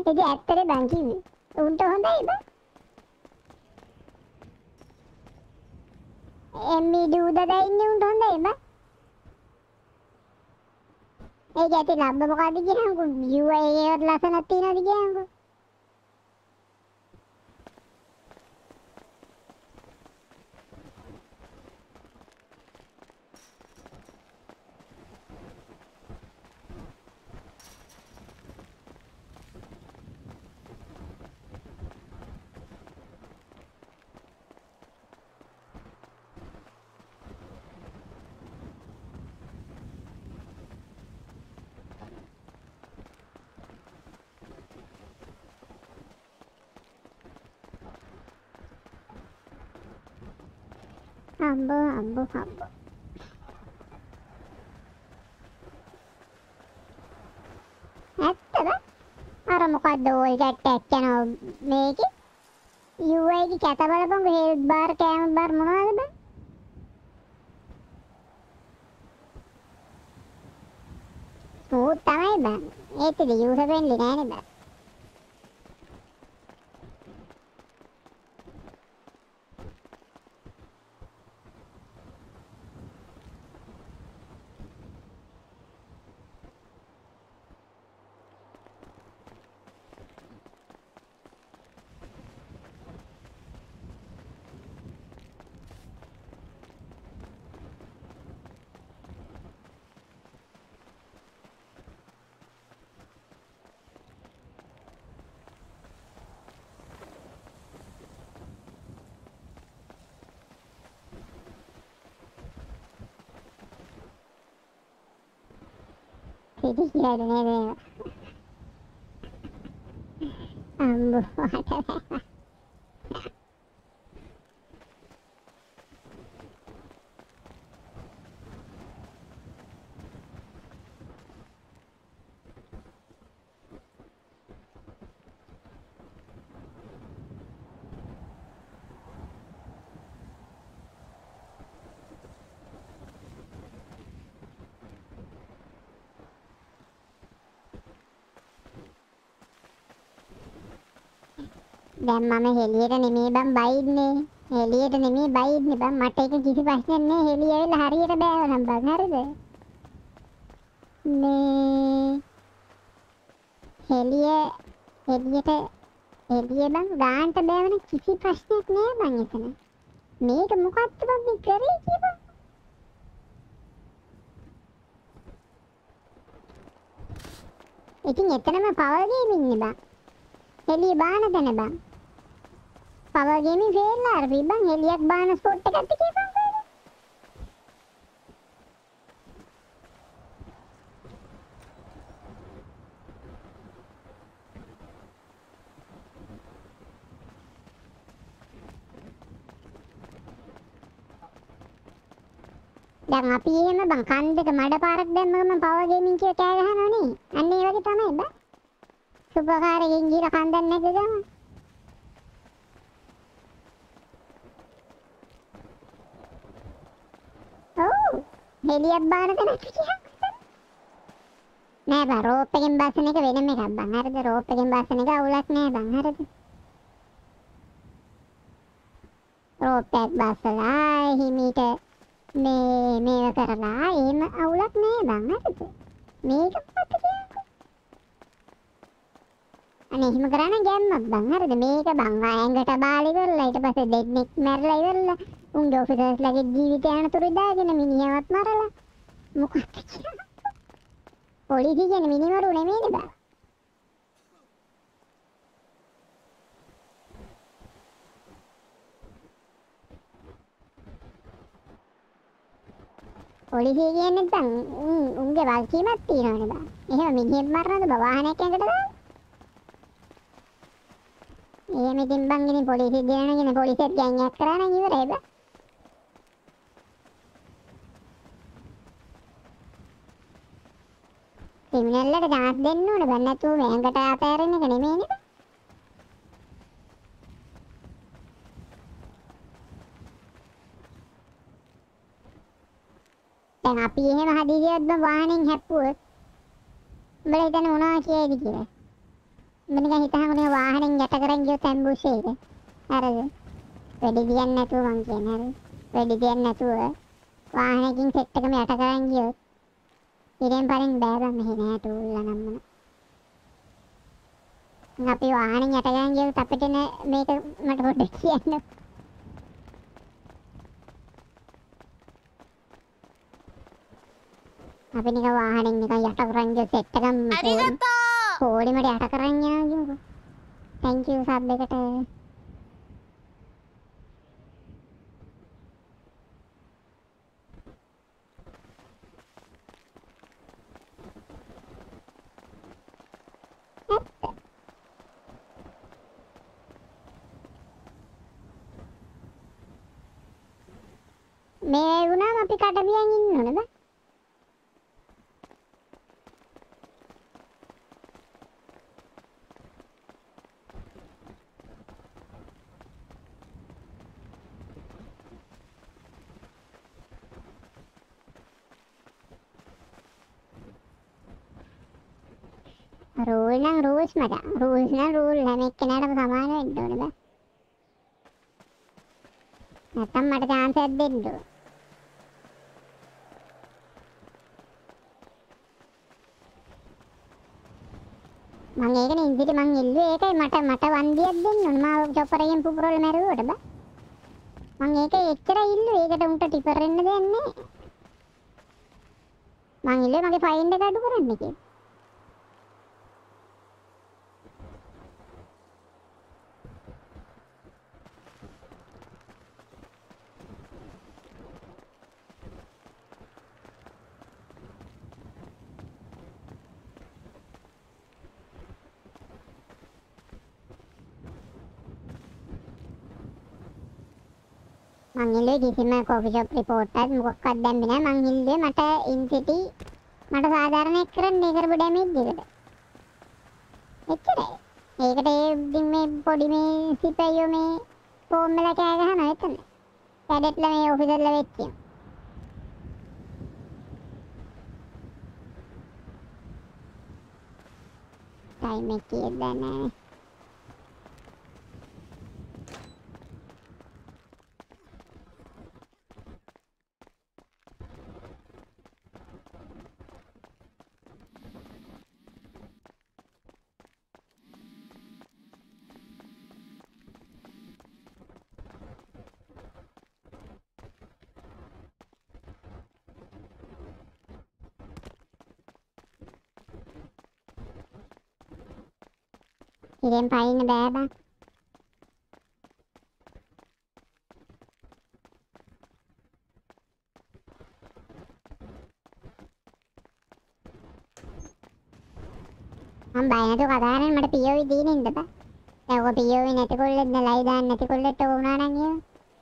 ඉතින් ඇත්තට බං කිව්වේ. උන්ට හොඳයි බං. එම්මි දුවදා ඉන්නේ උන්ට හොඳයි බං. ඒක ඇති ලම්බ මොකද්ද කියනකො යූ ආයි ඒවත් ලස්සනක් තියනවාද කියනකො. Ambo, ambo, ambo. ඇත්තද? අර මොකද්ද ඔය ගැට්ටක් යනවා මේකේ? යූ ආයි ගේ කැත බලපංකො හෙල්ත් බාර් කෑම බාර් මොනවද බං? ස්මූත් තමයි බං. ඒකද යූසර් ෆ්‍රෙන්ඩ්ලි නෑනේ බං. Jadi kira ada nebe. Ambo ada. දැන් මම හෙලියට නෙමෙයි බං බයින්නේ. හෙලියට නෙමෙයි බයින්නේ බං. මට ඒක කිසි ප්‍රශ්නයක් නෑ. හෙලිය ඇවිල්ලා හරියට බෑවනම් බං. හරිද? මේ හෙලිය හෙලියට හෙලිය බං ගාන්ට බෑවන කිසි ප්‍රශ්නයක් නෑ බං එතන. මේක මොකක්ද බං මේ කරේ කියපන්. ඉතින් එතනම පවර් ගේමින් ඉන්නේ බං. හෙලිය බාන දෙන බං. පවර් ගේමින් ෆේල්ලා අර බං හෙලියක් බාන ස්පොට් එකක් තියපන් කොහෙද? දැන් අපි එහෙම බං කන් දෙක මඩ පාරක් දැම්මම මම පවර් ගේමින් කියලා කෑ ගහනවා නේ. අන්න ඒ වගේ තමයි බං. සුපකාරයෙන් ගිහලා කන් දැන් නැග ගම. ඔව් හෙලියක් බාන තැනක් කියක් නෑ බං. රෝප් එකෙන් බස්සන එක වෙනම එකක් බං. හරිද? රෝප් එකෙන් බස්සන එක අවුලක් නෑ බං. හරිද? රෝප් එක බස්සලා හිමීට මේ මේව කරලා එහෙම අවුලක් නෑ බං. හරිද? මේක මොකක්ද කියන්නේ? අනේ එහෙම කරන්න ගැම්මක් බං. හරිද? මේක බං ඇඟට බාලි කරලා ඊට පස්සේ දෙන්නෙක් මැරලා ඉවරලා උන්ගේ ඔෆිසර්ස්ලාගේ ජීවිතය අනතුරු දාගෙන මිනිහවත් මරලා මොකක්ද කියන්නේ? පොලිසිය කියන්නේ මිනිමරු නෙමෙයිනේ බං. පොලිසිය කියන්නේ නැත්නම් උන්ගේ වල්කීමක් තියෙනවනේ බං. එහෙම මිනිහෙක් මරනද බං වාහනයක් ඇඟට දාලා? එහෙම ඉතින් බං ඉතින් පොලිසිය දෙනවනේ පොලිසියත් ගෑන්යක් කරා නම් ඉවරයි බං. ක්‍රිමිනල්ලට chance දෙන්න ඕනේ බං. නැතුව ඇඟට අතෑරෙන්න එක නෙමෙයිනේ බං. දැන් අපි එහෙම හදිසියෙත් බං වාහනෙන් හැප්පුවොත් උඹලා හිතන්නේ මොනවා කියයිද කියලා. උඹ නිකන් හිතහන් වාහනෙන් යට කරන් ගියොත් ඇම්බුෂ් එක. හරිද? වෙඩි තියන්නේ නැතුව මං කියන්නේ හරිද? වෙඩි තියන්නේ නැතුව වාහනකින් සෙට් එකම යට කරන් ගියොත් ඉරෙන් පරින් බෑ බං මෙහෙ නෑ ටූල්ලා නම්මන. අපි වාහනෙන් යට කරන් ගියොත් අපිට මේක මට පොඩ්ඩක් කියන්න. අපි නිකන් වාහනෙන් නිකන් යට කරන් ගියොත් සෙට් එකම පොඩිමට යට කරන් යනවා කියමුකෝ. thank you සබ් එකට. මේ වුණාම අපි කඩමියන් ඉන්න ඕනේ බා. රූල් නම් රූල්ස් මචං. රූල්ස් නම් රූල් හැම එක්කෙනාටම සමාන වෙන්න ඕනේ බා. නැත්තම් මට chance එකක් දෙන්න ඕනේ. මං ඒකනේ ඉන්දිට මං ඉල්ලුවේ ඒකයි මට මට වන්දියක් දෙන්න ඕනේ. මාව චොපර් එකෙන් පුපුරවල මැරුවට බා. මං ඒක එච්චර ඉල්ලුවේ. ඒකට උන්ට ටිපර් වෙන්න දෙන්නේ නැහැ. මං ඉල්ලුවේ මගේ ෆයින් එක අඩු කරන්න කියලා. මං ඉල්ලුවේ කිසිම කෝෆි ෂොප් රිපෝට් එකක් මොකක්වත් දැම්මේ නැහැ. මං ඉල්ලුවේ මට ඉන්සිටි මට සාධාරණයක් කරන්න ඒ කරපු ඩැමේජ් එකට. එච්චරයි. ඒකට ඒ ඉතින් මේ පොඩි මේ සිපයෝ මේ ෆෝම් වල කෑ ගහනවා එතන. කැඩෙට්ලා මේ ඔෆිසර්ලා වෙච්චිය. ටයිම් එක කීයද නැහැ. ඉරෙන් පයින්න බෑ බං. මම බය නැතුව කතා කරන්නේ මට පී ඕ වී දීලා ඉන්න බෑ. දැන් ඔක පී ඕ වී නැති කොල්ලෙක් නලයි දාන්න නැති කොල්ලෙක්ට ඕක වුණා නම් එහෙම.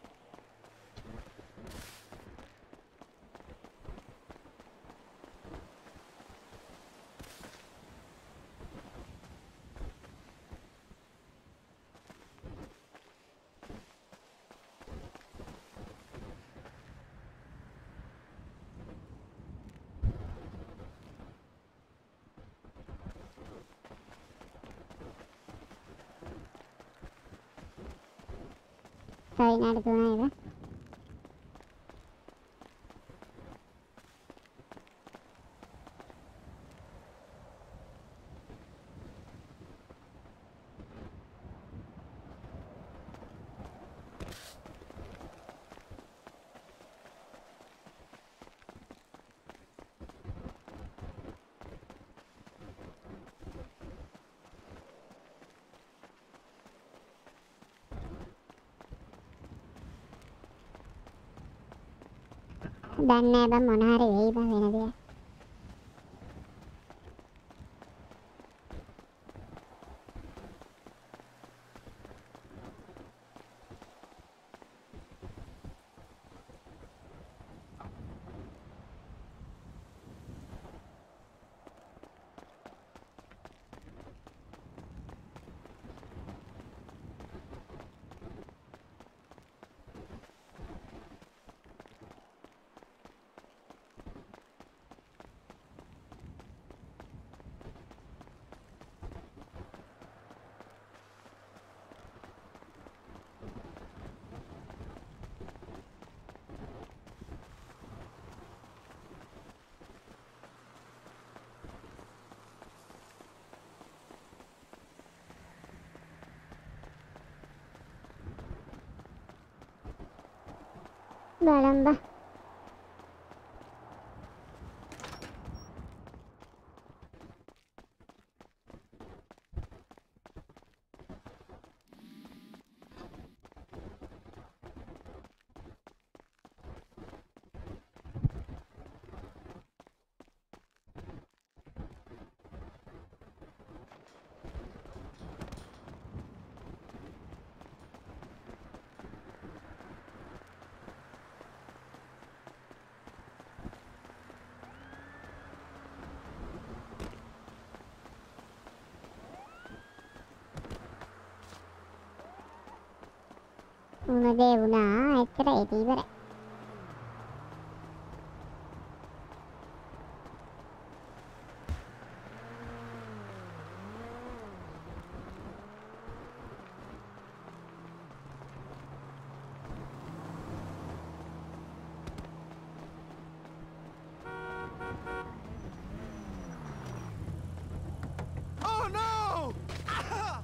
විනාඩි තුනයි බා. දන්නේ නැහැ බං මොන හරි වෙයි බං වෙන දෙයක්. බලන්න බා. උනදේ වුණා එච්චර ඒක ඉවරයි. Oh no! Ah!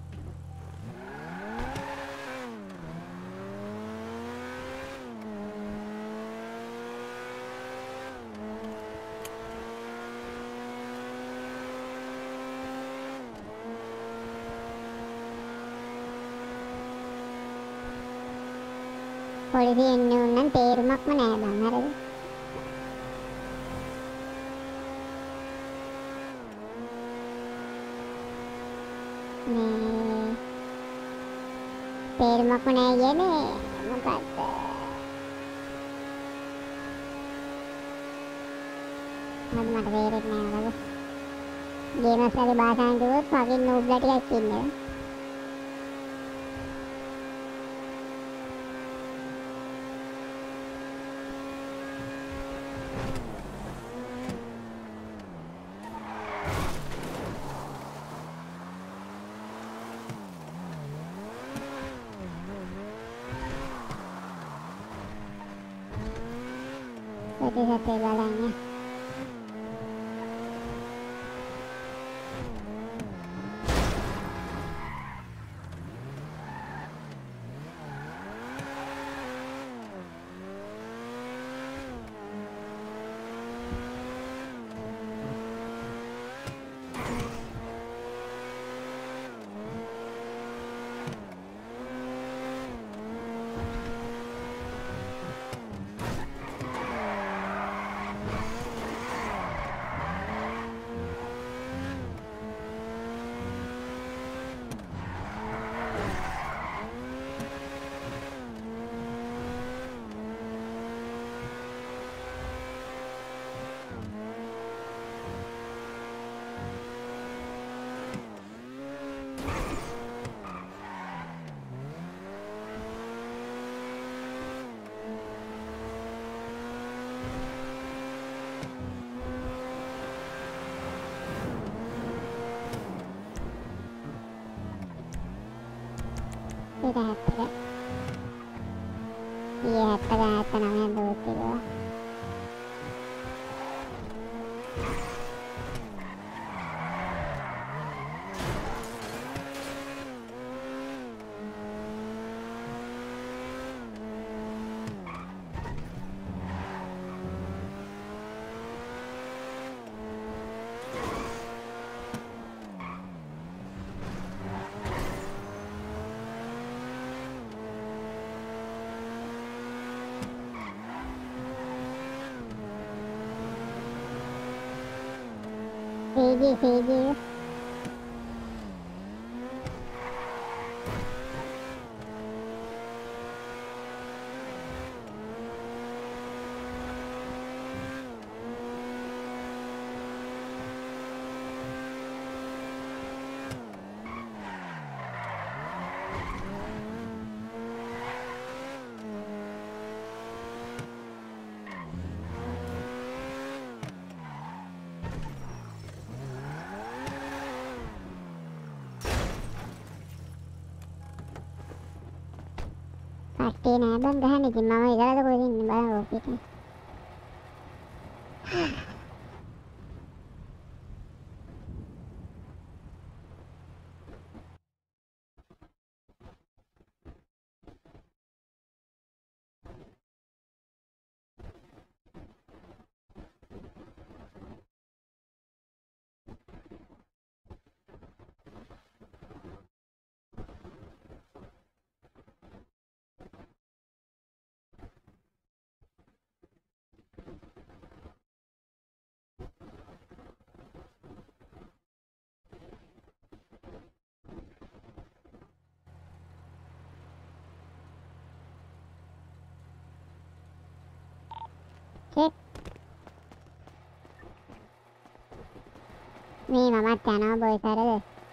පොලිසිය එන්නේ උන්නම් තේරුමක්ම නෑ බං හරිද? මේ තේරුමක්ම නෑ කියන්නේ මොකක්ද? මම මට තේරෙන්නේ නෑ වගේ. ගේමස්ලගේ භාෂාවෙන් කිව්වොත් වගේ නූබ්ලා ටිකක් ඉන්නේ. Hati-hati balanya. Tidak, tidak. Iya, tidak, tenangnya dulu tidak. Fiji, Fiji. Pasti nෑ බං ගහන්නේ ඉතින් මම ඉතලද කොහෙද ඉන්නේ බලන්න ඕකේ. මේ මමත් යනවා බොයි කරද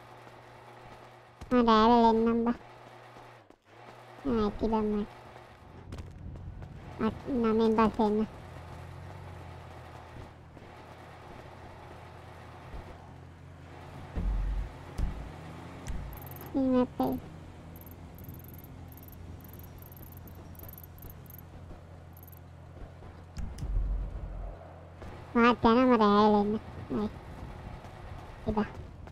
මම රෑවල එන්නම් බා ආ ඇති බම්මට අත් නමෙන් පස්සේ එන්න ඉන්නත් මාත් යනවා මම රෑවල එන්න නයි ඉබා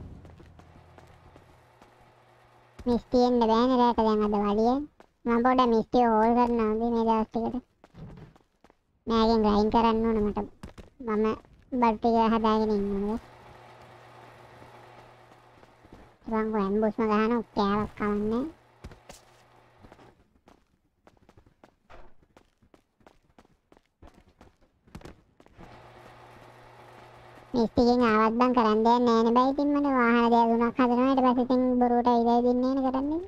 මිස්ටි එන්න බෑනේ රෑට දැන් අද වලියෙන් මම පොඩ්ඩක් මිස්ටිව හෝල් කරනවා මේ දවස් ටිකට මෑගෙන් ග්‍රයින්ඩ් කරන්න ඕන මට මම බඩ් ටික හදාගෙන ඉන්න ඕනේ මම ඇම්බුස්ම ගහන කෑවක් කවන්නේ මිස්ටිගෙන් ආවත් බං කරන්න දෙයක් නෑ නේ බයි ඉතින් මට වාහන දෙයක් දුනක් හදනවා ඊට පස්සේ ඉතින් බොරුවට ඉදයි දෙන්නේ නේ කරන්නේ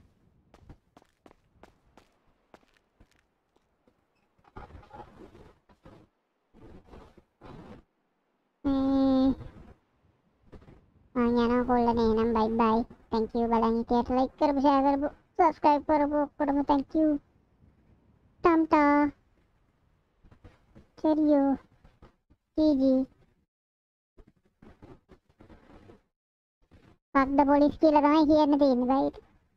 මම යනවා කොල්ලනේ එහෙනම් බයි බයි thank you බලන් හිටියට like කරපු share කරපු subscribe කරපු ඔක්කොටම thank you tamta cheerio gigi fuck the police කියලා තමයි කියන්න තියෙන්නේ බයි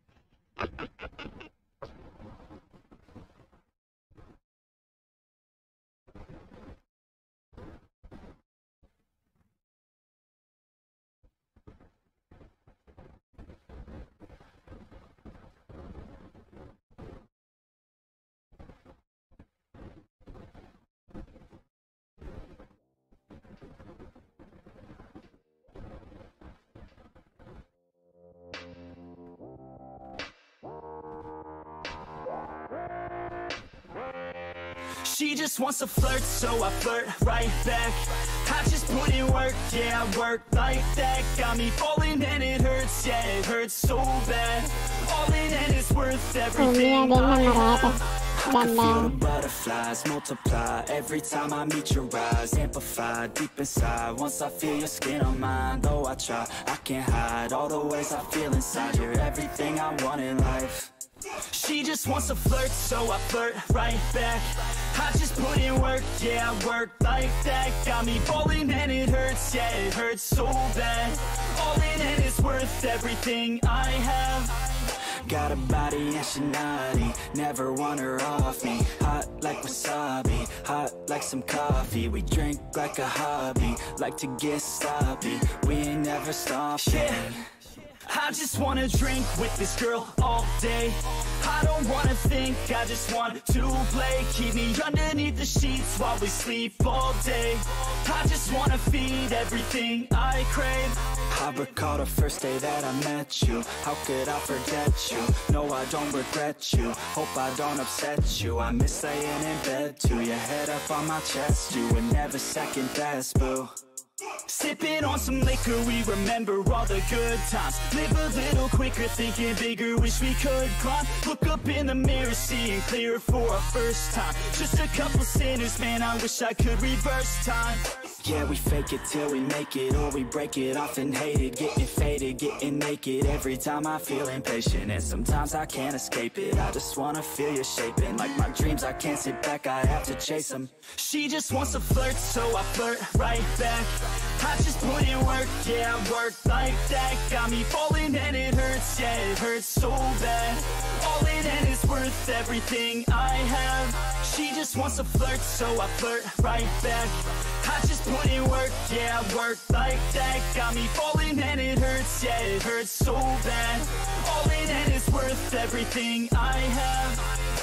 She just wants to flirt, so I flirt right back. I just put in work, yeah, I work like that. Got me falling and it hurts, yeah, it hurts so bad. All in and it's worth everything I have. I can feel the butterflies multiply every time I meet your eyes. Amplify deep inside once I feel your skin on mine. Though I try, I can't hide all the ways I feel inside. You're everything I want in life. She just wants to flirt, so I flirt right back. I just put in work, yeah, I work like that. Got me falling and it hurts, yeah, it hurts so bad. All in and it's worth everything I have. Got a body and she naughty, never want her off me. Hot like wasabi, hot like some coffee. We drink like a hobby, like to get sloppy. We ain't never stopping. Yeah. I just wanna drink with this girl all day. I don't wanna think, I just want to play. Keep me underneath the sheets while we sleep all day. I just wanna feed everything I crave. I recall the first day that I met you. How could I forget you? No, I don't regret you. Hope I don't upset you. I miss laying in bed too. Your head up on my chest, you were never second best, boo. Sipping on some liquor, we remember all the good times. Live a little quicker, thinking bigger, wish we could climb. Look up in the mirror, seeing clear for our first time. Just a couple sinners, man, I wish I could reverse time. Yeah, we fake it till we make it, or we break it off and hate it. Getting faded, getting naked, every time I feel impatient. And sometimes I can't escape it, I just wanna feel you shaping. Like my dreams, I can't sit back, I have to chase them. She just wants to flirt, so I flirt right back. I just put in work, yeah, I work like that. Got me falling and it hurts, yeah, it hurts so bad. All in and it's worth everything I have. She just wants to flirt, so I flirt right back. I just put in work, yeah, I work like that. Got me falling and it hurts, yeah, it hurts so bad. All in and it's worth everything I have.